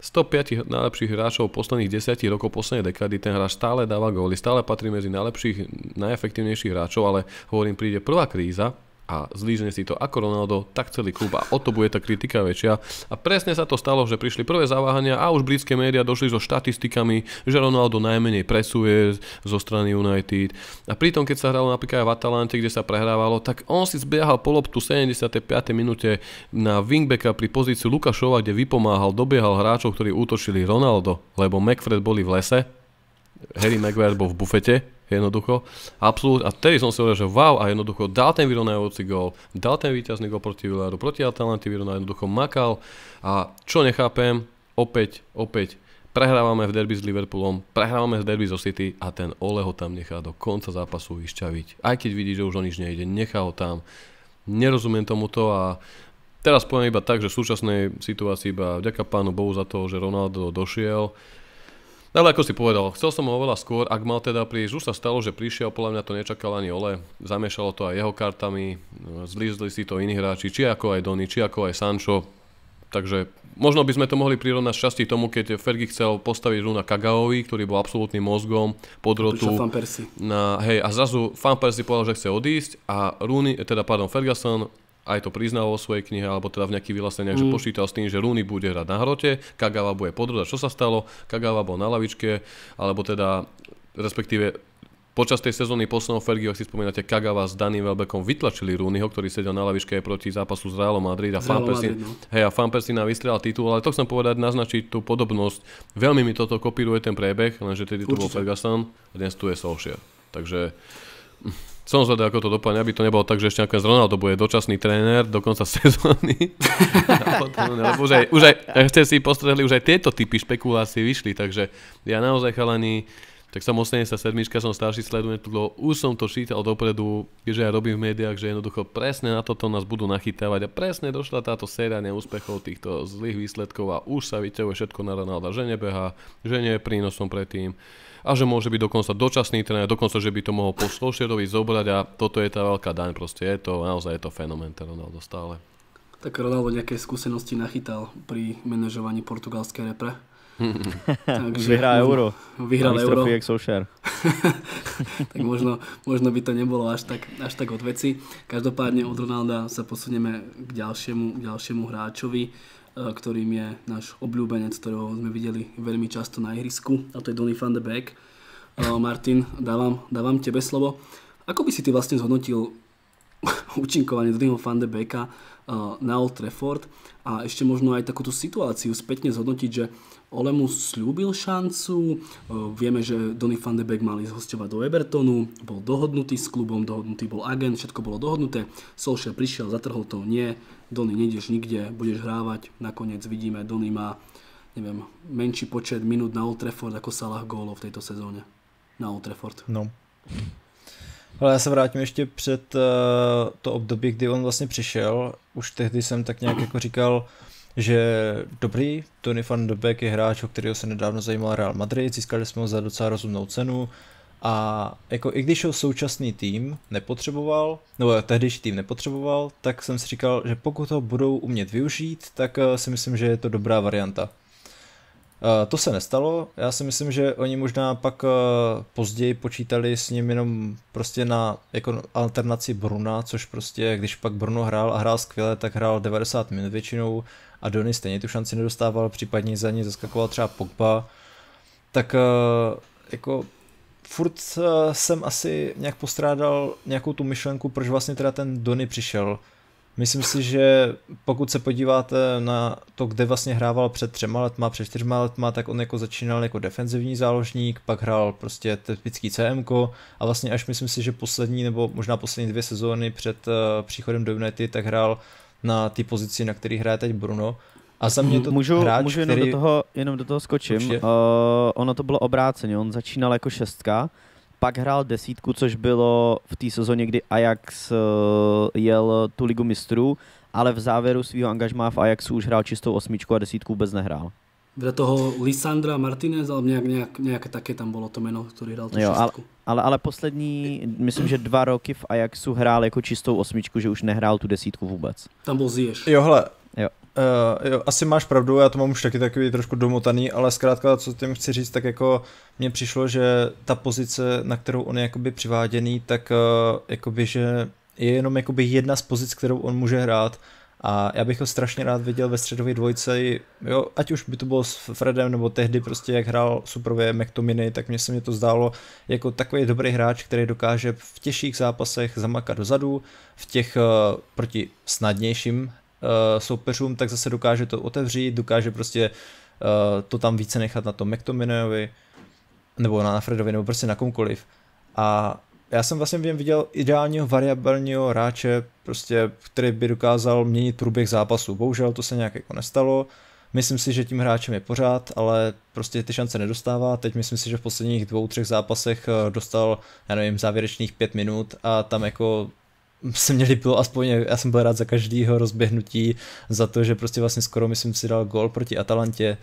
105 najlepších hráčov posledných 10 rokov, poslednej dekády, ten hráč stále dáva góly, stále patrí medzi najlepších, najefektívnejších hráčov, ale hovorím, príde prvá kríza a zlížne si to ako Ronaldo, tak celý klub a o to bude tá kritika väčšia. A presne sa to stalo, že prišli prvé zaváhania a už britské médiá došli so štatistikami, že Ronaldo najmenej presuje zo strany United. A pritom, keď sa hralo napríklad aj v Atalante, kde sa prehrávalo, tak on si zbiehal po loptu v 75. minúte na wingbacka pri pozícii Lukašova, kde vypomáhal, dobiehal hráčov, ktorí útočili Ronaldo, lebo McFred boli v lese, Harry Maguire bol v bufete, jednoducho, absolútne. A vtedy som si hovoril, že wow, a jednoducho dal ten vyrovnávajúci gól, dal ten víťazný gól proti Villaru, proti Atalante jednoducho makal. A čo nechápem, opäť prehrávame v derby s Liverpoolom, prehrávame v derby zo City a ten Ole ho tam nechá do konca zápasu vyšťaviť. Aj keď vidí, že už o nič nejde, nechá ho tam. Nerozumiem tomuto a teraz poviem iba tak, že v súčasnej situácii iba vďaka pánu Bohu za to, že Ronaldo došiel. Ale ako si povedal, chcel som ho oveľa skôr, ak mal teda prísť, už sa stalo, že prišiel, podľa mňa to nečakal ani Ole, zamiešalo to aj jeho kartami, zlízli si to iní hráči, či ako aj Donny, či ako aj Sancho, takže možno by sme to mohli prirovnať šťastí tomu, keď Fergie chcel postaviť Runa Kagaovi, ktorý bol absolútnym mozgom podrotu. A zrazu Van Persie povedal, že chce odísť a Ferguson aj to priznal vo svojej knihe, alebo teda v nejakých vyhláseniach, že počítal s tým, že Rooney bude hrať na hrote, Kagawa bude podrúdať. Čo sa stalo? Kagawa bol na lavičke, alebo teda, respektíve počas tej sezóny posledného Fergie, ak si spomínate, Kagawa s Dannym Welbeckom vytlačili Rooneyho, ktorý sedel na lavičke aj proti zápasu s Realom Madrid a Van Persie nám vystrelal titul, ale to chcem povedať, naznačiť tú podobnosť. Veľmi mi toto kopíruje ten priebeh, lenže tedy tu bol Ferguson a dnes tu je Solskjaer. Takže som zvedal, ako to dopadne, aby to nebolo tak, že ešte nakoniec Ronaldo bude dočasný tréner do konca sezóny. už aj ste si postrehli, už aj tieto typy špekulácií vyšli, takže ja naozaj chalani, tak som 87, som starší, sledujem to, už som to čítal dopredu, keďže ja robím v médiách, že jednoducho presne na toto nás budú nachytávať a presne došla táto séria neúspechov týchto zlých výsledkov a už sa vyťahuje všetko na Ronalda, že nebehá, že nie je prínosom predtým. A že môže byť dokonca dočasný tréner, dokonca, že by to mohol po Solskjaerovi zobrať a toto je tá veľká daň, proste je to, naozaj je to fenomén, ten Ronaldo stále. Tak Ronaldo nejaké skúsenosti nachytal pri manažovaní portugalskej repre. Vyhrá Euro. Vyhral Euro. Tak možno by to nebolo až tak od veci. Každopádne od Ronalda sa posunieme k ďalšiemu hráčovi, ktorým je náš obľúbenec, ktorého sme videli veľmi často na ihrisku, a to je Donny van de Beek. Martin, dávam tebe slovo. Ako by si ty vlastne zhodnotil účinkovanie Donnyho van de Beeka na Old Trafford a ešte možno aj takúto situáciu spätne zhodnotiť, že Ole mu slúbil šancu, vieme, že Donny van de Beek mal ísť hosťovať do Evertonu, bol dohodnutý s klubom, dohodnutý bol agent, všetko bolo dohodnuté, Solskjaer prišiel, zatrhol to, nie, Donny, nejdeš nikde, budeš hrávať, nakoniec vidíme, Donny má, neviem, menší počet minút na Old Trafford ako Salah gólov v tejto sezóne na Old Trafford. No. Ale já se vrátím ještě před to období, kdy on vlastně přišel. Už tehdy jsem tak nějak jako říkal, že dobrý, Donny van de Beek je hráč, o kterého se nedávno zajímal Real Madrid, získali jsme ho za docela rozumnou cenu a jako i když ho současný tým nepotřeboval, nebo tehdejší tým nepotřeboval, tak jsem si říkal, že pokud ho budou umět využít, tak si myslím, že je to dobrá varianta. To se nestalo, já si myslím, že oni možná pak později počítali s ním jenom prostě na jako alternaci Bruna, což prostě, když pak Bruno hrál a hrál skvěle, tak hrál 90 minut většinou a Donny stejně tu šanci nedostával, případně za ní zaskakoval třeba Pogba, tak jako furt jsem asi nějak postrádal nějakou tu myšlenku, proč vlastně teda ten Donny přišel. Myslím si, že pokud se podíváte na to, kde vlastně hrával před 3 letma, před 4 letma, tak on jako začínal jako defenzivní záložník, pak hrál prostě typický CMko a vlastně až myslím si, že poslední nebo možná poslední 2 sezóny před příchodem do United, tak hrál na té pozici, na který hraje teď Bruno. A za mě to hráč, můžu který... jenom do toho skočím. Ono to bylo obráceně, on začínal jako 6, pak hrál 10, což bylo v té sezóně, kdy Ajax jel tu ligu mistrů, ale v závěru svého angažmá v Ajaxu už hrál čistou 8 a 10 vůbec nehrál. Vedľa toho Lisandra Martinez, ale nejaké také tam bolo to meno, ktorý hral tú 6. Ale poslední, myslím, že 2 roky v Ajaxu hrál jako čistou 8, že už nehrál tu 10 vůbec. Tam bol Ziyech. Jo, hele, jo. Jo, asi máš pravdu, já to mám už taky takový trošku domotaný, ale zkrátka, co tím chci říct, tak jako mně přišlo, že ta pozice, na kterou on je jakoby přiváděný, tak jakoby, že je jenom jakoby jedna z pozic, kterou on může hrát a já bych ho strašně rád viděl ve středové dvojce, jo, ať už by to bylo s Fredem, nebo tehdy prostě jak hrál suprově McTominay, tak mě to zdálo jako takový dobrý hráč, který dokáže v těžších zápasech zamakat dozadu, v těch proti snadnějším soupeřům, tak zase dokáže to otevřít, dokáže prostě to tam více nechat na tom McTominayovi nebo na Fredovi, nebo prostě na komkoliv. A já jsem vlastně v něm viděl ideálního variabilního hráče, prostě, který by dokázal měnit průběh zápasu. Bohužel to se nějak jako nestalo. Myslím si, že tím hráčem je pořád, ale prostě ty šance nedostává. Teď myslím si, že v posledních 2-3 zápasech dostal, já nevím, závěrečných 5 minut a tam jako se mě líbilo, aspoň já jsem byl rád za každýho rozběhnutí, za to, že prostě vlastně skoro myslím si dal gól proti Atalantě.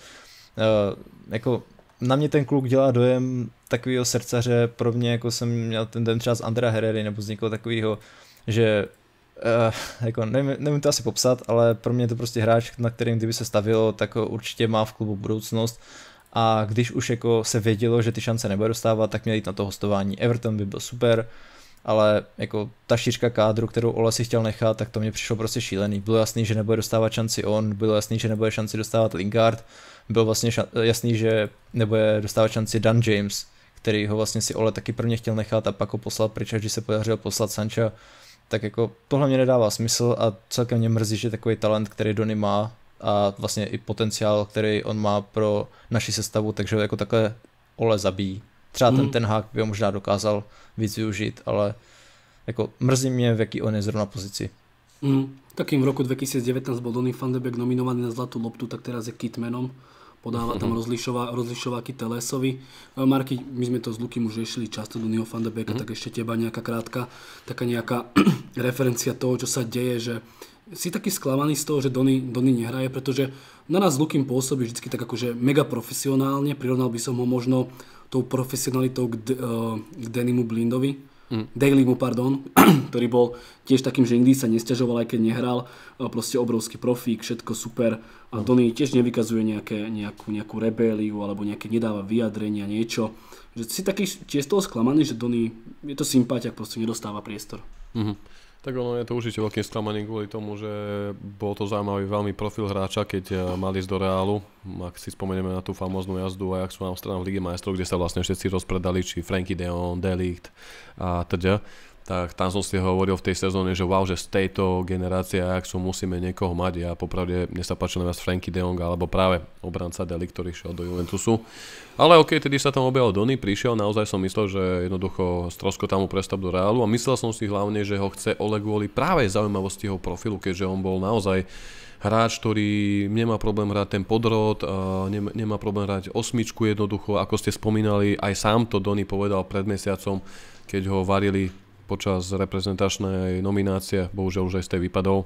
Jako na mě ten kluk dělá dojem takového srdcaře, pro mě jako jsem měl ten den třeba z Andrea Herrery nebo z někoho takového, že jako nevím to asi popsat, ale pro mě je to prostě hráč, na kterým kdyby se stavilo, tak určitě má v klubu budoucnost. A když už jako se vědělo, že ty šance nebude dostávat, tak měl jít na to hostování. Everton by byl super, ale jako ta šířka kádru, kterou Ole si chtěl nechat, tak to mě přišlo prostě šílený. Bylo jasný, že nebude dostávat šanci on, bylo jasný, že nebude šanci dostávat Lingard, bylo vlastně jasný, že nebude dostávat šanci Dan James, který ho vlastně si Ole taky prvně chtěl nechat a pak ho poslal pryč, když se podařilo poslat Sancha. Tak jako tohle mě nedává smysl a celkem mě mrzí, že takový talent, který Donny má a vlastně i potenciál, který on má pro naši sestavu, takže jako takhle Ole zabíjí. Třeba ten Hag by ho možná dokázal víc využít, ale jako mrzí mě, v jaký on je zrovna pozici. Takým v roku 2019 bol Donny van de Beek nominovaný na Zlatú loptu, tak teraz je Kitmanom. Podáva tam rozlišováky Telesovi. Marky, my sme to s Lukim už riešili často Donnyho van de Beeka, tak ešte teba nejaká krátka, taká nejaká referencia toho, čo sa deje, že si taký sklamaný z toho, že Donny nehraje, pretože na nás s Lukim pôsobí vždycky tak akože mega profesionálne, prirovnal by som ho možno tou profesionalitou k Dannymu Blindovi, Dalymu, pardon, ktorý bol tiež takým, že nikdy sa nesťažoval, aj keď nehral, proste obrovský profík, všetko super a Donny tiež nevykazuje nejakú rebéliu alebo nejaké nedáva vyjadrenia, niečo. Že si taký tiež toho sklamaný, že Donny je to sympatiak, proste nedostáva priestor. Tak ono je to určite veľkým sklamaním kvôli tomu, že bol to zaujímavý veľmi profil hráča, keď mal ísť do Reálu. Ak si spomenieme na tú famóznu jazdu Ajaxu na Amsterdam v Lige majstrov, kde sa vlastne všetci rozpredali, či Frankie de Jong, De Ligt a teda, tak tam som si hovoril v tej sezóne, že wow, že z tejto generácie Ajaxu musíme niekoho mať. Ja popravde, mne sa páčil najviac Frankie de Jong alebo práve obranca Deli, ktorý šiel do Juventusu. Ale okej, tedy sa tam objavil Donny, prišiel, naozaj som myslel, že jednoducho stroskotá mu prestup do Realu a myslel som si hlavne, že ho chce Ole kvôli práve zaujímavosti jeho profilu, keďže on bol naozaj hráč, ktorý nemá problém hrať ten podrod, nemá problém hrať osmičku jednoducho, ako ste spomínali, aj sám to Donny povedal pred mesiacom, keď ho varili počas reprezentačnej nominácie, bohužiaľ už aj z tej vypadol,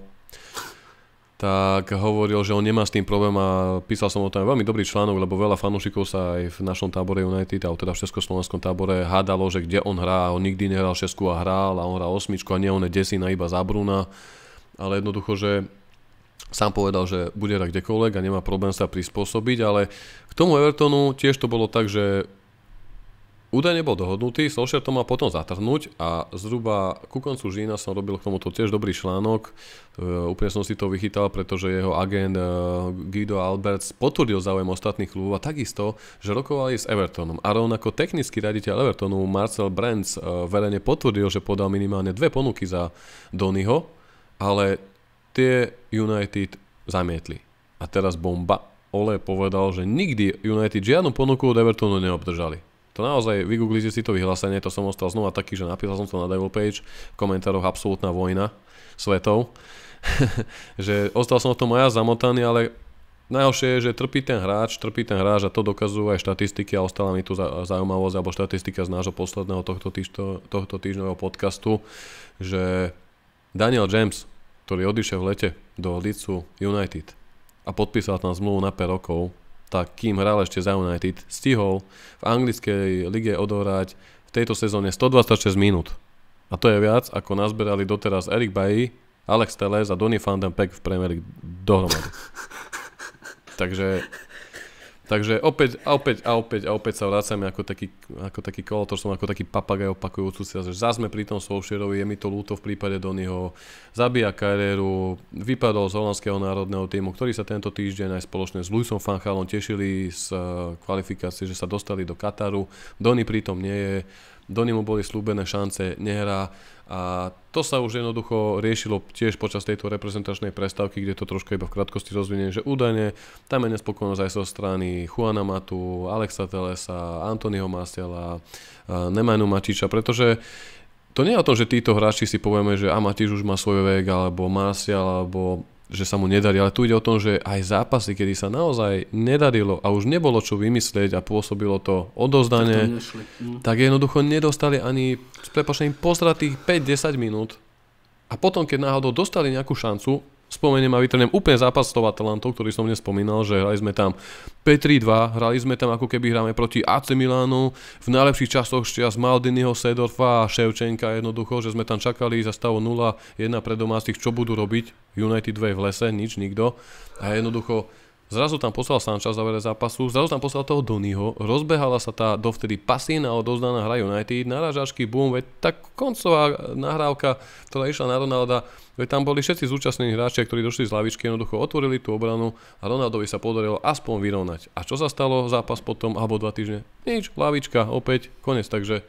tak hovoril, že on nemá s tým problém a písal som o tom veľmi dobrý článok, lebo veľa fanúšikov sa aj v našom tábore United, alebo teda v československom tábore hádalo, že kde on hrá, on nikdy nehral šesku a hral a on hral osmičku a nie on je desina iba za Bruna, ale jednoducho, že sám povedal, že bude hrať kdekoľvek a nemá problém sa prispôsobiť, ale k tomu Evertonu tiež to bolo tak, že údajne bol dohodnutý, Solskjaer to mal potom zatrhnúť a zhruba ku koncu října som robil k tomuto tiež dobrý článok. Úplne som si to vychytal, pretože jeho agent Guido Alberts potvrdil záujem ostatných klubov a takisto, že rokovali s Evertonom. A rovnako technický riaditeľ Evertonu Marcel Brands verejne potvrdil, že podal minimálne 2 ponuky za Donnyho, ale tie United zamietli. A teraz bomba. Ole povedal, že nikdy United žiadnu ponuku od Evertonu neobdržali. To naozaj, vygooglite si to vyhlásenie, to som ostal znova taký, že napísal som to na Devil Page, v komentároch absolútna vojna svetov, že ostal som v tom aj ja zamotaný, ale najhoršie je, že trpí ten hráč a to dokazujú aj štatistiky a ostala mi tu zaujímavosť alebo štatistika z nášho posledného tohto týždňového podcastu, že Daniel James, ktorý odišiel v lete do Leedsu United a podpísal tam zmluvu na 5 rokov, tak kým hral ešte za United, stihol v anglickej lige odohrať v tejto sezóne 126 minút. A to je viac, ako nazberali doteraz Eric Bailly, Alex Telles a Donny van den Beek v Premier League dohromady. Takže opäť sa vracame ako taký kolotor, som ako taký papagaj opakujúci sa, že zás sme pri tom Solskjaerovi, je mi to ľúto v prípade Donnyho, zabíja kariéru, vypadol z holandského národného tímu, ktorý sa tento týždeň aj spoločne s Louisom van Gaalom tešili z kvalifikácie, že sa dostali do Kataru. Donny pritom nie je, Donny mu boli slúbené šance, nehrá a to sa už jednoducho riešilo tiež počas tejto reprezentačnej prestávky, kde to trošku iba v krátkosti rozviniem, že údajne tam je nespokojnosť aj zo strany Juana Matu, Alexa Tellesa, Anthonyho Martiala, Nemanja Mačiča, pretože to nie je o tom, že títo hráči si povieme, že Matič už má svoj vek, alebo Martial, alebo že sa mu nedarí, ale tu ide o tom, že aj zápasy, kedy sa naozaj nedarilo a už nebolo čo vymyslieť a pôsobilo to odozdanie, tak jednoducho nedostali ani s prepáčením postratých 5-10 minút a potom, keď náhodou dostali nejakú šancu, spomeniem a vytrnem úplne zápas s Atalantou, ktorý som dnes spomínal, že hrali sme tam 5-3-2, hrali sme tam ako keby hráme proti AC Milánu, v najlepších časoch z Maldiniho, Seedorfa a Ševčenka jednoducho, že sme tam čakali za stavu 0-1 pre domácich, čo budú robiť, United 2 v lese, nikto a jednoducho zrazu tam poslal Sancha v závere zápasu, zrazu tam poslal toho Donnyho, rozbehala sa tá dovtedy pasívna odovzdaná hra United, narážačky, boom, veď tá koncová nahrávka, ktorá išla na Ronalda, veď tam boli všetci zúčastnení hráči, ktorí došli z lavičky, jednoducho otvorili tú obranu a Ronaldovi sa podarilo aspoň vyrovnať. A čo sa stalo zápas potom, alebo 2 týždne? Nič, lavička, opäť, koniec, takže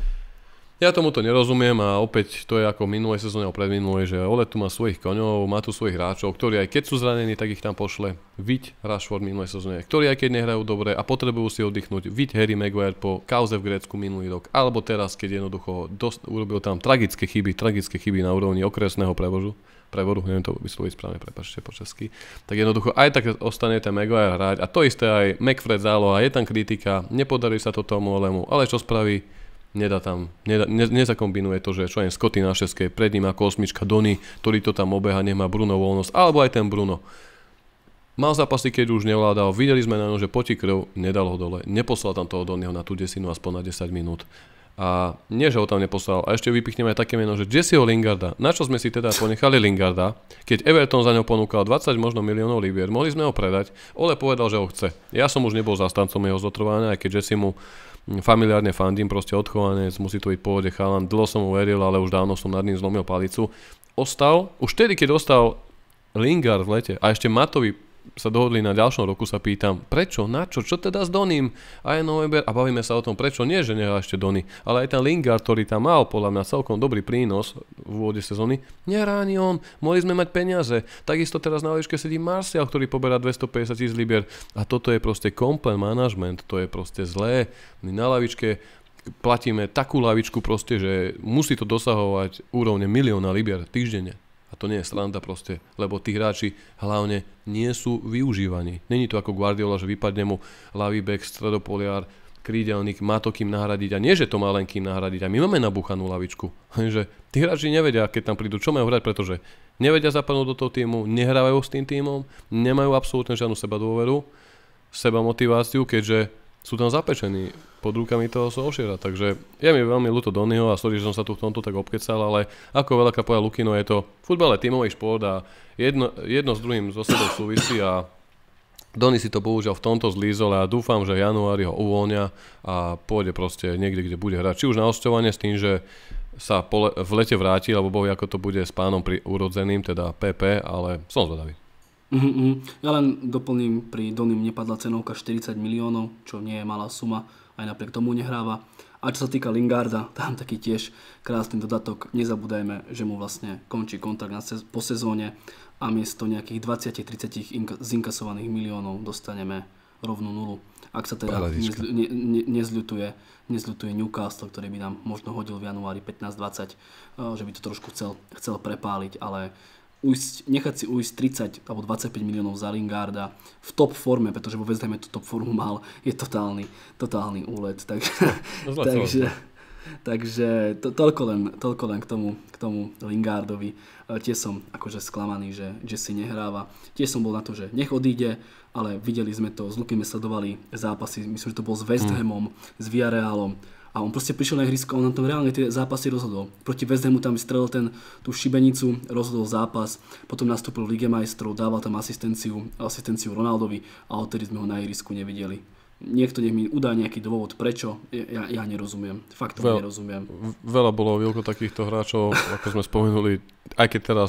ja tomuto nerozumiem a opäť to je ako minulej sezóne a predminulej, že Ole tu má svojich koňov, má tu svojich hráčov, ktorí aj keď sú zranení, tak ich tam pošle. Viď Rashford minulej sezóne, ktorí aj keď nehrajú dobre a potrebujú si oddychnúť. Viď Harry Maguire po kauze v Grécku minulý rok, alebo teraz, keď jednoducho urobil tam tragické chyby na úrovni okresného prevodu, neviem to vysloviť správne, prepáčte po česky, tak jednoducho aj tak ostane ten Maguire hrať a to isté aj McFred záloha, je tam kritika, nepodarí sa to tomu Olemu, ale čo spraví? Nezakombinuje to, že čo je Scotty na šeske, pred ním ako osmička Donny, ktorý to tam obeha, nemá Bruno voľnosť, alebo aj ten Bruno. Mal zápasy, keď už nevládal, videli sme na ňom, že potí krv, nedal ho dole, neposlal tam toho Donnyho na tú desinu aspoň na 10 minút. A nie, že ho tam neposlal. A ešte vypichneme aj také meno, že Jesseho Lingarda. Na čo sme si teda ponechali Lingarda, keď Everton za ňo ponúkal 20 možno miliónov libier, mohli sme ho predať, Ole povedal, že ho chce. Ja som už nebol zastancom jeho zotrvania, aj keď Jesse mu familiárne fandím, proste odchovanec, musí to byť pôvode chalan, dlho som mu veril, ale už dávno som nad ním zlomil palicu. Ostal, už tedy, keď ostal Lingard v lete a ešte Matovi sa dohodli na ďalšom roku, sa pýtam, prečo, na čo teda s Donim? A je november a bavíme sa o tom, prečo nie, že nehrá ešte Doni, ale aj ten Lingard, ktorý tam mal podľa mňa celkom dobrý prínos v úvode sezóny, nehrá ani on, mohli sme mať peniaze. Takisto teraz na lavičke sedí Martial, ktorý poberá 250 000 libier a toto je proste complaint management, to je proste zlé. My na lavičke platíme takú lavičku proste, že musí to dosahovať úrovne 1 000 000 libier týždenne. A to nie je sranda proste, lebo tí hráči hlavne nie sú využívaní. Není to ako Guardiola, že vypadne mu ľavý bek, stredopoliár, krídelník, má to kým nahradiť a nie, že to má len kým nahradiť. A my máme nabúchanú lavičku. Že tí hráči nevedia, keď tam prídu, čo majú hrať, pretože nevedia zapadnúť do toho týmu, nehrávajú s tým týmom, nemajú absolútne žiadnu sebadôveru, sebamotiváciu, keďže sú tam zapečení pod rukami toho Solskjaera, takže je mi veľmi ľúto Donnyho a sorry, že som sa tu v tomto tak obkecal, ale ako veľakrát povedal Lukino, je to futbal je tímový šport a jedno s druhým zo sebou súvisí a Donny si to bohužiaľ v tomto zlízol a dúfam, že januári ho uvoľnia a pôjde proste niekde, kde bude hrať. Či už na hosťovanie s tým, že sa v lete vráti, alebo bohu, ako to bude s pánom urodzeným, teda PP, ale som zvedavý. Ja len doplním, pri Donim nepadla cenovka 40 miliónov, čo nie je malá suma, aj napriek tomu nehráva. A čo sa týka Lingarda, tam taký tiež krásny dodatok. Nezabúdajme, že mu vlastne končí kontrakt po sezóne a miesto nejakých 20-30 zinkasovaných miliónov dostaneme rovnú nulu. Ak sa teda nezľutuje Newcastle, ktorý by nám možno hodil v januári 15-20, že by to trošku chcel prepáliť, ale nechať si ujsť 30 alebo 25 miliónov za Lingarda v top forme, pretože vo West Hame tú top formu mal, je totálny úlet. Takže toľko len k tomu Lingardovi. Tiež som akože sklamaný, že Jesse nehráva. Tiež som bol na to, že nech odíde, ale videli sme to, s Lukim sledovali zápasy, myslím, že to bol s West Hamom, s Villarrealom. A on proste prišiel na ihrisko, on tam reálne tie zápasy rozhodol. Proti West Hamu tam strelil tú šibenicu, rozhodol zápas, potom nastúpil v Lige majstrov, dával tam asistenciu Ronaldovi a odtedy sme ho na ihrisku nevideli. Niekto nech mi udá nejaký dôvod, prečo, ja nerozumiem. Fakt to nerozumiem. Veľa bolo Vilko takýchto hráčov, ako sme spomenuli, aj keď teraz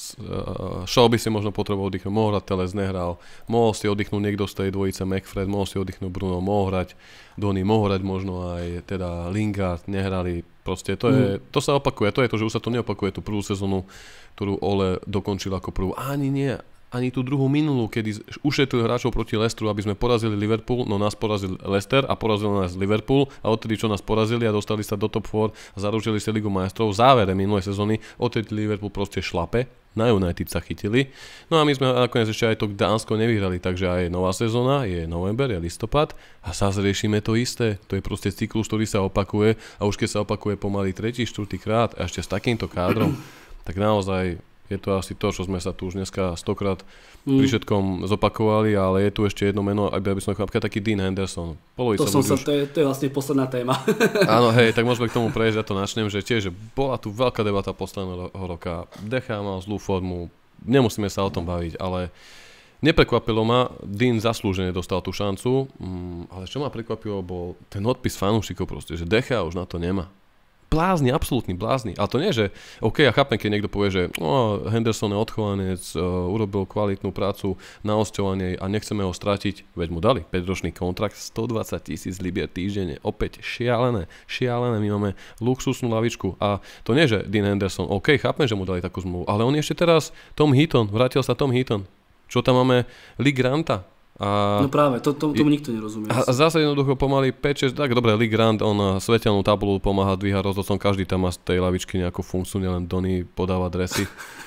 Shaw by si možno potreboval oddychnúť, mohol hrať Teles, nehral, mohol si oddychnúť niekto z tej dvojice McFred, mohol si oddychnúť Bruno, mohol hrať Donny, mohol hrať možno aj teda Lingard, nehrali, proste to sa opakuje, to je to, že už sa to neopakuje tú prvú sezónu, ktorú Ole dokončil ako prvú, ani tú druhú minulú, kedy ušetril hráčov proti Leicesteru, aby sme porazili Liverpool, no nás porazil Leicester a porazil nás Liverpool a odtedy čo nás porazili a dostali sa do top 4 a zaručili si Ligu majstrov v závere minulej sezóny, odtedy Liverpool proste šlape, na United sa chytili. No a my sme nakoniec ešte aj to Dánsko nevyhrali, takže aj nová sezóna, je november, je listopad a zase riešime to isté. To je proste cyklus, ktorý sa opakuje a už keď sa opakuje pomaly 3., 4. krát a ešte s takýmto kádrom, tak naozaj je to asi to, čo sme sa tu už dneska 100-krát pri všetkom zopakovali, ale je tu ešte jedno meno, aby som napríklad taký Dean Henderson. To je vlastne posledná téma. Áno, hej, tak môžeme k tomu prejsť, ja to načnem, že tiež že bola tu veľká debata posledného roka. Decha mal zlú formu, nemusíme sa o tom baviť, ale neprekvapilo ma, Dean zaslúžene dostal tú šancu, ale čo ma prekvapilo, bol ten odpis fanúšikov proste, že Decha už na to nemá. Blázni, absolútny blázni. Ale to nie, že OK, ja chápem, keď niekto povie, že Henderson je odchovanec, urobil kvalitnú prácu na hosťovanie a nechceme ho stratiť, veď mu dali 5-ročný kontrakt, 120 000 libier týždenne, opäť šialené, my máme luxusnú lavičku a to nie, že Dean Henderson, OK, chápem, že mu dali takú zmluvu, ale on ešte teraz vrátil sa Tom Heaton, čo tam máme Lee Granta. No práve, tomu nikto nerozumie. A zase jednoducho pomaly 5-6, tak dobre, Lee Grant, on svetelnú tabulu pomáha dvíhať rozhodcom, každý tam má z tej lavičky nejakú funkciu, nielen Donny podáva dresy.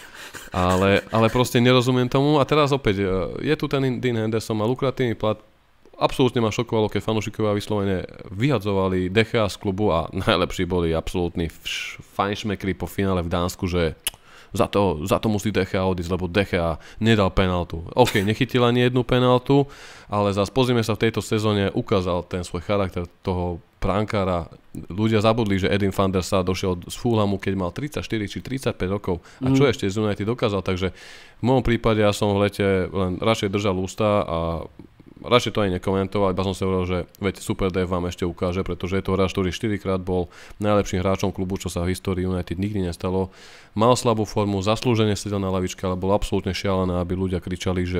ale proste nerozumiem tomu a teraz opäť, je tu ten Dean Henderson, má lukratívny plat, absolútne ma šokovalo, keď fanúšikovia vyslovene vyhadzovali Decha z klubu a najlepší boli absolútni fajnšmekri po finále v Dánsku, že za to musí Decha odísť, lebo Decha nedal penáltu. OK, nechytil ani jednu penáltu, ale zase pozrieme sa, v tejto sezóne ukázal ten svoj charakter toho bránkára. Ľudia zabudli, že Edin van der Sar došiel z Fulhamu, keď mal 34 či 35 rokov. A čo ešte z United dokázal? Takže v môjom prípade ja som v lete len radšej držal ústa a radšej to aj nekomentoval, iba som si hovoril, že veď Super Dave vám ešte ukáže, pretože je to hráč, ktorý 4-krát bol najlepším hráčom klubu, čo sa v histórii United nikdy nestalo. Mal slabú formu, zaslúžene sedel na lavičke, ale bolo absolútne šialené, aby ľudia kričali, že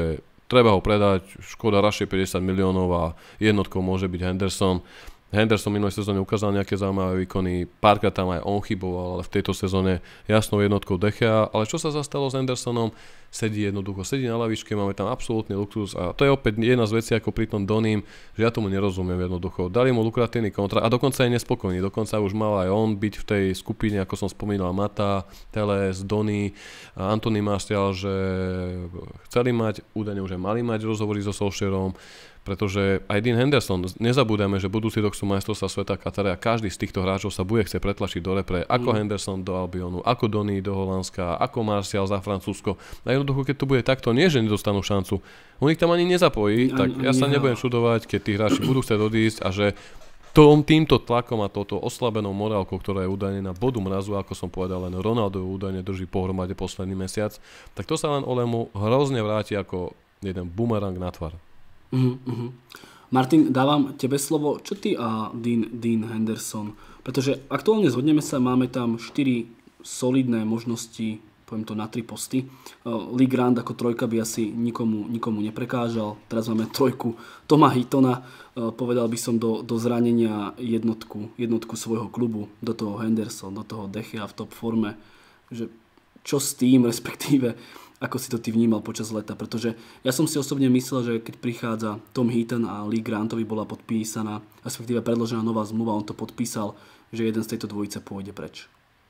treba ho predať, škoda rašie 50 miliónov a jednotkou môže byť Henderson. Henderson minulej sezóne ukázal nejaké zaujímavé výkony, párkrát tam aj on chyboval, ale v tejto sezóne jasnou jednotkou De Gea. Ale čo sa zastalo s Hendersonom? Sedí na lavičke, máme tam absolútny luxus a to je opäť jedna z vecí ako pri tom Donim, že ja tomu nerozumiem jednoducho. Dali mu lukratívny kontrakt a dokonca je nespokojný, dokonca už mal aj on byť v tej skupine, ako som spomínal, Mata, Teles, Doni, Anthony Martial, že chceli mať, údajne už mali mať rozhovory so Solskjaerom, pretože aj Dean Henderson, nezabúdajme, že budúci rok sú majstrovstvá sveta Katare a každý z týchto hráčov sa bude chcieť pretlačiť do repre, ako Henderson do Albionu, ako Donny do Holandska, ako Martial za Francúzsko. A jednoducho, keď to bude takto, nie že nedostanú šancu, on ich tam ani nezapojí, tak ja sa nebudem čudovať, keď tí hráči budú chcieť odísť a že týmto tlakom a touto oslabenou morálkou, ktorá je údajne na bodu mrazu, ako som povedal, len Ronaldo údajne drží pohromade posledný mesiac, tak to sa len Olemu hrozne vráti ako jeden bumerang na tvar. Martin, dávam tebe slovo. Čo ty a Dean Henderson? Pretože aktuálne zhodneme sa, máme tam 4 solidné možnosti, poviem to na 3 posty. Lee Grant ako trojka by asi nikomu neprekážal. Teraz máme trojku Toma Heatona. Povedal by som do zranenia jednotku svojho klubu. Do toho Henderson, do toho De Gea v top forme. Že čo s tým, respektíve ako si to ty vnímal počas leta, pretože ja som si osobne myslel, že keď prichádza Tom Heaton a Lee Grantovi bola podpísaná, respektíve predložená nová zmluva, on to podpísal, že jeden z tejto dvojice pôjde preč.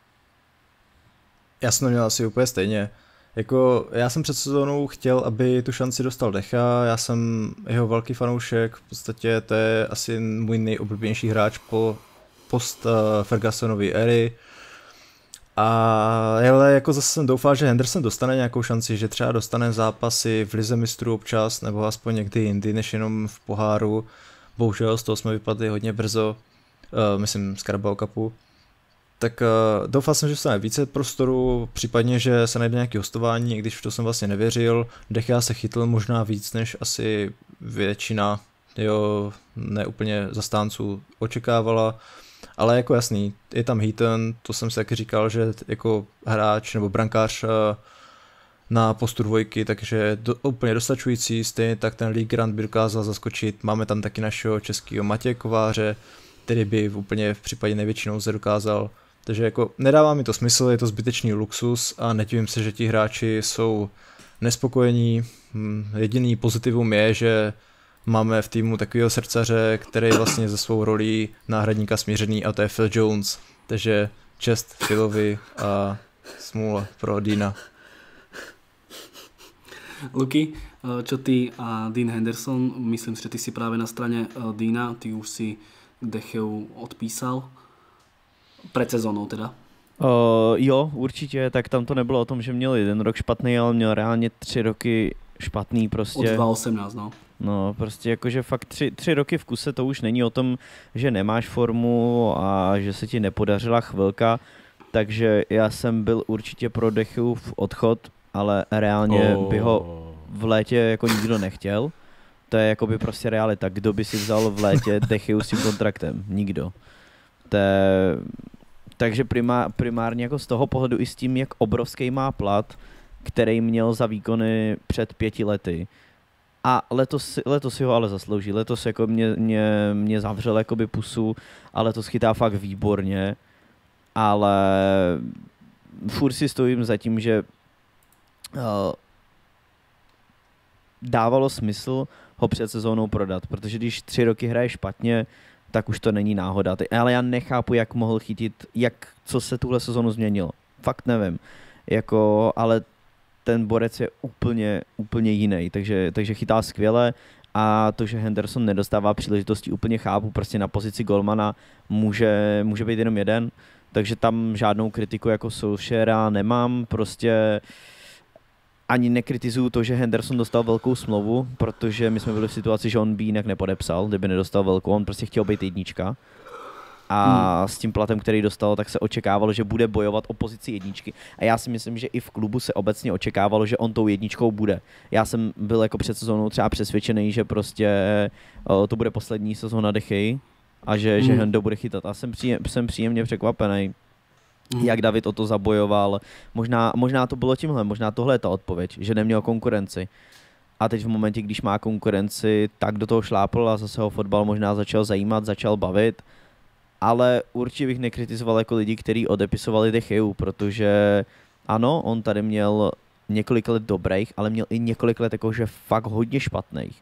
Já jsem to měl asi úplně stejně. Jako, já jsem před sezónou chtěl, aby tu šanci dostal De Gea, já jsem jeho velký fanoušek, v podstatě to je asi můj nejoblíbenější hráč po post Fergusonovy éry. Ale jako zase jsem doufal, že Henderson dostane nějakou šanci, že třeba dostane zápasy v Lize mistrů občas, nebo aspoň někdy jindy, než jenom v poháru. Bohužel z toho jsme vypadli hodně brzo, myslím z Carabao Cupu. Tak doufal jsem, že dostane více prostoru, případně, že se najde nějaké hostování, i když v to jsem vlastně nevěřil. De Gea se chytl možná víc, než asi většina jeho neúplně zastánců očekávala. Ale jako jasný, je tam Heaton, to jsem si taky říkal, že jako hráč nebo brankář na postu dvojky, takže úplně dostačující, stejně tak ten Lee Grant by dokázal zaskočit. Máme tam taky našeho českého Matěje Kováře, který by úplně v případě největší nouze dokázal. Takže jako nedává mi to smysl, je to zbytečný luxus a nedivím se, že ti hráči jsou nespokojení. Jediný pozitivum je, že máme v týmu takového srdcaře, který vlastně ze svou rolí náhradníka smířený a to je Phil Jones. Takže čest Philovi a smůla pro Deana. Luky, čo ty a Dean Henderson? Myslím si, že ty si práve na strane Deana, ty už si De Geu odpísal. Před sezónou teda. Jo, určitě, tak tam to nebylo o tom, že měl jeden rok špatný, ale měl reálně 3 roky špatný prostě. Od 2018, no. No, prostě jakože fakt 3 roky v kuse to už není o tom, že nemáš formu a že se ti nepodařila chvilka, takže já jsem byl určitě pro De Geův odchod, ale reálně by ho v létě jako nikdo nechtěl. To je jakoby prostě realita. Kdo by si vzal v létě De Geu s tím kontraktem? Nikdo. Takže primárně jako z toho pohledu i s tím, jak obrovský má plat, který měl za výkony před 5 lety. A letos si ho ale zaslouží. Letos jako mě zavřel jakoby pusu a letos chytá fakt výborně. Ale furt si stojím za tím, že dávalo smysl ho před sezónou prodat, protože když 3 roky hraje špatně, tak už to není náhoda. Ale já nechápu, jak mohl chytit, co se tuhle sezónu změnilo. Fakt nevím. Ale ten borec je úplně jiný, takže chytá skvěle a to, že Henderson nedostává příležitosti, úplně chápu, prostě na pozici golmana může být jenom jeden, takže tam žádnou kritiku jako Solskjaera nemám, prostě ani nekritizuju to, že Henderson dostal velkou smlouvu, protože my jsme byli v situaci, že on by jinak nepodepsal, kdyby nedostal velkou, on prostě chtěl být jednička. A s tím platem, který dostal, tak se očekávalo, že bude bojovat o pozici jedničky. A já si myslím, že i v klubu se obecně očekávalo, že on tou jedničkou bude. Já jsem byl jako před sezónou třeba přesvědčený, že prostě to bude poslední sezóna De Gea a že Hendo bude chytat. A jsem příjemně překvapený, jak David o to zabojoval. Možná to bylo tímhle, možná tohle je ta odpověď, že neměl konkurenci. a teď v momentě, když má konkurenci, tak do toho šlápl a zase ho fotbal možná začal zajímat, začal bavit, ale určitě bych nekritizoval jako lidi, kteří odepisovali De Geu, protože ano, on tady měl několik let dobrých, ale měl i několik let jakože fakt hodně špatných.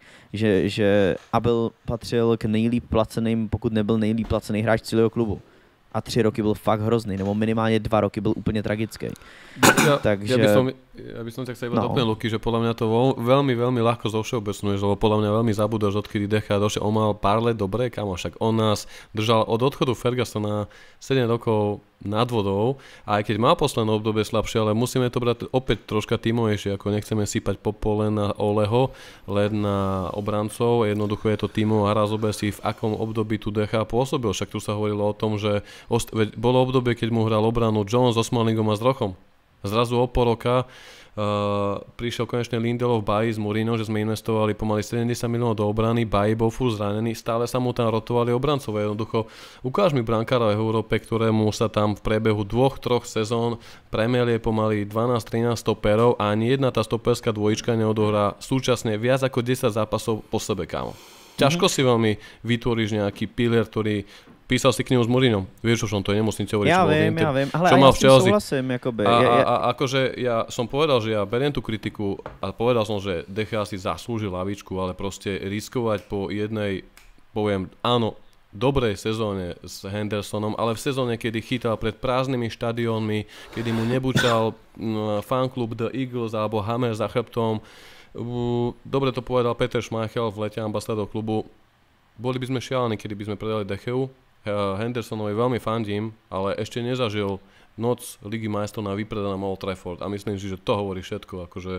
Že Abel patřil k nejlíp placeným, pokud nebyl nejlíp placený hráč celého klubu. A 3 roky byl fakt hrozný, nebo minimálně 2 roky byl úplně tragický. Takže... Ja by som ťa chcel iba doplniť, Luky, že podľa mňa to veľmi ľahko zovšeobecňuješ, lebo podľa mňa veľmi zabúdaš, odkedy De Gea došiel. On mal pár let dobre, kamo, však on nás držal od odchodu Fergusona 7 rokov nad vodou, a aj keď má posledné obdobie slabšie, ale musíme to brať opäť troška tímovejšie, ako nechceme sypať popol len na Oleho, len na obrancov, jednoducho je to tímov a raz si v akom období tu De Gea pôsobil, však tu sa hovorilo o tom, že bolo obdobie, keď mu hral obranu Jones s Osmanlingom a s Rochom. Zrazu o pol roka prišiel konečne Lindelof, Bailly s Mourinhom, že sme investovali pomaly 70 miliónov do obrany, Bailly bol furt zranený, stále sa mu tam rotovali obrancové. Jednoducho, ukáž mi brankára v Európe, ktorému sa tam v priebehu 2-3 sezón premelie pomaly 12-13 stoperov a ani jedna tá stoperská dvojička neodohrá súčasne viac ako 10 zápasov po sebe, kámo. Ťažko si veľmi vytvoríš nejaký pilier, ktorý písal si knihu s Mourinhom. Vieš, čo som to nemusím ťa hovoriť, ja viem, ale čo mal v Chelsea. Súhlasím, jakoby. A akože ja som povedal, že ja beriem tú kritiku a povedal som, že De Gea si zaslúžil lavičku, ale proste riskovať po jednej, poviem, áno, dobrej sezóne s Hendersonom, ale v sezóne, kedy chytal pred prázdnymi štadiónmi, kedy mu nebučal fanklub The Eagles alebo Hammer za chrbtom. Dobre to povedal Peter Schmeichel v lete, ambasador klubu. Boli by sme šialení, kedy by sme predali De Geu. Hendersonovi veľmi fandím, ale ešte nezažil noc Ligy majstrov na vypredanom Old Trafford a myslím si, že to hovorí všetko. Akože,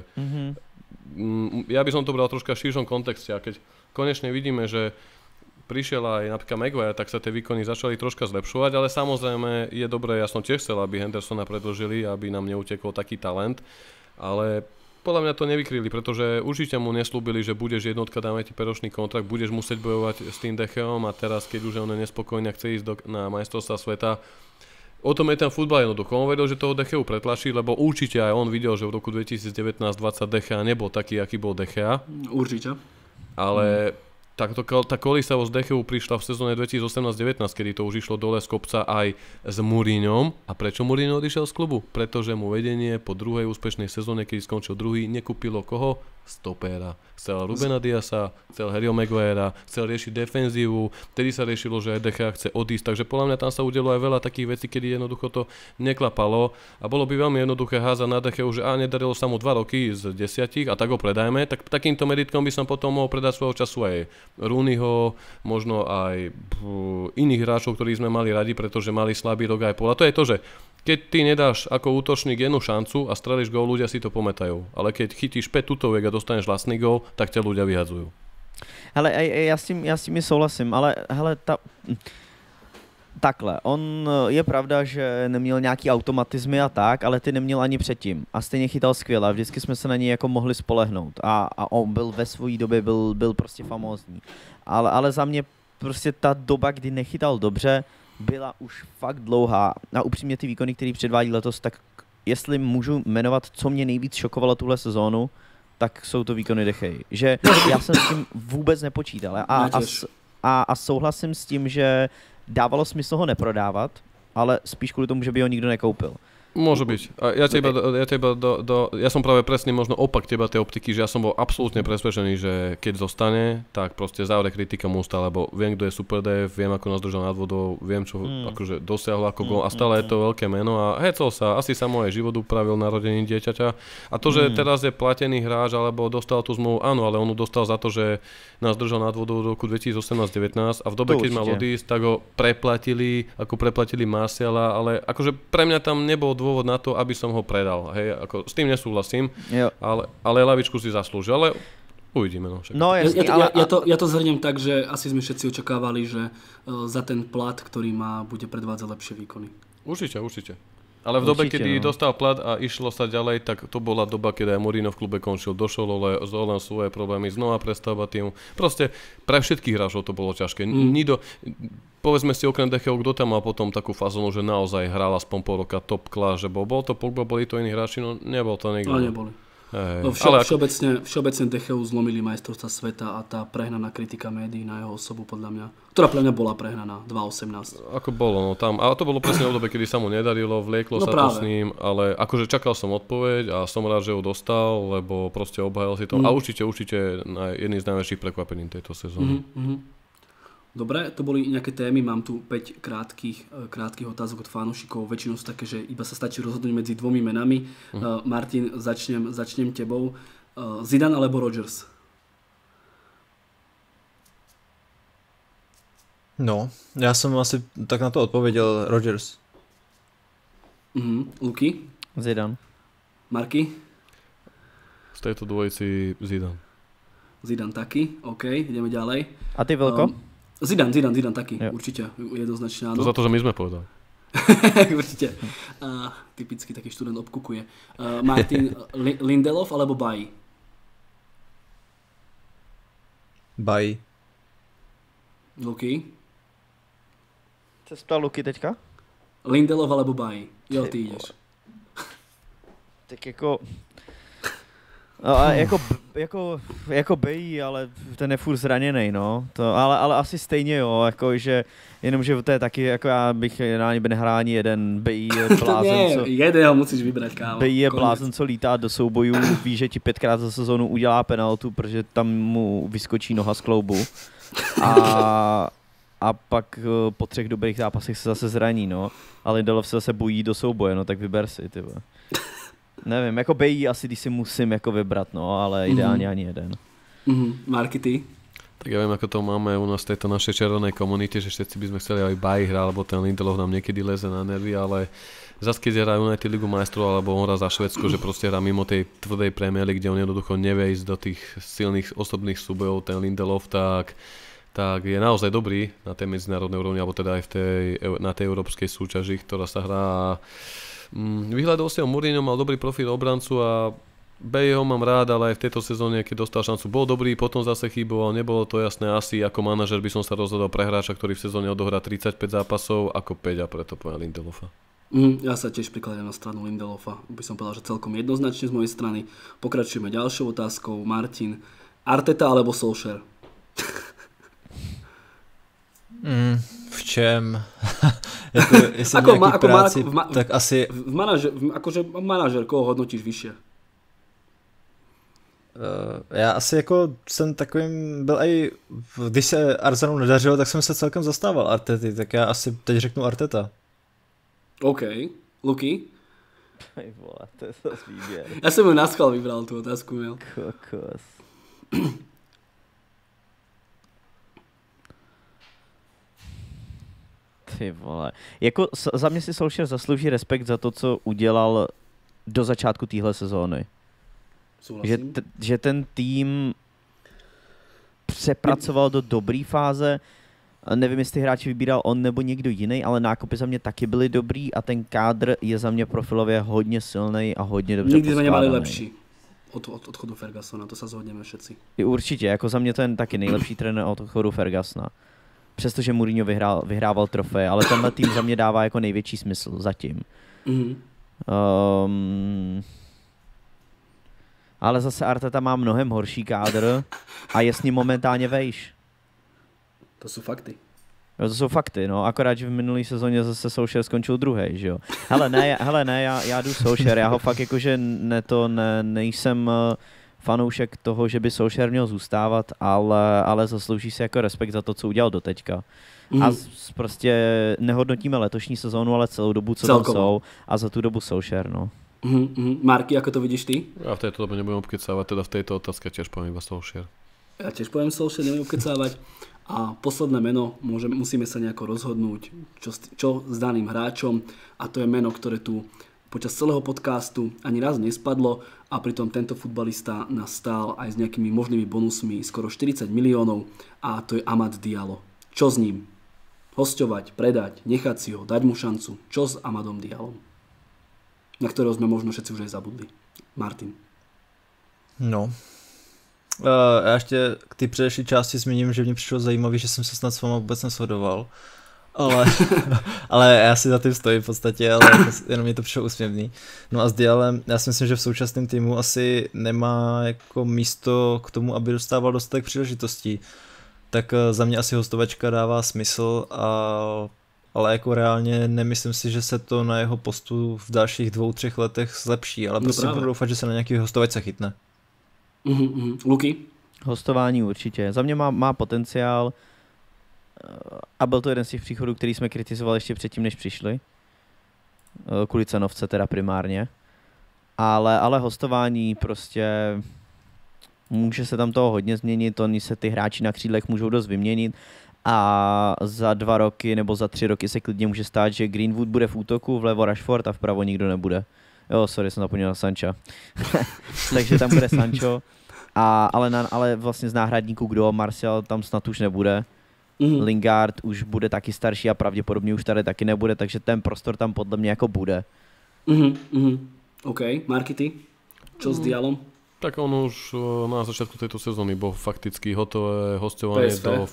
ja by som to bral troška v širšom kontexte a keď konečne vidíme, že prišiel aj napríklad Maguire, tak sa tie výkony začali troška zlepšovať, ale samozrejme je dobré, ja som tiež chcel, aby Hendersona predĺžili, aby nám neutekol taký talent, ale podľa mňa to nevykryli, pretože určite mu neslúbili, že budeš jednotka, dáme ti päťročný kontrakt, budeš musieť bojovať s tým De Geom a teraz, keď už on je nespokojný a chce ísť na majstrovstvá sveta. O tom je ten futbal jednoducho. On vedel, že toho De Geu pretlačí, lebo určite aj on videl, že v roku 2019-20 De Gea nebol taký, aký bol De Gea. Určite. Ale tá kolísavosť De Geu prišla v sezóne 2018-19, kedy to už išlo dole z kopca aj s Mourinhom. A prečo Mourinho odišiel z klubu? Pretože mu vedenie po druhej úspešnej sezóne, keď skončil druhý, nekúpilo koho? Stopéra. Chcel Rubena Diasa, chcel Harryho Maguirea, chcel riešiť defenzívu, vtedy sa riešilo, že De Gea chce odísť, takže podľa mňa tam sa udialo aj veľa takých vecí, kedy jednoducho to neklapalo a bolo by veľmi jednoduché házať na De Geu, že nedarilo sa mu 2 roky z 10 a tak ho predajme, tak takýmto meritkom by som potom mohol predať svojho času aj Rooneyho, možno aj iných hráčov, ktorí sme mali radi, pretože mali slabý rok aj pol. A to je to, že keď ty nedáš ako útočník jednu šancu a strelíš gól, ľudia si to pamätajú. Ale keď chytíš 5 tutoviek a dostaneš vlastný gól, tak ťa ľudia vyhadzujú. Hele, já s tím souhlasím, ale hele, takhle, on je pravda, že neměl nějaký automatizmy a tak, ale ty neměl ani předtím. A stejně chytal skvěle, vždycky jsme se na něj jako mohli spolehnout. A on byl ve své době, byl prostě famózní. Ale za mě prostě ta doba, kdy nechytal dobře, byla už fakt dlouhá. A upřímně ty výkony, který předvádí letos, tak jestli můžu jmenovat, co mě nejvíc šokovalo tuhle sezónu, tak jsou to výkony De Gea. Že já jsem s tím vůbec nepočítal. A souhlasím s tím, že dávalo smysl ho neprodávat, ale spíš kvůli tomu, že by ho nikdo nekoupil. Môže byť. A ja som práve presne možno opak teba tej optiky, že ja som bol absolútne presvedčený, že keď zostane, tak proste zavre kritika mu stále, lebo viem, kto je super DF, viem, ako nás držal nad vodou, viem, čo akože dosiahol ako gól a stále je to veľké meno a hecol sa, asi sa mu aj život upravil narodení dieťaťa. A to, že teraz je platený hráč alebo dostal tú zmluvu, áno, ale on dostal za to, že nás držal nad vodou v roku 2018-19 a v dobe, keď mal odísť, tak ho preplatili, ako preplatili Marciala, ale akože pre mňa tam nebol dôvod na to, aby som ho predal. Hej, ako s tým nesúhlasím, ale lavičku si zaslúži, ale uvidíme. No, ja to zhrniem tak, že asi sme všetci očakávali, že za ten plat, ktorý má, bude predvádzať lepšie výkony. Určite. Ale v dobe, kedy dostal plat a išlo sa ďalej, tak to bola doba, keď aj Mourinho v klube končil. Došol Ole svoje problémy, znova prestavba týmu. Proste pre všetkých hráčov to bolo ťažké. Povedzme si okrem De Gea, kto tam mal potom takú fazónu, že naozaj hral aspoň pol roka top class, že bol to Pogba, boli to iní hráči, no nebol to nikto. Ale neboli. Všeobecne Decheu zlomili majstrovstvá sveta a tá prehnaná kritika médií na jeho osobu podľa mňa, ktorá pre mňa bola prehnaná 2018. Ako bolo, no tam, a to bolo presne obdobie, kedy sa mu nedarilo, vlieklo sa to s ním, ale akože čakal som odpoveď a som rád, že ho dostal, lebo proste obhajal si to a určite jedný z najväčších prekvapení tejto sezóny. Dobre, to boli nejaké témy, mám tu 5 krátkych otázok od fanúšikov, väčšinou sú také, že iba sa stačí rozhodnúť medzi dvomi menami. Martin, začnem tebou. Zidane alebo Rodgers? No, já jsem asi tak na to odpověděl Rodgers. Luky? Zidane. Marky? Z tejto dvojici Zidane. Zidane taky, OK, ideme ďalej. A ty, Velko? Zidane taky, jo. Určite, jednoznačne áno. To za to, že my sme povedali. Určite. Typicky taký študent obkukuje. Martin, Lindelof alebo Bailly? Bailly. Luky? Co jsi ptal Luky teďka? Lindelof alebo Bailly? Jo, ty ideš. Tak jako... No, a jako Bailly, ale ten je furt zraněnej, no. To, ale asi stejně jo, jako že jenomže to je taky, jako já bych nehrál ani jeden. Bailly je blázen, jeden musíš vybrat, kámo. Bailly je blázen, co lítá do soubojů, ví, že ti 5krát za sezónu udělá penaltu, protože tam mu vyskočí noha z kloubu. A pak po 3 dobrých zápasech se zase zraní, no. A Lindelof se zase bojí do souboje, no tak vyber si, ty vole. Nevím, jako Bailly asi, když si musím jako vybrat, no, ale ideálně ani jeden. Marky, ty? Tak ja viem, ako to máme u nás v tejto našej červenej komunite, že všetci by sme chceli, aby Bailly hral, alebo ten Lindelof nám niekedy leze na nervy, ale zase keď hrá United Ligu majstrov, alebo on hrá za Švédsko, že proste hrá mimo tej tvrdej Premier League, kde on jednoducho nevie ísť do tých silných osobných súbojov, ten Lindelof, tak je naozaj dobrý na tej medzinárodnej úrovni, alebo teda aj na tej európskej súťaži, ktorá sa hrá. Vyhľadol si ho Mourinho, mal dobrý profil obrancu a Baillyho mám rád, ale aj v tejto sezóne, keď dostal šancu, bol dobrý, potom zase chyboval, nebolo to jasné, asi ako manažer by som sa rozhodol pre hráča, ktorý v sezóne odohrá 35 zápasov, ako 5 a preto poviem Lindelofa. Ja sa tiež prikladám na stranu Lindelofa, by som povedal, že celkom jednoznačne z mojej strany. Pokračujeme ďalšou otázkou. Martin, Arteta alebo Solskjaer? V čem? Ako práci, tak asi... Akože manažer, koho hodnotíš vyššie? Já asi jako jsem takovým, byl i, když se Arsenalu nedařilo, tak jsem se celkem zastával Artety, tak já asi teď řeknu Arteta. OK. Luky? Aj vole, to je zase výběr. Já jsem ju na schvál vybral tu otázku, jo. Kokos. Ty vole. Jako za mě si Solskjaer zaslouží respekt za to, co udělal do začátku téhle sezóny. Že ten tým přepracoval do dobré fáze. Nevím, jestli hráči vybíral on nebo někdo jiný, ale nákupy za mě taky byly dobrý a ten kádr je za mě profilově hodně silný a hodně dobře poskládaný. Nikdy jsme nemali lepší od odchodu Fergusona, to se shodneme všetci. Určitě, jako za mě to je taky nejlepší trenér od odchodu Fergusona. Přestože Mourinho vyhrával trofeje, ale tenhle tým za mě dává jako největší smysl zatím. Ale zase Arteta má mnohem horší kádr a je s ním momentálně vejš. To jsou fakty. Jo, to jsou fakty, no, akorát, že v minulý sezóně zase Solskjaer skončil druhý, že jo. Hele, ne, já jdu Solskjaer, já ho fakt jakože nejsem fanoušek toho, že by Solskjaer měl zůstávat, ale zaslouží si jako respekt za to, co udělal doteďka. A prostě nehodnotíme letošní sezónu, ale celou dobu, co tam jsou, a za tu dobu Solskjaer, no. Marky, ako to vidíš ty? Ja v tejto dobe nebudem obkecávať, teda v tejto otázke tiež poviem iba Solskjaer. Ja tiež poviem Solskjaer, nebudem obkecávať. A posledné meno, musíme sa nejako rozhodnúť, čo s daným hráčom, a to je meno, ktoré tu počas celého podcastu ani raz nespadlo a pritom tento futbalista nás stál aj s nejakými možnými bonusmi skoro 40 miliónov a to je Amad Diallo. Čo s ním? Hosťovať, predať, nechať si ho, dať mu šancu. Čo s Amadom Diallom? Na ktorého sme možno všetci už aj zabudli. Martin. No. Já ještě k té předešlé části zmíním, že mě přišlo zajímavé, že jsem se snad s váma vůbec neshodoval. ale já si za tím stojím v podstatě, ale jenom mi to přišlo úsměvný. No a s Dialem, já si myslím, že v současném týmu asi nemá jako místo k tomu, aby dostával dostatek příležitostí. Tak za mě asi hostovačka dává smysl, ale jako reálně nemyslím si, že se to na jeho postu v dalších 2-3 letech zlepší, ale prostě budu doufat, že se na nějaký hostovačce chytne. Luky? Hostování určitě. Za mě má potenciál a byl to jeden z těch příchodů, který jsme kritizovali ještě předtím, než přišli. Kvůli cenovce teda primárně. Ale hostování prostě může se tam toho hodně změnit, oni se ty hráči na křídlech můžou dost vyměnit a za 2 roky nebo za 3 roky se klidně může stát, že Greenwood bude v útoku, vlevo Rashford a vpravo nikdo nebude. Jo, sorry, jsem zapomněl na Sancha. Takže tam bude Sancho, ale vlastně z náhradníků kdo? Martial tam snad už nebude. Lingard už bude taky starší a pravděpodobně už tady taky nebude, takže ten prostor tam podle mě jako bude. OK, Marky, ty? Čo s Dialom? Tak on už na začiatku tejto sezóny bol fakticky hotové hostovanie do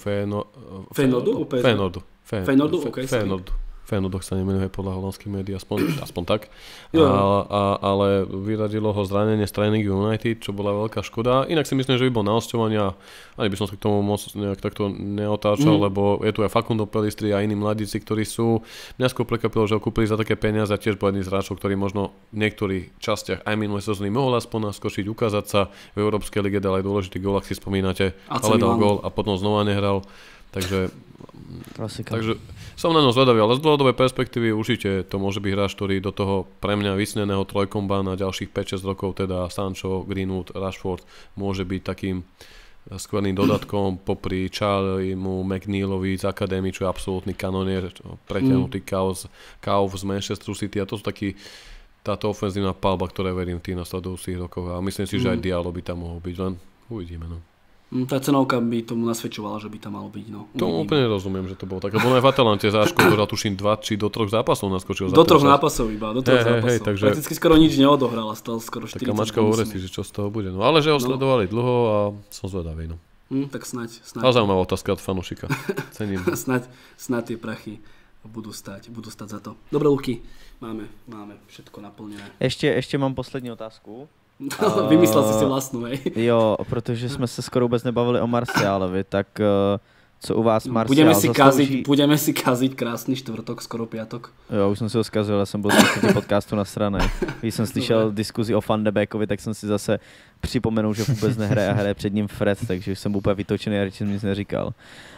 Feyenoordu, OK. Feyenoord sa nemenuje podľa holandských médií, aspoň tak. Ale vyradilo ho zranenie z Training United, čo bola veľká škoda. Inak si myslím, že by bol na hostovania, ani by som sa k tomu moc nejak takto neotáčal, lebo je tu aj Facundo Pellistri a iní mladíci, ktorí sú. Mňa skôr prekvapilo, že ho kúpili za také peniaze a tiež bol jedný z hráčov, ktorý možno v niektorých častiach aj minulé sezóny mohol aspoň naskočiť, ukázať sa. V Európskej lige dal aj dôležitý gól, ak si spomínate, ale dal gól a potom znova nehral. Takže som na ňom zvedavý, ale z dlhodobej perspektívy určite to môže byť hráč, ktorý do toho pre mňa vysneného trojkomba na ďalších 5-6 rokov, teda Sancho, Greenwood, Rashford, môže byť takým skvelým dodatkom popri Charliemu McNeilovi z akadémie, čo je absolútny kanonier, preťahnutý Kauf z Manchesteru City a to sú taký táto ofenzívna palba, ktoré verím v tých nasledujúcich rokoch a myslím si, že aj Diallo by tam mohol byť, len uvidíme. No. Tá cenovka by tomu nasvedčovala, že by tam malo byť. No. Tomu úplne rozumiem, že to bolo tak. Lebo aj v Atalante Záško, ktorá tuším 2 či do 3 zápasov naskočil. Do 3 zápasov iba, do 3 zápasov. Takže... Prakticky skoro nič neodohral a stal skoro 40. Taká mačka vo vreci, že čo z toho bude. No ale že ho sledovali dlho a som zvedavý. No. Tak snáď. Ale zaujímavá otázka od fanúšika. Cením. snáď tie prachy budú stať za to. Dobre, Luky, máme všetko naplnené. Ještě mám poslední otázku. Vymyslel si vlastnú, hej? Jo, protože jsme se skoro vůbec nebavili o Martialovi, tak co u vás Martial budeme si kaziť krásný štvrtok, skoro piatok. Jo, už jsem si ho zkazil, já jsem byl v podcastu na straně. Když jsem slyšel diskuzi o Van de Beekovi, tak jsem si zase připomenul, že vůbec nehraje a hraje před ním Fred, takže jsem úplně vytočený a radši jsem nic neříkal.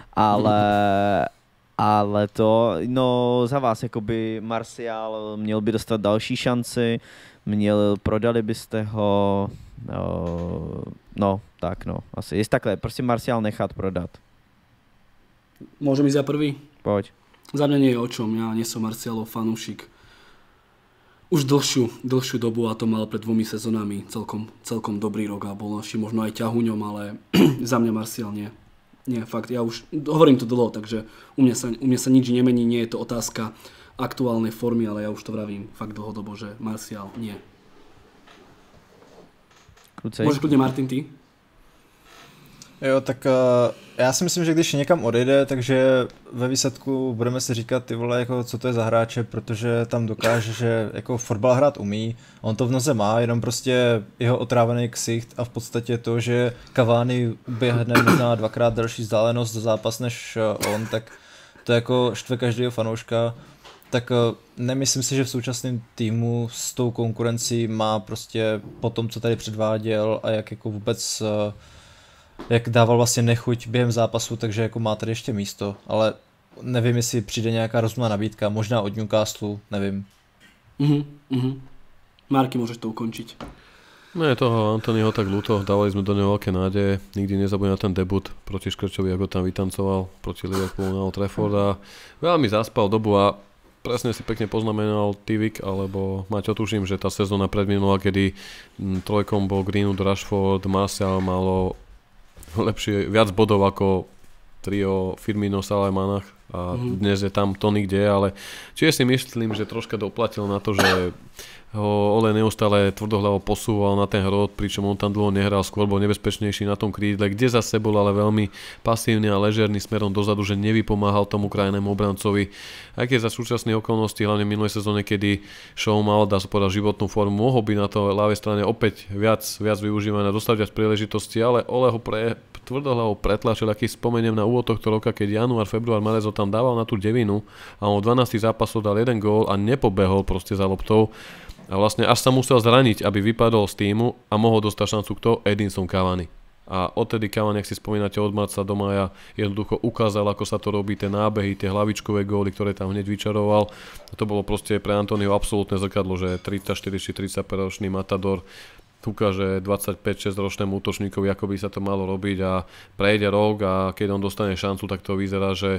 Ale to, no za vás, jakoby Martial měl by dostat další šanci, prodali byste ho, asi. Jest takhle, prostě Martial nechat prodat. Môžem ísť ja prvý? Poď. Za mňa nie je o čom, ja nie som Martialov fanúšik. Už dlhšiu dobu a to mal pred 2 sezónami celkom dobrý rok a bol našim možno aj ťahuňom, ale za mňa Martial nie. Nie, fakt, ja už hovorím to dlho, takže u mňa sa nič nemení, nie je to otázka aktuálnej formy, ale ja už to vravím fakt dlhodobo, že Martial nie. Môžeš kľudne Martin, ty? Jo, tak já si myslím, že když někam odejde, takže ve výsledku budeme si říkat, ty vole, jako co to je za hráče, protože tam dokáže, že jako fotbal hrát umí, on to v noze má, jenom prostě jeho otrávený ksicht a v podstatě to, že Cavani běhne možná 2x delší vzdálenost do zápas než on, tak to jako štve každého fanouška. Tak nemyslím si, že v současném týmu s tou konkurencí má prostě po tom, co tady předváděl a jak jako vůbec jak dával vlastně nechuť během zápasu, takže jako má tady ještě místo, ale nevím, jestli přijde nějaká rozumná nabídka, možná od Newcastle, nevím. Marky, môžeš to ukončiť. No je toho Antonyho tak ľúto, dávali sme do neho veľké nádeje, nikdy nezabudnem na ten debut proti Škrčovi, ako tam vytancoval proti Liverpoolu na Old Trafford a veľmi zaspal dobu a presne si pekne poznamenal Tivik, alebo Maťo, tuším, že tá sezóna predminula, kedy trojkom bol Greenwood, Rashford, Martial malo viac bodov ako trio Firmino, Salah, Manach, a dnes je tam Tony, kde je, ale čiže si myslím, že troška doplatil na to, že ho Ole neustále tvrdohlavo posúval na ten hrot, pričom on tam dlho nehral, skôr bol nebezpečnejší na tom krídle, kde zase bol ale veľmi pasívny a ležerný smerom dozadu, že nevypomáhal tomu krajnému obrancovi. Aj keď za súčasných okolností, hlavne v minulej sezóne, kedy Show mal, dá sa povedať, životnú formu, mohol by na to ľavej strane opäť viac využívané, dostať viac príležitosti, ale Ole ho tvrdohlavo pretlačil, aký spomeniem na úvod tohto roka, keď január, február, marec ho tam dával na tú devinu a on v 12 zápasoch dal jeden gól a nepobehol proste za loptou. A vlastne až sa musel zraniť, aby vypadol z týmu a mohol dostať šancu kto? Edinson Cavani. A odtedy Cavani, ak si spomínate, od marca do mája jednoducho ukázal, ako sa to robí, tie nábehy, tie hlavičkové góly, ktoré tam hneď vyčaroval. A to bolo proste pre Antonio absolútne zrkadlo, že 34 či 35 ročný matador ukáže 25-6 ročnému útočníkovi, ako by sa to malo robiť a prejde rok a keď on dostane šancu, tak to vyzerá, že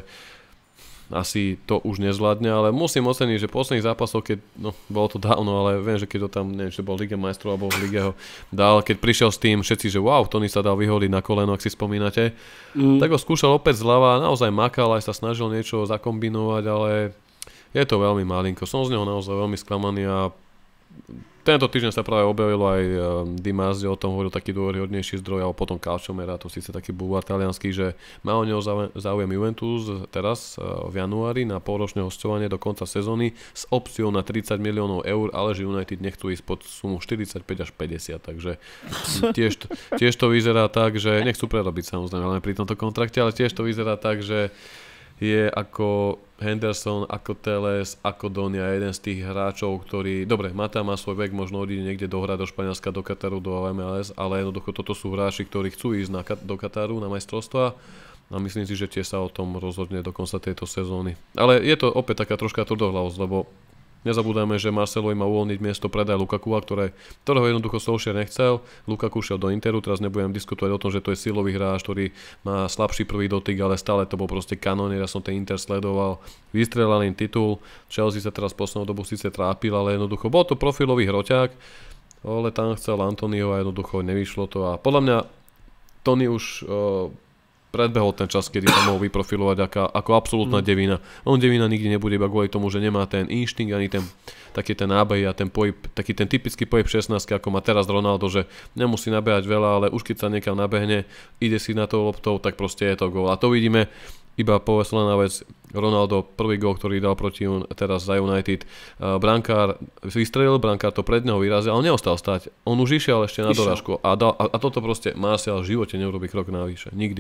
asi to už nezvládne, ale musím oceniť, že posledných zápasov, keď, no bolo to dávno, ale viem, že keď to tam, neviem, či bol Liga majstrov alebo v Lige ho dal, keď prišiel s tým všetci, že wow, Tony sa dal vyhodiť na koleno, ak si spomínate, tak ho skúšal opäť zľava, naozaj makal, aj sa snažil niečo zakombinovať, ale je to veľmi malinko. Som z neho naozaj veľmi sklamaný a tento týždeň sa práve objavilo aj Dimas, že o tom hovoril taký dôveryhodnejší zdroj, ale potom Calciomera, to síce taký bulvár taliansky, že má o neho záujem Juventus teraz v januári na polročné hosťovanie do konca sezóny s opciou na 30 miliónov eur, ale že United nechcú ísť pod sumu 45 až 50, takže tiež to vyzerá tak, že nechcú prerobiť samozrejme len pri tomto kontrakte, ale tiež to vyzerá tak, že je ako Henderson, ako Teles, ako Donia, jeden z tých hráčov, ktorý, dobre, Mata má svoj vek, možno odíde niekde dohrať do Španielska, do Kataru, do MLS, ale jednoducho toto sú hráči, ktorí chcú ísť do Kataru na majstrovstvá a myslím si, že tiež sa o tom rozhodne do konca tejto sezóny. Ale je to opäť taká troška tvrdohlavosť, lebo nezabúdajme, že Marcelo má uvoľniť miesto predaj Lukakua, ktorého jednoducho Solskjaer nechcel. Lukaku šiel do Interu, teraz nebudem diskutovať o tom, že to je silový hráč, ktorý má slabší prvý dotyk, ale stále to bol proste kanonier, ja som ten Inter sledoval. Vystrelal im titul, Chelsea sa teraz poslednou dobu síce trápil, ale jednoducho bol to profilový hroťák, ale tam chcel Antonio a jednoducho nevyšlo to a podľa mňa Tony už predbehol ten čas, kedy sa mohol vyprofilovať ako absolútna devina. On devina nikdy nebude iba kvôli tomu, že nemá ten inštinkt, ani taký ten nábeh a ten pohyb, taký ten typický pohyb 16, ako má teraz Ronaldo, že nemusí nabehať veľa, ale už keď sa niekam nabehne, ide si na to loptou, tak proste je to gól. A to vidíme iba poveslená vec, Ronaldo, prvý gól, ktorý dal proti teraz za United, brankár vystrelil, brankár to pred neho vyrazil, ale neostal stať. On už išiel ešte na dorážku a toto proste Martial v živote neurobí krok navyše. Nikdy.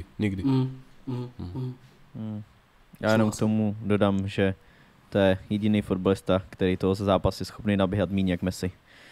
Já jenom k tomu dodám, že to je jediný fotbalista, který toho zápasu je schopný naběhat míň jak Messi.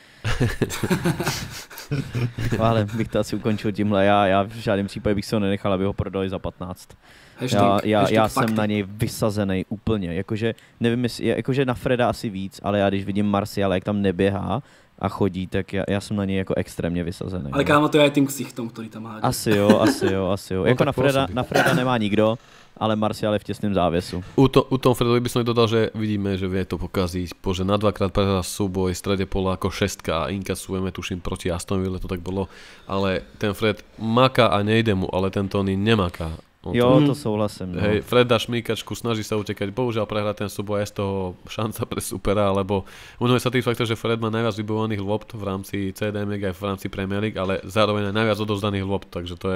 Ale bych to asi ukončil tímhle. Já v žádném případě bych se ho nenechal, aby ho prodali za 15. Já jsem na něj vysazený úplně, jakože nevím, jakože na Freda asi víc, ale já když vidím Martiala, jak tam neběhá a chodí, tak já jsem na něj jako extrémně vysazený. Ale kámo, to je aj tým ksichtom, ktorý tam hádí. Asi jo. Jako na Freda nemá nikdo, ale Martial je v tesném závěsu. U tom Fredovi by som dodal, že vidíme, že vie to pokaziť. Bože, na dvakrát prehrá súboj v strede pola ako šestka a inkasujeme, tuším, proti Aston Ville, to tak bolo. Ale ten Fred maká a nejde mu, ale ten Tony nemaká. To souhlasím. Hej, Fred dá šmíkačku, snaží sa utekať, bohužiaľ prehrá ten súboj aj z toho šanca pre supera, lebo u neho je satisfaktor, že Fred má najviac vybovaných lopt v rámci CDM aj v rámci Premier League, ale zároveň aj najviac odovzdaných lopt, takže to je...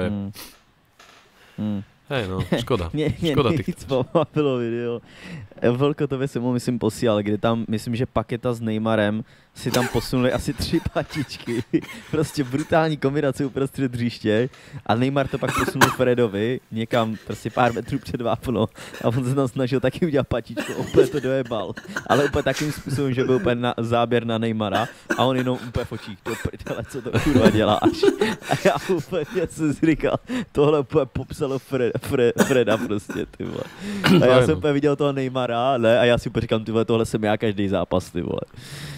Hej no, škoda. Škoda Nejvíc pobavilo video. Velkotově jsem mu myslím posílal, kde tam, myslím, že Paketa s Neymarem si tam posunuli asi 3 patičky. Prostě brutální kombinace uprostřed hřiště a Neymar to pak posunul Fredovi někam prostě pár metrů před vápno a on se tam snažil taky udělat patičku, úplně to dojebal. Ale úplně takým způsobem, že byl úplně záběr na Neymara a on jenom úplně v očích, to prdele, co to kurva děláš. A já úplně jsem si říkal, tohle úplně popsalo Freda prostě, ty vole. A já jsem úplně viděl toho Neymara, ne, a já si úplně říkám, ty vole, tohle jsem já každý zápas, ty vole. Takže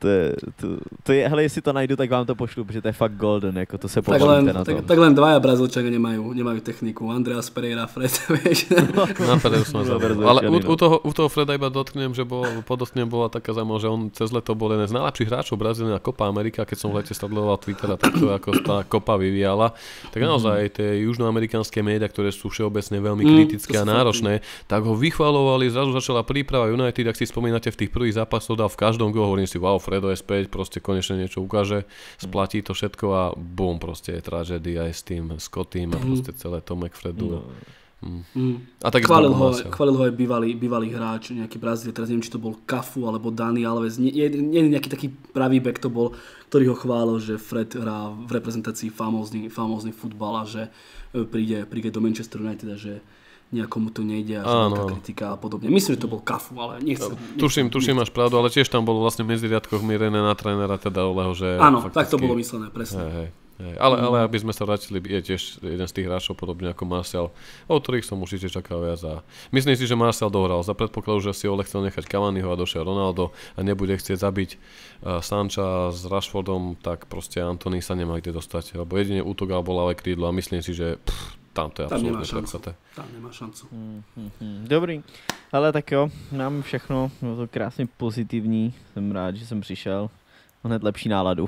To je, hele, jestli to najdu, tak vám to pošlu, protože to je fakt golden, jako to se pobavíte na tom. Tak len dvaja Brazílčania nemajú techniku. Andreas Pereira, Fred, vieš. Na Pereiru som zabudol. Ale u toho Freda iba dotknem, že bola taká zaujímavá, že on cez leto bol jeden z najlepších hráčov Brazílie na Copa America, keď som v lete sledoval Twittera, takto ako tá Copa vyvíjala. Tak naozaj tie južnoamerikanské médiá, ktoré sú všeobecne veľmi kritické a náročné, tak ho vychvalovali, zrazu začala príprava United, ak si spomínate, v tých prvých zápasoch dal v každom góle, hovorím si, wow, Fredo je späť, proste konečne niečo ukáže, splatí to všetko a bum, proste je tragédia aj s tým Scottým a proste celé to McFredu. A tak chválil ho aj bývalý hráč, nejaký Brazílie, teraz neviem, či to bol Cafu alebo Dani Alves, nie nejaký taký pravý back to bol, ktorý ho chválil, že Fred hrá v reprezentácii famózny futbal a že príde do Manchester United a že nejakomu to nejde a že nejaká kritika a podobne. Myslím, že to bol Cafu, ale nechcem. Tuším, máš pravdu, ale tiež tam bolo vlastne medzi riadkoch mierené na trénera teda Oleho, že... Áno, fakticky, tak to bolo myslené, presne. Hej. Ale aby sme sa vrátili, je tiež jeden z tých hráčov podobne ako Martial, o ktorých som určite čakal viac. A myslím si, že Martial dohral. Za predpokladu, že si Ole chcel nechať Cavaniho a došiel Ronaldo a nebude chcieť zabiť Sancha s Rashfordom, tak proste Antony sa nemá kde dostať. Lebo jedine útok alebo ľavé krídlo a myslím si, že tam to je absolútne prepchaté. Tam nemá šancu. Dobrý. Ale tak jo, mám všechno, bylo to krásně pozitivní. Jsem rád, že jsem přišel. Hned lepší náladu.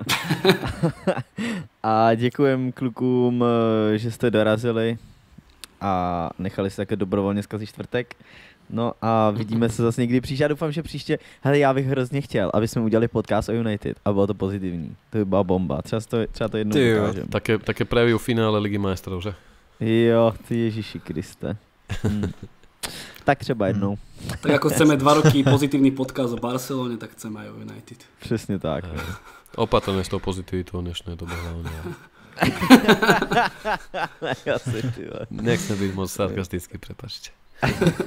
A děkujem klukům, že jste dorazili a nechali si také dobrovolně zkazit čtvrtek. No a vidíme se zase někdy příště. Já doufám, že příště, hele, já bych hrozně chtěl, aby jsme udělali podcast o United a bylo to pozitivní. To by byla bomba. Třeba to jednou ukážem. Také preview finále Ligy majstrov, že? Jo, ty Ježiši Kriste. Tak třeba jednou. Tak ako chceme 2 roky pozitívny podcast o Barcelone, tak chceme aj o United. Přesně tak. Opatrne s tou pozitivitou dnešnej dobe hlavne. Nechcem byť moc sarkastický, prepáčte.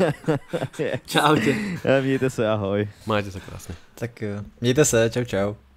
Čaute. Mějte se, ahoj. Majte sa krásne. Tak jo. Mějte se, čau.